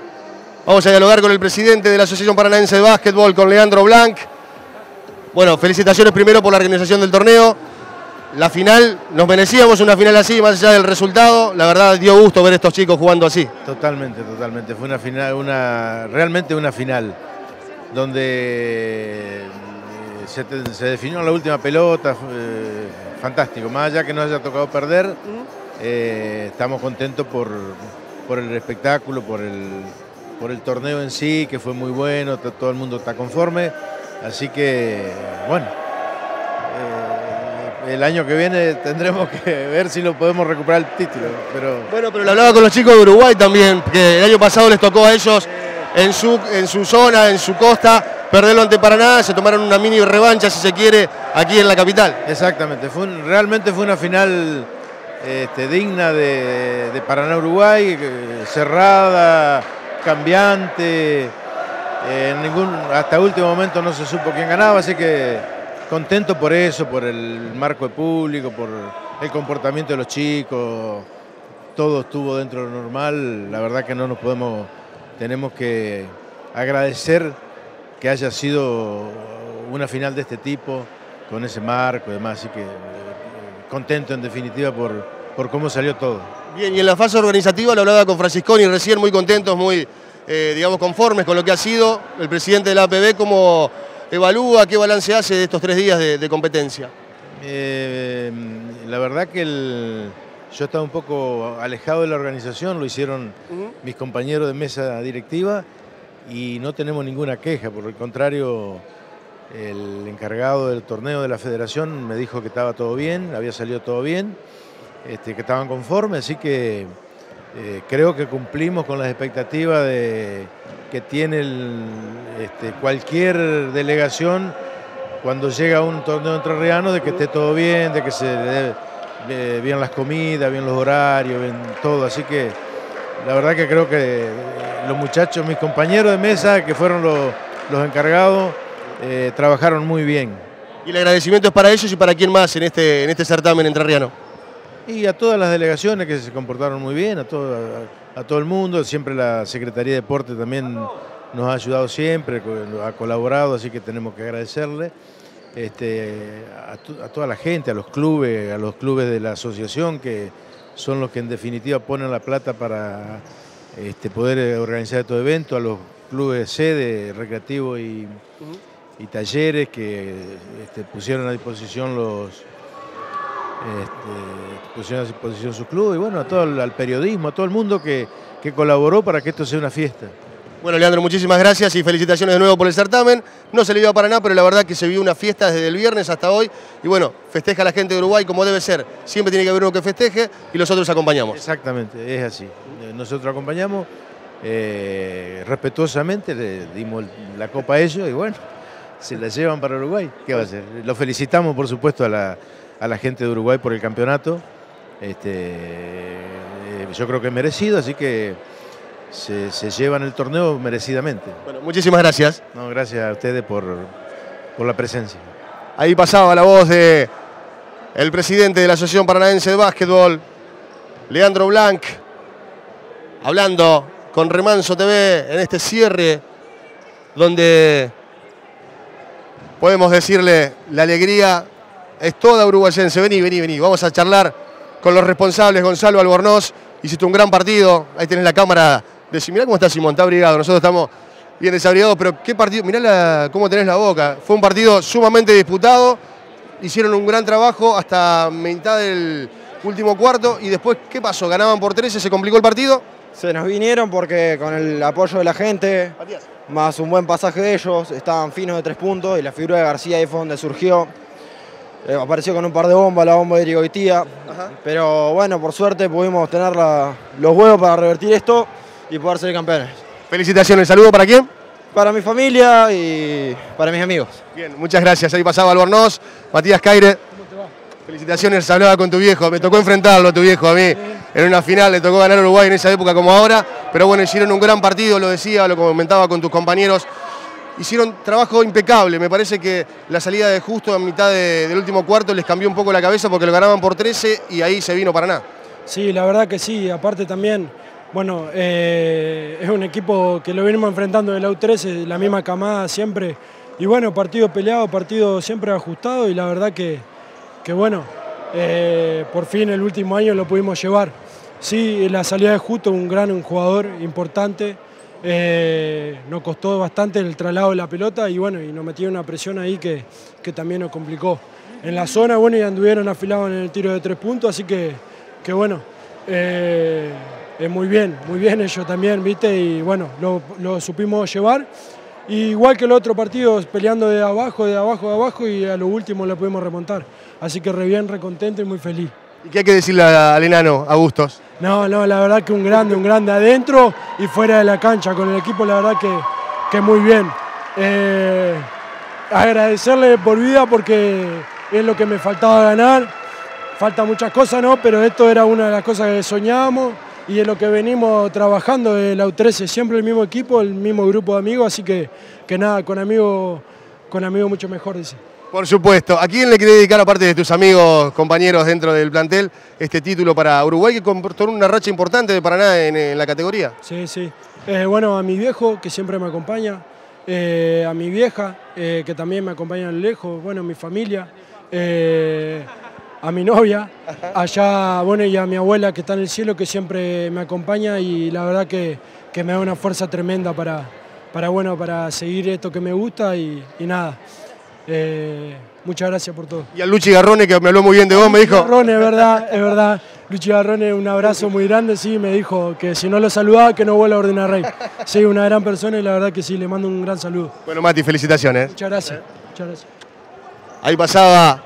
Vamos a dialogar con el presidente de la Asociación Paranaense de Básquetbol, con Leandro Blanc. Bueno, felicitaciones primero por la organización del torneo. La final, nos merecíamos una final así, más allá del resultado. La verdad dio gusto ver a estos chicos jugando así. Totalmente, totalmente. Fue una final, una, realmente una final, donde se, se definió la última pelota. Eh, fantástico, más allá que nos haya tocado perder, eh, estamos contentos por, por el espectáculo, por el, por el torneo en sí, que fue muy bueno, todo el mundo está conforme. Así que, bueno, eh, el año que viene tendremos que ver si lo podemos recuperar el título. Pero... Bueno, pero lo hablaba con los chicos de Uruguay también, que el año pasado les tocó a ellos en su, en su zona, en su costa, perderlo ante Paraná, se tomaron una mini revancha, si se quiere, aquí en la capital. Exactamente, fue un, realmente fue una final este, digna de, de Paraná-Uruguay, cerrada, cambiante, eh, en ningún, hasta último momento no se supo quién ganaba, así que contento por eso, por el marco de público, por el comportamiento de los chicos, todo estuvo dentro de lo normal, la verdad que no nos podemos, tenemos que agradecer que haya sido una final de este tipo, con ese marco y demás, así que eh, contento en definitiva por, por cómo salió todo. Bien, y en la fase organizativa lo hablaba con Francisconi recién, muy contentos, muy, eh, digamos, conformes con lo que ha sido el presidente de la A P B, ¿cómo evalúa, qué balance hace de estos tres días de, de competencia? Eh, la verdad que el, yo estaba un poco alejado de la organización, lo hicieron uh-huh. mis compañeros de mesa directiva y no tenemos ninguna queja, por el contrario, el encargado del torneo de la federación me dijo que estaba todo bien, había salido todo bien, este, que estaban conformes, así que eh, creo que cumplimos con las expectativas de, que tiene el, este, cualquier delegación cuando llega a un torneo entrerriano, de que esté todo bien, de que se dé eh, bien las comidas, bien los horarios, bien todo, así que la verdad que creo que los muchachos, mis compañeros de mesa, que fueron los, los encargados, eh, trabajaron muy bien. Y el agradecimiento es para ellos y para quién más en este, en este certamen entrerriano. Y a todas las delegaciones que se comportaron muy bien, a todo, a, a todo el mundo, siempre la Secretaría de Deporte también nos ha ayudado siempre, ha colaborado, así que tenemos que agradecerle. Este, a, a toda la gente, a los clubes, a los clubes de la asociación, que son los que en definitiva ponen la plata para este, poder organizar estos eventos, a los clubes de sede, recreativo y, uh-huh. y talleres que este, pusieron a disposición los este, pusieron a disposición sus clubes, y bueno, a todo el, al periodismo, a todo el mundo que, que colaboró para que esto sea una fiesta. Bueno, Leandro, muchísimas gracias y felicitaciones de nuevo por el certamen. No se le dio a Paraná, pero la verdad que se vio una fiesta desde el viernes hasta hoy. Y bueno, festeja a la gente de Uruguay como debe ser. Siempre tiene que haber uno que festeje y los otros acompañamos. Exactamente, es así. Nosotros acompañamos, eh, respetuosamente le dimos la copa a ellos y bueno, se la llevan para Uruguay. ¿Qué va a hacer? Lo felicitamos, por supuesto, a la, a la gente de Uruguay por el campeonato. Este, eh, yo creo que es merecido, así que Se, se llevan el torneo merecidamente. Bueno, muchísimas gracias. No, gracias a ustedes por, por la presencia. Ahí pasaba la voz de el presidente de la Asociación Paranaense de Básquetbol, Leandro Blanc, hablando con Remanso T V en este cierre, donde podemos decirle la alegría es toda uruguayense. Vení, vení, vení. Vamos a charlar con los responsables. Gonzalo Albornoz, hiciste un gran partido. Ahí tenés la cámara. De, mirá cómo está Simón, está abrigado. Nosotros estamos bien desabrigados, pero qué partido. Mirá la, cómo tenés la boca. Fue un partido sumamente disputado. Hicieron un gran trabajo hasta mitad del último cuarto. Y después, ¿qué pasó? Ganaban por trece, ¿se complicó el partido? Se nos vinieron porque con el apoyo de la gente, Matías, más un buen pasaje de ellos, estaban finos de tres puntos y la figura de García ahí fue donde surgió. Eh, apareció con un par de bombas, la bomba de Irigoitía. Ajá. Pero bueno, por suerte pudimos tener la, los huevos para revertir esto y poder ser campeones. Felicitaciones. ¿Saludo para quién? Para mi familia y para mis amigos. Bien, muchas gracias. Ahí pasaba Albornoz, Matías Caire. ¿Cómo te va? Felicitaciones, hablaba con tu viejo. Me tocó enfrentarlo a tu viejo a mí. Sí. En una final le tocó ganar a Uruguay en esa época como ahora. Pero bueno, hicieron un gran partido, lo decía, lo comentaba con tus compañeros. Hicieron trabajo impecable. Me parece que la salida de Justo a mitad de, del último cuarto les cambió un poco la cabeza porque lo ganaban por trece y ahí se vino Paraná. Sí, la verdad que sí. Aparte también, bueno, eh, es un equipo que lo venimos enfrentando de la U trece, la misma camada siempre. Y bueno, partido peleado, partido siempre ajustado y la verdad que, que bueno, eh, por fin el último año lo pudimos llevar. Sí, la salida de Justo, un gran jugador importante. Eh, nos costó bastante el traslado de la pelota y bueno, y nos metieron una presión ahí que, que también nos complicó. En la zona, bueno, y anduvieron afilados en el tiro de tres puntos, así que, que bueno, eh, eh, muy bien, muy bien ellos también, viste, y bueno, lo, lo supimos llevar Y igual que los otros partidos, peleando de abajo, de abajo, de abajo y a lo último la pudimos remontar. Así que re bien, re contento y muy feliz. ¿Y qué hay que decirle al enano, a Bustos? No, no, la verdad que un grande, un grande adentro y fuera de la cancha. Con el equipo la verdad que, que muy bien. Eh, agradecerle por vida porque es lo que me faltaba ganar. Falta muchas cosas, ¿no? Pero esto era una de las cosas que soñábamos y es lo que venimos trabajando de la U trece. Siempre el mismo equipo, el mismo grupo de amigos, así que, que nada, con amigos con amigos mucho mejor, dice. Por supuesto. ¿A quién le querés dedicar, aparte de tus amigos, compañeros dentro del plantel, este título para Uruguay, que comportó una racha importante de Paraná en, en la categoría? Sí, sí. Eh, bueno, a mi viejo, que siempre me acompaña, eh, a mi vieja, eh, que también me acompaña a lo lejos, bueno, a mi familia, eh, a mi novia, allá, bueno, y a mi abuela que está en el cielo, que siempre me acompaña y la verdad que, que me da una fuerza tremenda para, para, bueno, para seguir esto que me gusta y, y nada. Eh, muchas gracias por todo. Y a Luchi Garrone, que me habló muy bien de vos, me dijo... Garrone, es verdad, es verdad. Luchi Garrone, un abrazo muy grande, sí, me dijo que si no lo saludaba, que no vuelva a ordenar rey. Sí, una gran persona y la verdad que sí, le mando un gran saludo. Bueno, Mati, felicitaciones. Muchas gracias, muchas gracias. Ahí pasaba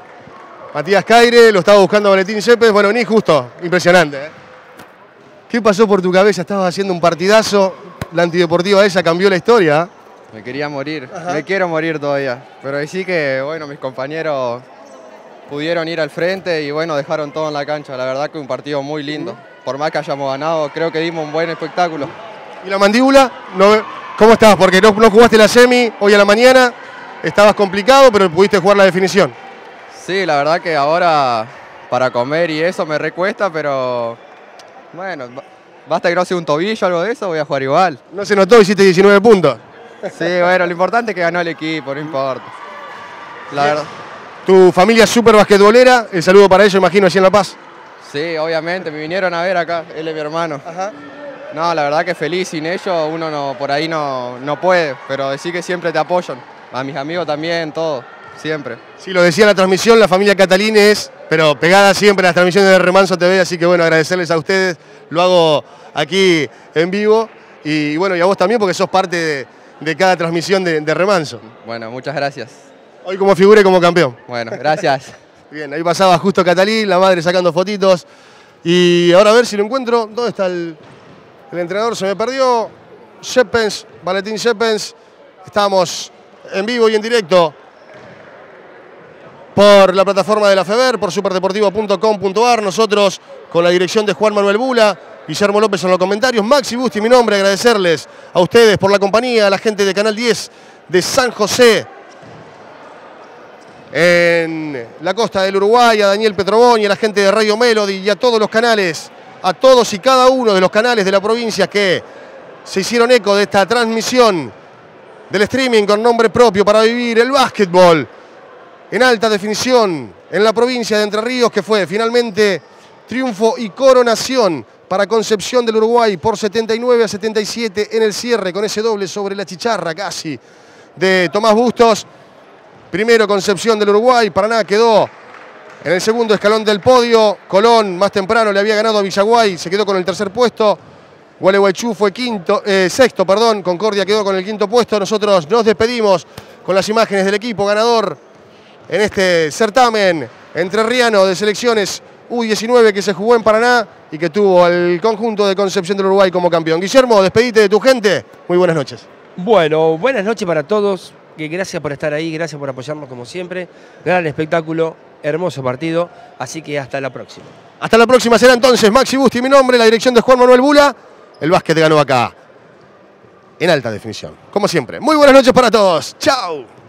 Matías Caire, lo estaba buscando Valentín Yepes, bueno, ni justo, impresionante. ¿eh? ¿Qué pasó por tu cabeza? Estabas haciendo un partidazo, la antideportiva esa cambió la historia. Me quería morir, Ajá. me quiero morir todavía, pero sí que, bueno, mis compañeros pudieron ir al frente y, bueno, dejaron todo en la cancha. La verdad que un partido muy lindo. Por más que hayamos ganado, creo que dimos un buen espectáculo. ¿Y la mandíbula? ¿Cómo estabas? Porque no, no jugaste la semi hoy a la mañana, estabas complicado, pero pudiste jugar la definición. Sí, la verdad que ahora para comer y eso me recuesta, pero bueno, basta que no sea un tobillo o algo de eso, voy a jugar igual. No se notó, hiciste diecinueve puntos. Sí, bueno, lo importante es que ganó el equipo, no importa. La verdad. Tu familia es súper basquetbolera, el saludo para ellos, imagino, allí en La Paz. Sí, obviamente, me vinieron a ver acá, él es mi hermano. Ajá. No, la verdad que feliz, sin ellos uno no, por ahí no, no puede, pero decir que siempre te apoyan. A mis amigos también, todo, siempre. Sí, lo decía en la transmisión, la familia Catalín es, pero pegada siempre a las transmisiones de Remanso T V, así que bueno, agradecerles a ustedes, lo hago aquí en vivo, y bueno, y a vos también, porque sos parte de... de cada transmisión de, de Remanso. Bueno, muchas gracias. Hoy como figura y como campeón. Bueno, gracias. Bien, ahí pasaba justo Catalín, la madre sacando fotitos. Y ahora a ver si lo encuentro. ¿Dónde está el, el entrenador? Se me perdió. Yepes, Valentín Yepes. Estamos en vivo y en directo por la plataforma de la FEBER, por superdeportivo punto com punto ar. Nosotros con la dirección de Juan Manuel Bula, Guillermo López en los comentarios, Maxi Busti, mi nombre, agradecerles a ustedes por la compañía, a la gente de Canal diez de San José, en la costa del Uruguay, a Daniel Petroboni, a la gente de Radio Melody y a todos los canales, a todos y cada uno de los canales de la provincia que se hicieron eco de esta transmisión del streaming con nombre propio para vivir el básquetbol en alta definición en la provincia de Entre Ríos, que fue finalmente triunfo y coronación para Concepción del Uruguay por setenta y nueve a setenta y siete en el cierre, con ese doble sobre la chicharra casi de Tomás Bustos. Primero Concepción del Uruguay, Paraná quedó en el segundo escalón del podio. Colón más temprano le había ganado a Villaguay, se quedó con el tercer puesto. Gualeguaychú fue quinto, eh, sexto, perdón, Concordia quedó con el quinto puesto. Nosotros nos despedimos con las imágenes del equipo ganador en este certamen entrerriano de selecciones U diecinueve que se jugó en Paraná y que tuvo al conjunto de Concepción del Uruguay como campeón. Guillermo, despedite de tu gente. Muy buenas noches. Bueno, buenas noches para todos. Que gracias por estar ahí, gracias por apoyarnos como siempre. Gran espectáculo, hermoso partido. Así que hasta la próxima. Hasta la próxima será entonces Maxi Busti, mi nombre, la dirección de Juan Manuel Bula. El básquet ganó acá en alta definición, como siempre. Muy buenas noches para todos. Chao.